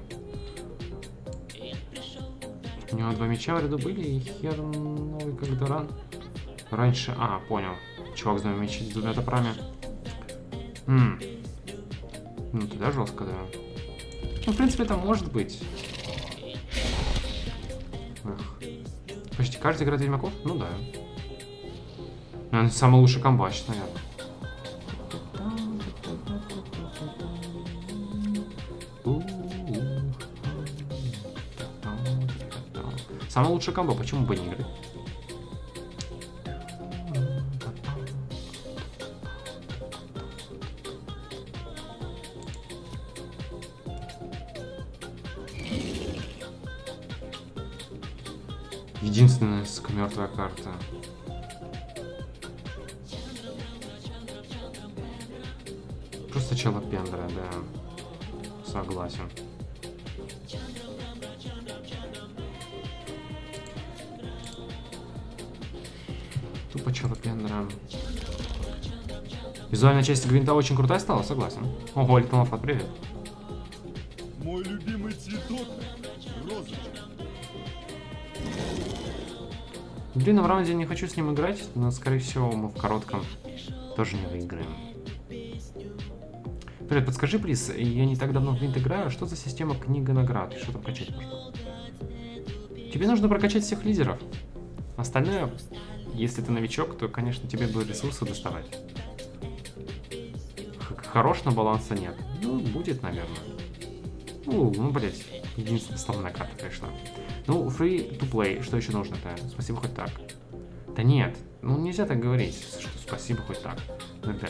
У него 2 мяча в ряду были, и хер новый как Доран. Раньше... понял. Чувак с 2 мячами, с 2 топорами. Ну, тогда жестко, да. Ну, в принципе, это может быть. Эх. Почти каждый играет Ведьмаков? Ну да. Наверное, самый лучший комбач, наверное. Самый лучший комбо, почему бы не играть? Единственная, сука, мертвая карта. Просто челопендра, да. Согласен. Тупо челопендра. Визуальная часть Гвинта очень крутая стала, согласен. Ого, Литомафат, привет. Мой любимый цветок — розочка. В длинном раунде не хочу с ним играть, но, скорее всего, мы в коротком тоже не выиграем. Привет, подскажи, плиз, я не так давно в Гвинт играю, что за система книга наград? И что там качать можно? Тебе нужно прокачать всех лидеров. Остальное, если ты новичок, то, конечно, тебе будут ресурсы доставать. Хорош, но баланса нет. Ну, будет, наверное. Ну, блять, единственная основная карта пришла. Ну, free to play, что еще нужно-то? Спасибо хоть так. Да нет, ну нельзя так говорить, что спасибо хоть так. Ребят,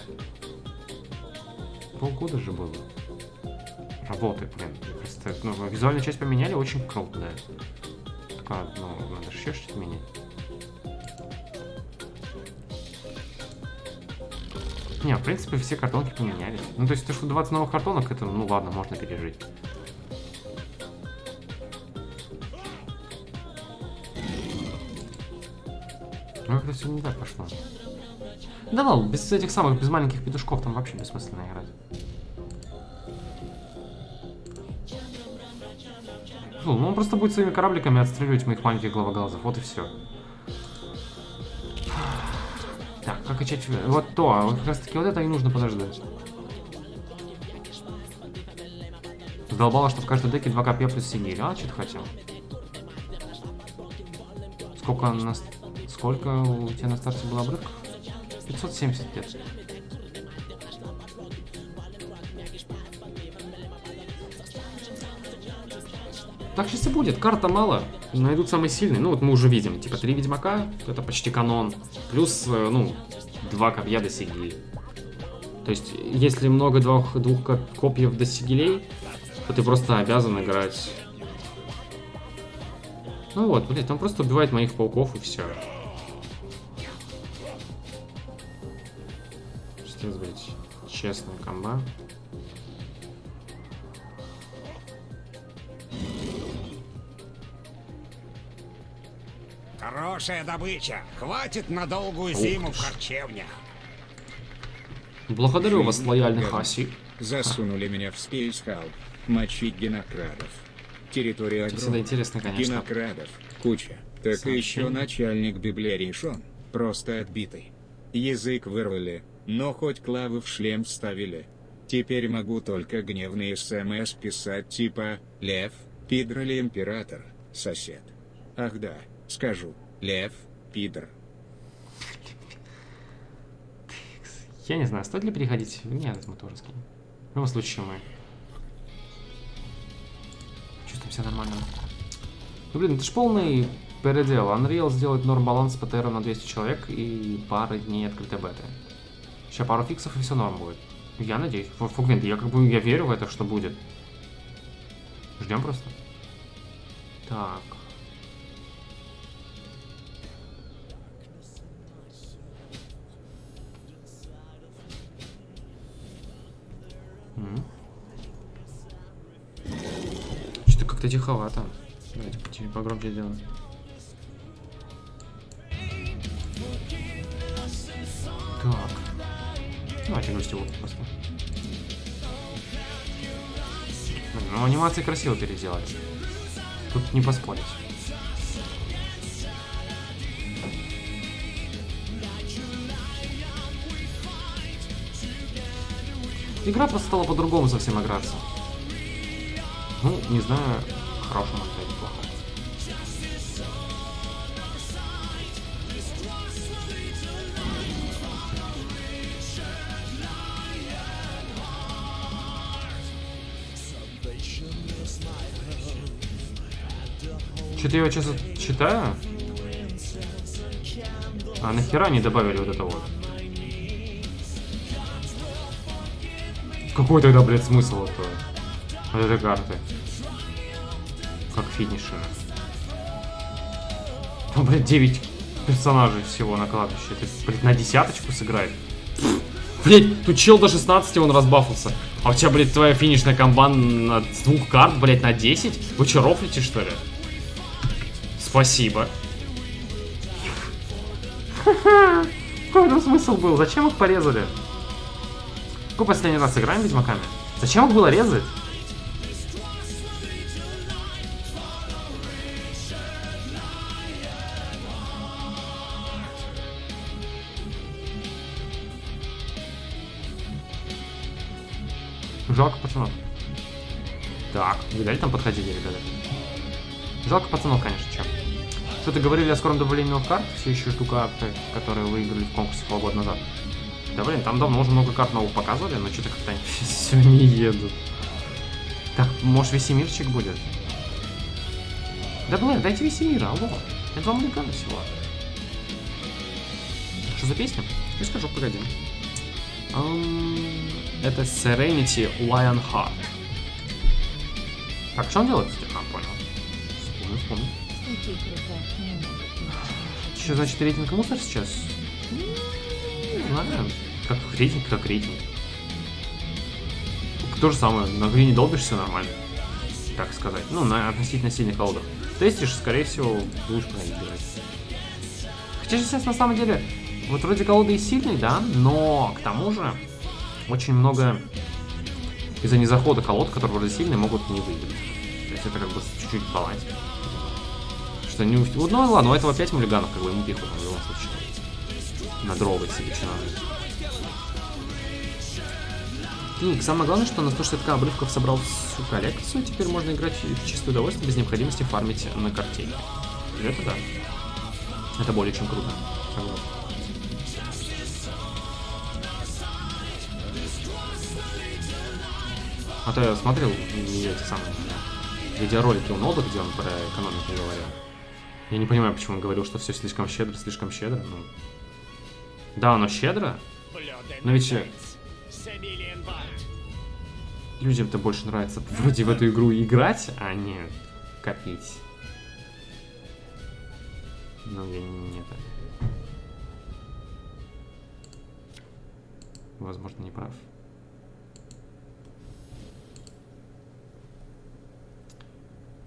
полгода же было. Работает, блин. Просто, ну, визуальную часть поменяли, очень круто, да. Только, ну, надо же еще что-то менять. Не, в принципе, все картонки поменялись. Ну, то есть, то, что 20 новых картонок, это, ну ладно, можно пережить. Ну, это все не так пошло. Да ладно, без этих самых, без маленьких петушков там вообще бессмысленно играть. Ну, он просто будет своими корабликами отстреливать моих маленьких головоглазов, вот и все. Так, как качать... Вот то, вот как раз таки вот это и нужно подождать. Задолбало, что в каждой деке 2 копья плюс сигиль. А, что ты хотел? Сколько нас... Сколько у тебя на старте было обрывков? 570 лет. Так сейчас и будет. Карта мало. Найдут самый сильный. Ну вот мы уже видим. Типа 3 ведьмака. Это почти канон. Плюс, ну, 2 копья до сигилей. То есть, если много двух копьев до сигилей, то ты просто обязан играть. Ну вот, блядь, он просто убивает моих пауков и все. Блять. Честная комба. Хорошая добыча. Хватит на долгую зиму в харчевнях. Благодарю вас, лояльный Хаси. Засунули меня в спейсхал. Мочить генокрадов. Территория Всегда огромная. интересно, конечно. Генокрадов. Куча. Так и еще начальник библиарий Шон. Просто отбитый. Язык вырвали, но хоть клавы в шлем вставили. Теперь могу только гневные СМС писать типа «Лев, пидор или император, сосед». Ах да, скажу «Лев, пидор». Я не знаю, стоит ли переходить. Нет, мы тоже скинем. В любом случае мы чувствуем себя нормально. Ну блин, это ж полный передел. Unreal сделает норм баланс ПТР на 200 человек и пары дней открытой беты. Сейчас пару фиксов и все норм будет. Я надеюсь. Фугвинт, я верю в это, что будет. Ждем просто. Так. Что-то как-то тиховато. Давайте погромче сделаем. Так. Давайте гостевую просто. Ну, анимации красиво переделали. Тут не поспорить. Игра просто стала по-другому совсем играться. Ну, не знаю, хорошему это или плохому. Что-то я его сейчас читаю. А нахера не добавили вот это вот? Какой тогда, блядь, смысл вот этой карты? Как финишер. Там, блядь, 9 персонажей всего на кладбище. Это, блядь, на десяточку сыграет. Блядь, тут чел до 16 он разбафался. А у тебя, блядь, твоя финишная комба с 2 карт, блядь, на 10? Вы че, рофлите, что ли? Спасибо. Какой там смысл был? Зачем их порезали? Какой последний раз играем ведьмаками? Зачем их было резать? Жалко пацанов. Так, видали, там подходили, ребята? Жалко пацанов, конечно, чем. Что-то говорили о скором добавлении новых карт, все еще жду карты, которые выиграли в конкурсе полгода назад. Да блин, там давно уже много карт новых показывали, но что-то как-то они все не едут. Так, может Весемирчик будет? Да блин, дайте Весемира, алло. Это 2 миллигана всего. Что за песня? Я скажу, погоди. Это Serenity Lionheart. Так, что он делает? А, понял. Вспомнил. Что значит рейтинг мусор сейчас? Не знаю. Как рейтинг. То же самое. На грине долбишься нормально. Так сказать. Ну, на относительно сильных колодах. Тестишь, скорее всего, будешь проигрывать. Хотя сейчас на самом деле, вот вроде колода и сильный, да, но к тому же очень много из-за незахода колод, которые вроде сильные, могут не выиграть. То есть это как бы чуть-чуть баланс. Что не... Вот, ну ладно, у этого 5 муллиганов, как бы ему пиху в любом случае. Надровать себе чиновник. И самое главное, что на 160к обрывков собрал всю коллекцию, теперь можно играть в чистое удовольствие без необходимости фармить на карте. И это да. Это более чем круто. Согласен. А то я смотрел эти самые видеоролики у Нода, где он про экономику говорил. Я не понимаю, почему он говорил, что все слишком щедро. Ну, да, оно щедро, но ведь людям-то больше нравится вроде в эту игру играть, а не копить. Ну, я не это. Возможно, не прав.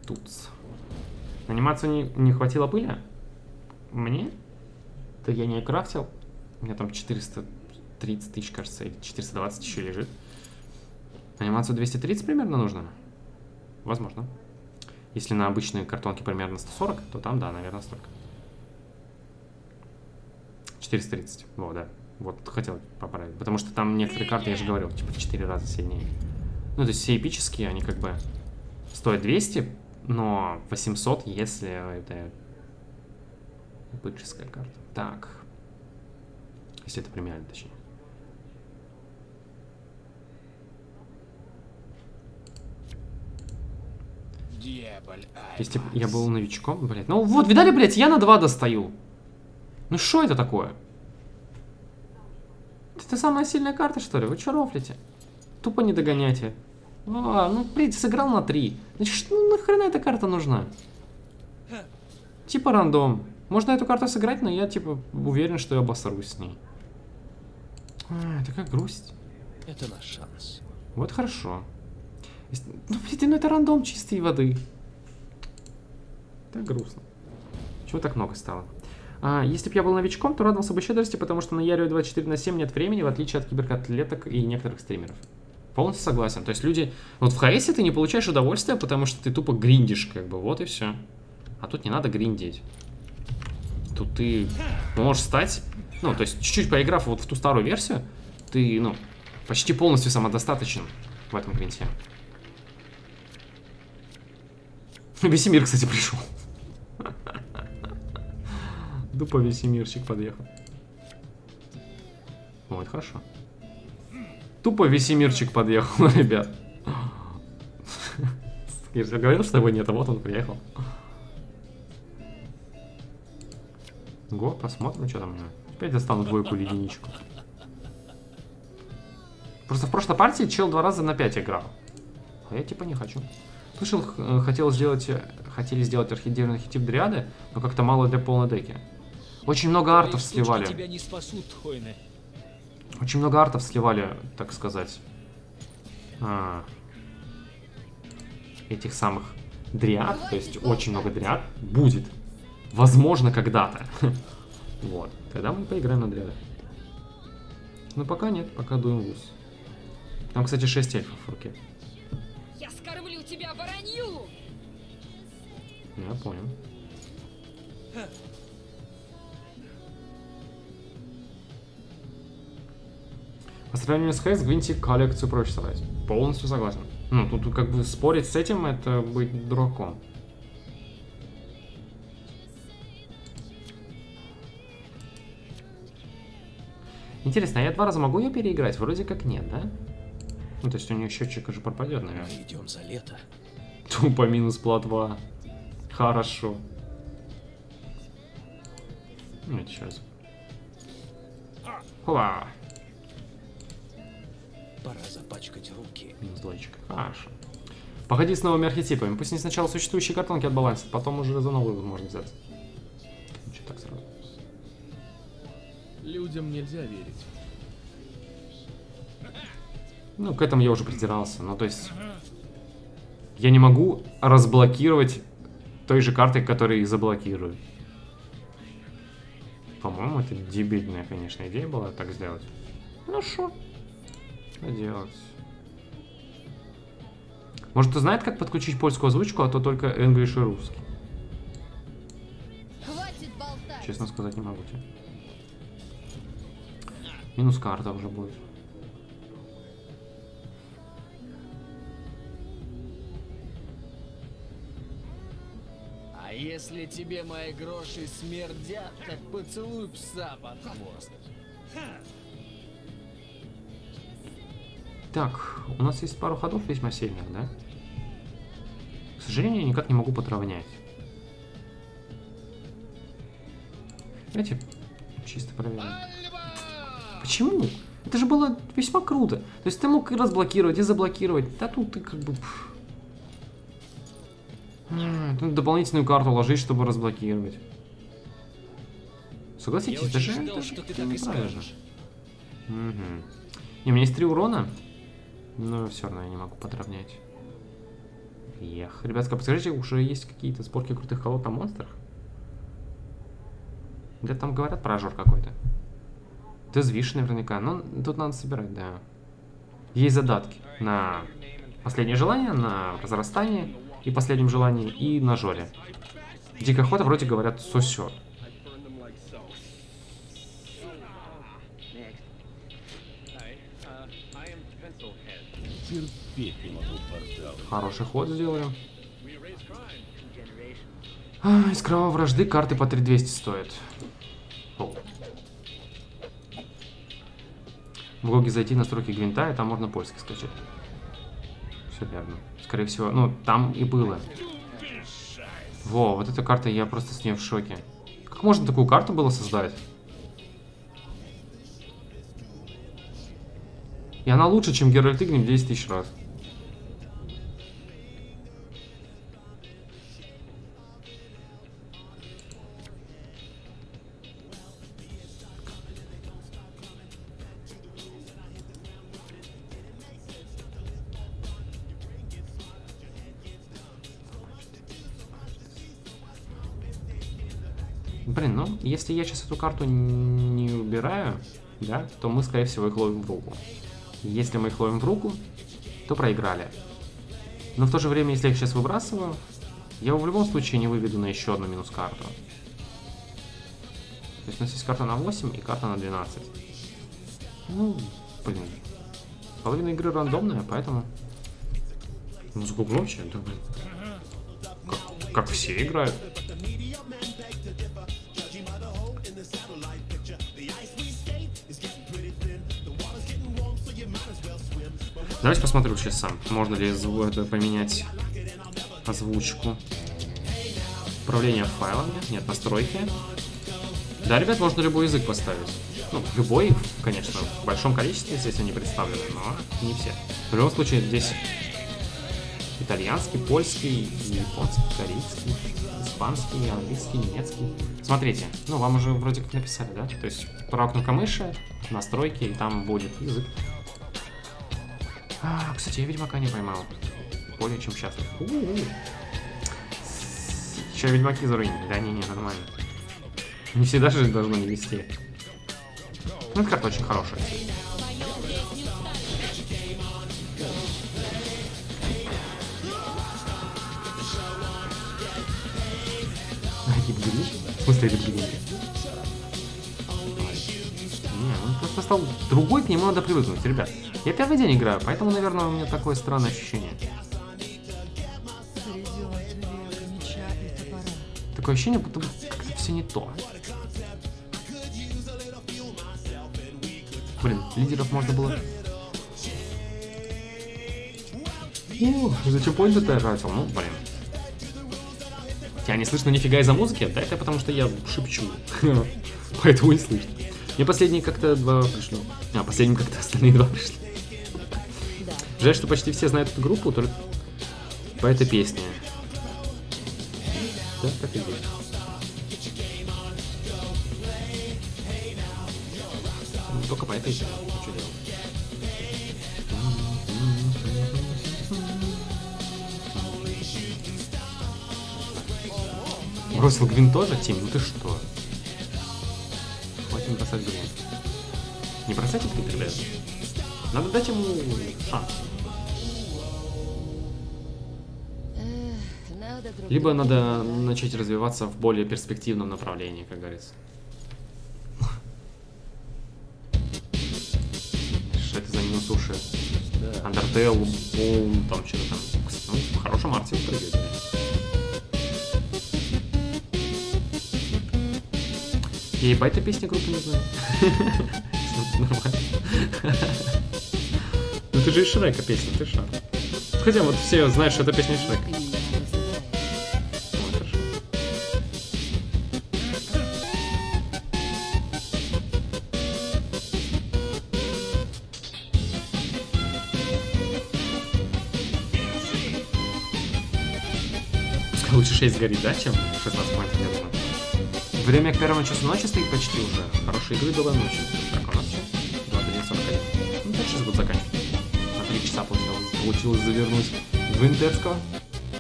Тут. Анимацию не хватило пыли? Мне? Да я не крафтил. У меня там 430 тысяч, кажется, или 420 еще лежит. Анимацию 230 примерно нужно? Возможно. Если на обычные картонки примерно 140, то там, да, наверное, столько. 430. Во, да. Вот, хотел поправить. Потому что там некоторые карты, я же говорил, типа в 4 раза сильнее. Ну, то есть все эпические, они как бы стоят 200, но 800, если это эпическая карта. Так. Если это премиальный, точнее. Если бы я был новичком, блядь. Ну вот, видали, блядь, я на 2 достаю. Ну что это такое? Это самая сильная карта, что ли? Вы что рофлите? Тупо не догоняйте. А, ну, блядь, сыграл на 3. Значит, ну нахрена эта карта нужна? Типа рандом. Можно эту карту сыграть, но я, типа, уверен, что я обосрусь с ней. А, такая грусть. Это наш шанс. Вот хорошо. Ну, блядь, ну это рандом чистой воды. Так грустно. Чего так много стало? Если бы я был новичком, то радовался бы щедрости, потому что на Яре 24/7 нет времени, в отличие от киберкотлеток и некоторых стримеров. Полностью согласен. То есть люди... Вот в ХСе ты не получаешь удовольствия, потому что ты тупо гриндишь, как бы, вот и все. А тут не надо гриндить. Тут ты можешь стать... Ну, то есть чуть-чуть поиграв вот в ту старую версию, ты, ну, почти полностью самодостаточен в этом гринте. Весемир, кстати, пришел. Тупо Весемирчик подъехал. О, это хорошо. Тупо Весемирчик подъехал, ребят. Я же говорил, что его нет, а вот он приехал. Го, посмотрим, что там у него. Опять достану двойку или единичку. Просто в прошлой партии чел 2 раза на 5 играл. А я типа не хочу. Слышал, хотели сделать орхидейный архетип Дриады, но как-то мало для полной деки. Очень много артов сливали. Тебя не спасут, Хойне. Очень много артов сливали, так сказать. Этих самых дриад. То есть очень много дриад будет. Возможно, когда-то. Вот. Тогда мы поиграем на дриадах. Но пока нет, пока дуем в ус. Там, кстати, 6 эльфов в руке. Я скормлю тебя воронью! Я понял. По сравнению с ХС, Гвинтик коллекцию проще собрать. Полностью согласен. Ну, тут как бы спорить с этим, это быть дураком. Интересно, а я 2 раза могу ее переиграть? Вроде как нет, да? Ну, то есть у нее счетчик уже пропадет, наверное. Мы идем за лето. Тупо минус платва. Хорошо. Ну, это сейчас. Хова. Пора запачкать руки. Минус 2. Хорошо. Походи с новыми архетипами. Пусть не сначала существующие картонки отбалансят, потом уже за новую можно взяться. Что так сразу? Людям нельзя верить. Ну, к этому я уже придирался. Ну, то есть... Я не могу разблокировать той же картой, которая их заблокирует. По-моему, это дебильная, конечно, идея была так сделать. Ну, шо? Что делать? Может, кто знает, как подключить польскую озвучку, а то только English и русский. Хватит болтать. Честно сказать, не могу тебе. Минус карта уже будет. А если тебе мои гроши смердят, так поцелуй пса под хвост. Так, у нас есть пару ходов весьма сильных, да? К сожалению, я никак не могу подровнять. Давайте чисто проверим. Почему? Это же было весьма круто. То есть ты мог и разблокировать, и заблокировать. Да тут ты как бы... Тут дополнительную карту ложить, чтобы разблокировать. Согласитесь, это же неправильно. Угу. И у меня есть 3 урона, но все равно я не могу подровнять. Эх, ребятка, подскажите, уже есть какие-то сборки крутых колод на монстрах? Где-то там говорят про ажур какой-то. Тезвиш наверняка. Но тут надо собирать, да. Есть задатки на последнее желание, на разрастание и последнем желании, и на жоре. Дикая охота вроде говорят сосет. Терпеть не могу порталы. Хороший ход сделали. Из кровавой вражды карты по 3200 стоят. О. В Гоги зайти в настройки гвинта, и там можно польский скачать. Все верно. Скорее всего, ну, там и было. Во, вот эта карта, я просто с ней в шоке. Как можно такую карту было создать? И она лучше, чем Геральт Игнем 10 тысяч раз. Блин, ну, если я сейчас эту карту не убираю, да, то мы, скорее всего, их ловим в руку. Если мы их ловим в руку, то проиграли. Но в то же время, если я их сейчас выбрасываю, я в любом случае не выведу на еще одну минус-карту. То есть у нас есть карта на 8 и карта на 12. Ну, блин. Половина игры рандомная, поэтому... Музыку громче? Да, блин. Как все играют. Давайте посмотрю сейчас сам, можно ли это поменять озвучку. Управление файлами, нет, настройки. Да, ребят, можно любой язык поставить. Ну, любой, конечно, в большом количестве здесь они представлены, но не все. В любом случае, здесь итальянский, польский, японский, корейский, испанский, английский, немецкий. Смотрите, ну, вам уже вроде как написали, да? То есть, правая кнопка мыши, настройки, и там будет язык. Кстати, я Ведьмака не поймал. Более чем счастлив. Сейчас Ведьмаки заруинили. Да не, нормально. Не всегда же должно не вести. Ну, эта карта очень хорошая. В смысле, не, он просто стал другой, к нему надо привыкнуть, ребят. Я первый день играю, поэтому, наверное, у меня такое странное ощущение. Такое ощущение, будто как-то все не то. Блин, лидеров можно было... Зачем поинты-то я тратил? Ну, блин. Тебя не слышно нифига из-за музыки? Да, это потому что я шепчу. Поэтому не слышно. Мне последние как-то 2 пришли. Последним как-то остальные 2 пришли. Жаль, что почти все знают эту группу только по этой песне. Да, так и есть. Только по этой песне. Что делать? Бросил гвинт тоже, Тим? Ну ты что? Хватит бросать гвинт. Не бросайте гвинт, ребят. Надо дать ему шанс. Либо надо начать развиваться в более перспективном направлении, как говорится. Что это за минус уши? Undertale, Boom, там что-то там. Ну, в хорошем арте прыгает. Я ебать этой песни группы не знаю. Нормально. Ну ты же из Шрека песня, ты шар. Хотя вот все знают, что это песня из Шрека. Пускай лучше 6 сгорит, да, чем 16 поинтов, я думаю. Время к 1 часу ночи стоит почти уже. Хорошей игры, доброй ночи. Так, у нас что? 21:41. Ну, так сейчас буду заканчивать. На 3 часа получилось завернуть Гвинтецкого.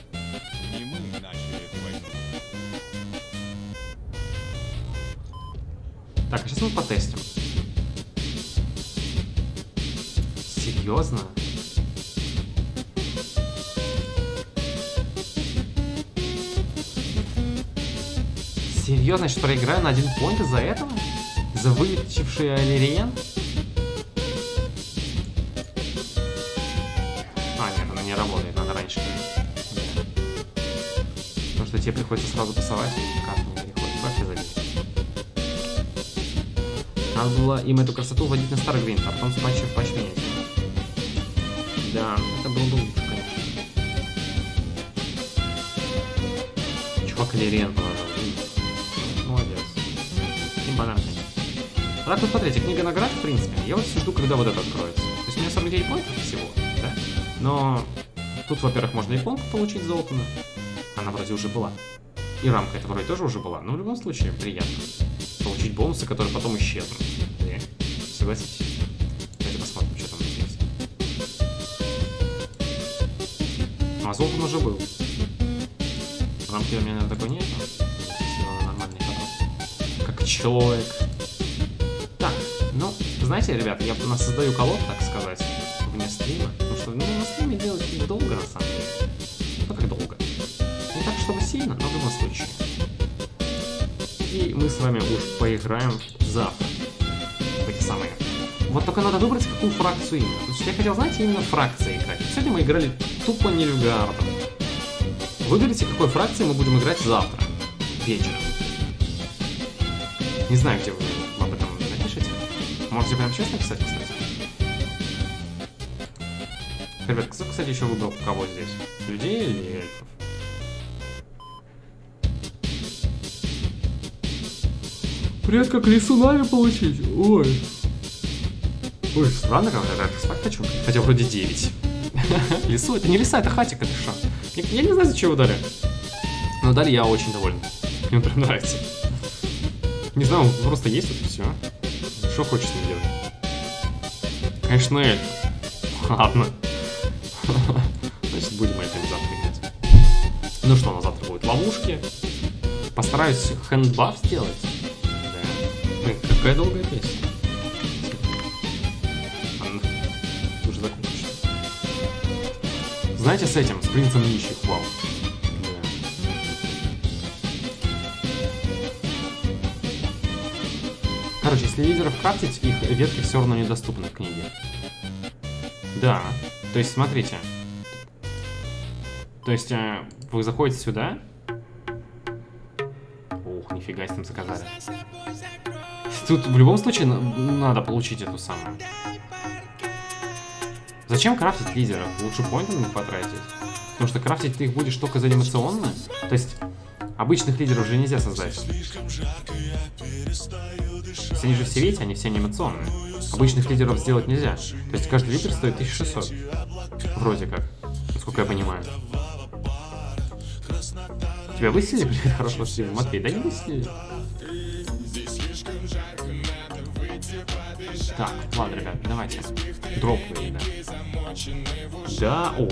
Так, а сейчас мы потестим. Серьезно? Серьезно, я сейчас проиграю на 1 поинт из-за этого? За вылетевший Алириен? А, нет, она не работает, надо раньше. Потому что тебе приходится сразу пасовать, и карта не переходит. Вообще забей. Надо было им эту красоту вводить на старый гринт, а потом с патча в патч менять. Да, это было бы лучше, конечно. Чувак Алириен положил. Молодец. И банан, конечно. Так, вот смотрите, книга наград, в принципе, я вот все жду, когда вот это откроется. То есть у меня 49 поинтов всего, да? Но тут, во-первых, можно иконку получить золотую. Она вроде уже была. И рамка эта вроде тоже уже была. Но в любом случае, приятно. Получить бонусы, которые потом исчезнут. Согласитесь? Давайте посмотрим, что там есть. А золото уже был. Рамки у меня, наверное, такой нет. Нормальный потом. Как человек. Так, ну, знаете, ребят, я создаю колод, так сказать, вне стрима. Потому что, ну, на стриме делать долго, на самом деле. Ну, как долго. Не так, чтобы сильно, но в любом случае. И мы с вами уж поиграем завтра. В эти самые. Вот только надо выбрать, какую фракцию именно. Потому что я хотел, знаете, именно фракции играть. Сегодня мы играли тупо Нильфгаардом. Выберите, какой фракции мы будем играть завтра. Вечером. Не знаю, где вы об этом напишите. Можете прям честно писать, кстати. Ребят, кто, кстати, еще выбрал кого здесь? Людей или эльфов? Привет, как лису Нави получить? Ой. Ой, странно, как я спать хочу. Хотя вроде 9. Лису, это не лиса, это хатик, это что? Я не знаю, зачем его дали. Но дали, я очень доволен. Мне прям нравится. Не знаю, он просто есть, вот и все. Что хочешь с ним делать? Конечно, эльф. Ладно. Значит, будем эльфами завтра играть. Ну что, на завтра будет ловушки. Постараюсь хэндбаф сделать. Да. Блин, какая долгая песня. Уже закончится. Знаете, с этим, с принцем нищих, вау. Да. Короче, если лидеров крафтить, их ветки все равно недоступны в книге. Да, то есть, смотрите. То есть, вы заходите сюда. Ух, нифига с ним заказали. Тут в любом случае надо получить эту самую. Зачем крафтить лидеров? Лучше поинты на них потратить. Потому что крафтить ты их будешь только за анимационно. То есть, обычных лидеров уже нельзя создать. Если они же все видите, они все анимационные. Обычных лидеров сделать нельзя. То есть, каждый лидер стоит 1600. Вроде как. Насколько я понимаю. Тебя выселили? Привет, хорошего стрима. Матвей, да не выселили. Так, ладно, ребят, давайте. Дропы, да. Да, о,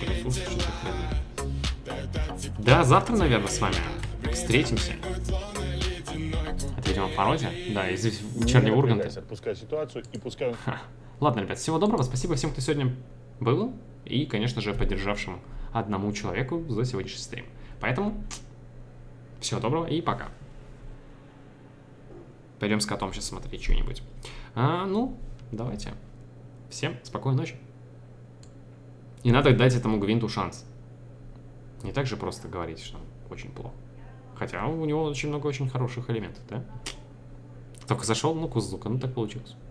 да, завтра, наверное, с вами встретимся. Это, видимо, пародия. Да, и здесь вечерний Ургант. Отпускай ситуацию и пускай... Ладно, ребят, всего доброго. Спасибо всем, кто сегодня был. И, конечно же, поддержавшему одному человеку за сегодняшний стрим. Поэтому, всего доброго и пока. Пойдем с котом сейчас смотреть что-нибудь. Ну, давайте. Всем спокойной ночи. Не надо дать этому Гвинту шанс. Не так же просто говорить, что очень плохо. Хотя у него очень много очень хороших элементов, да? Только зашел, ну, Кузука, ну так получилось.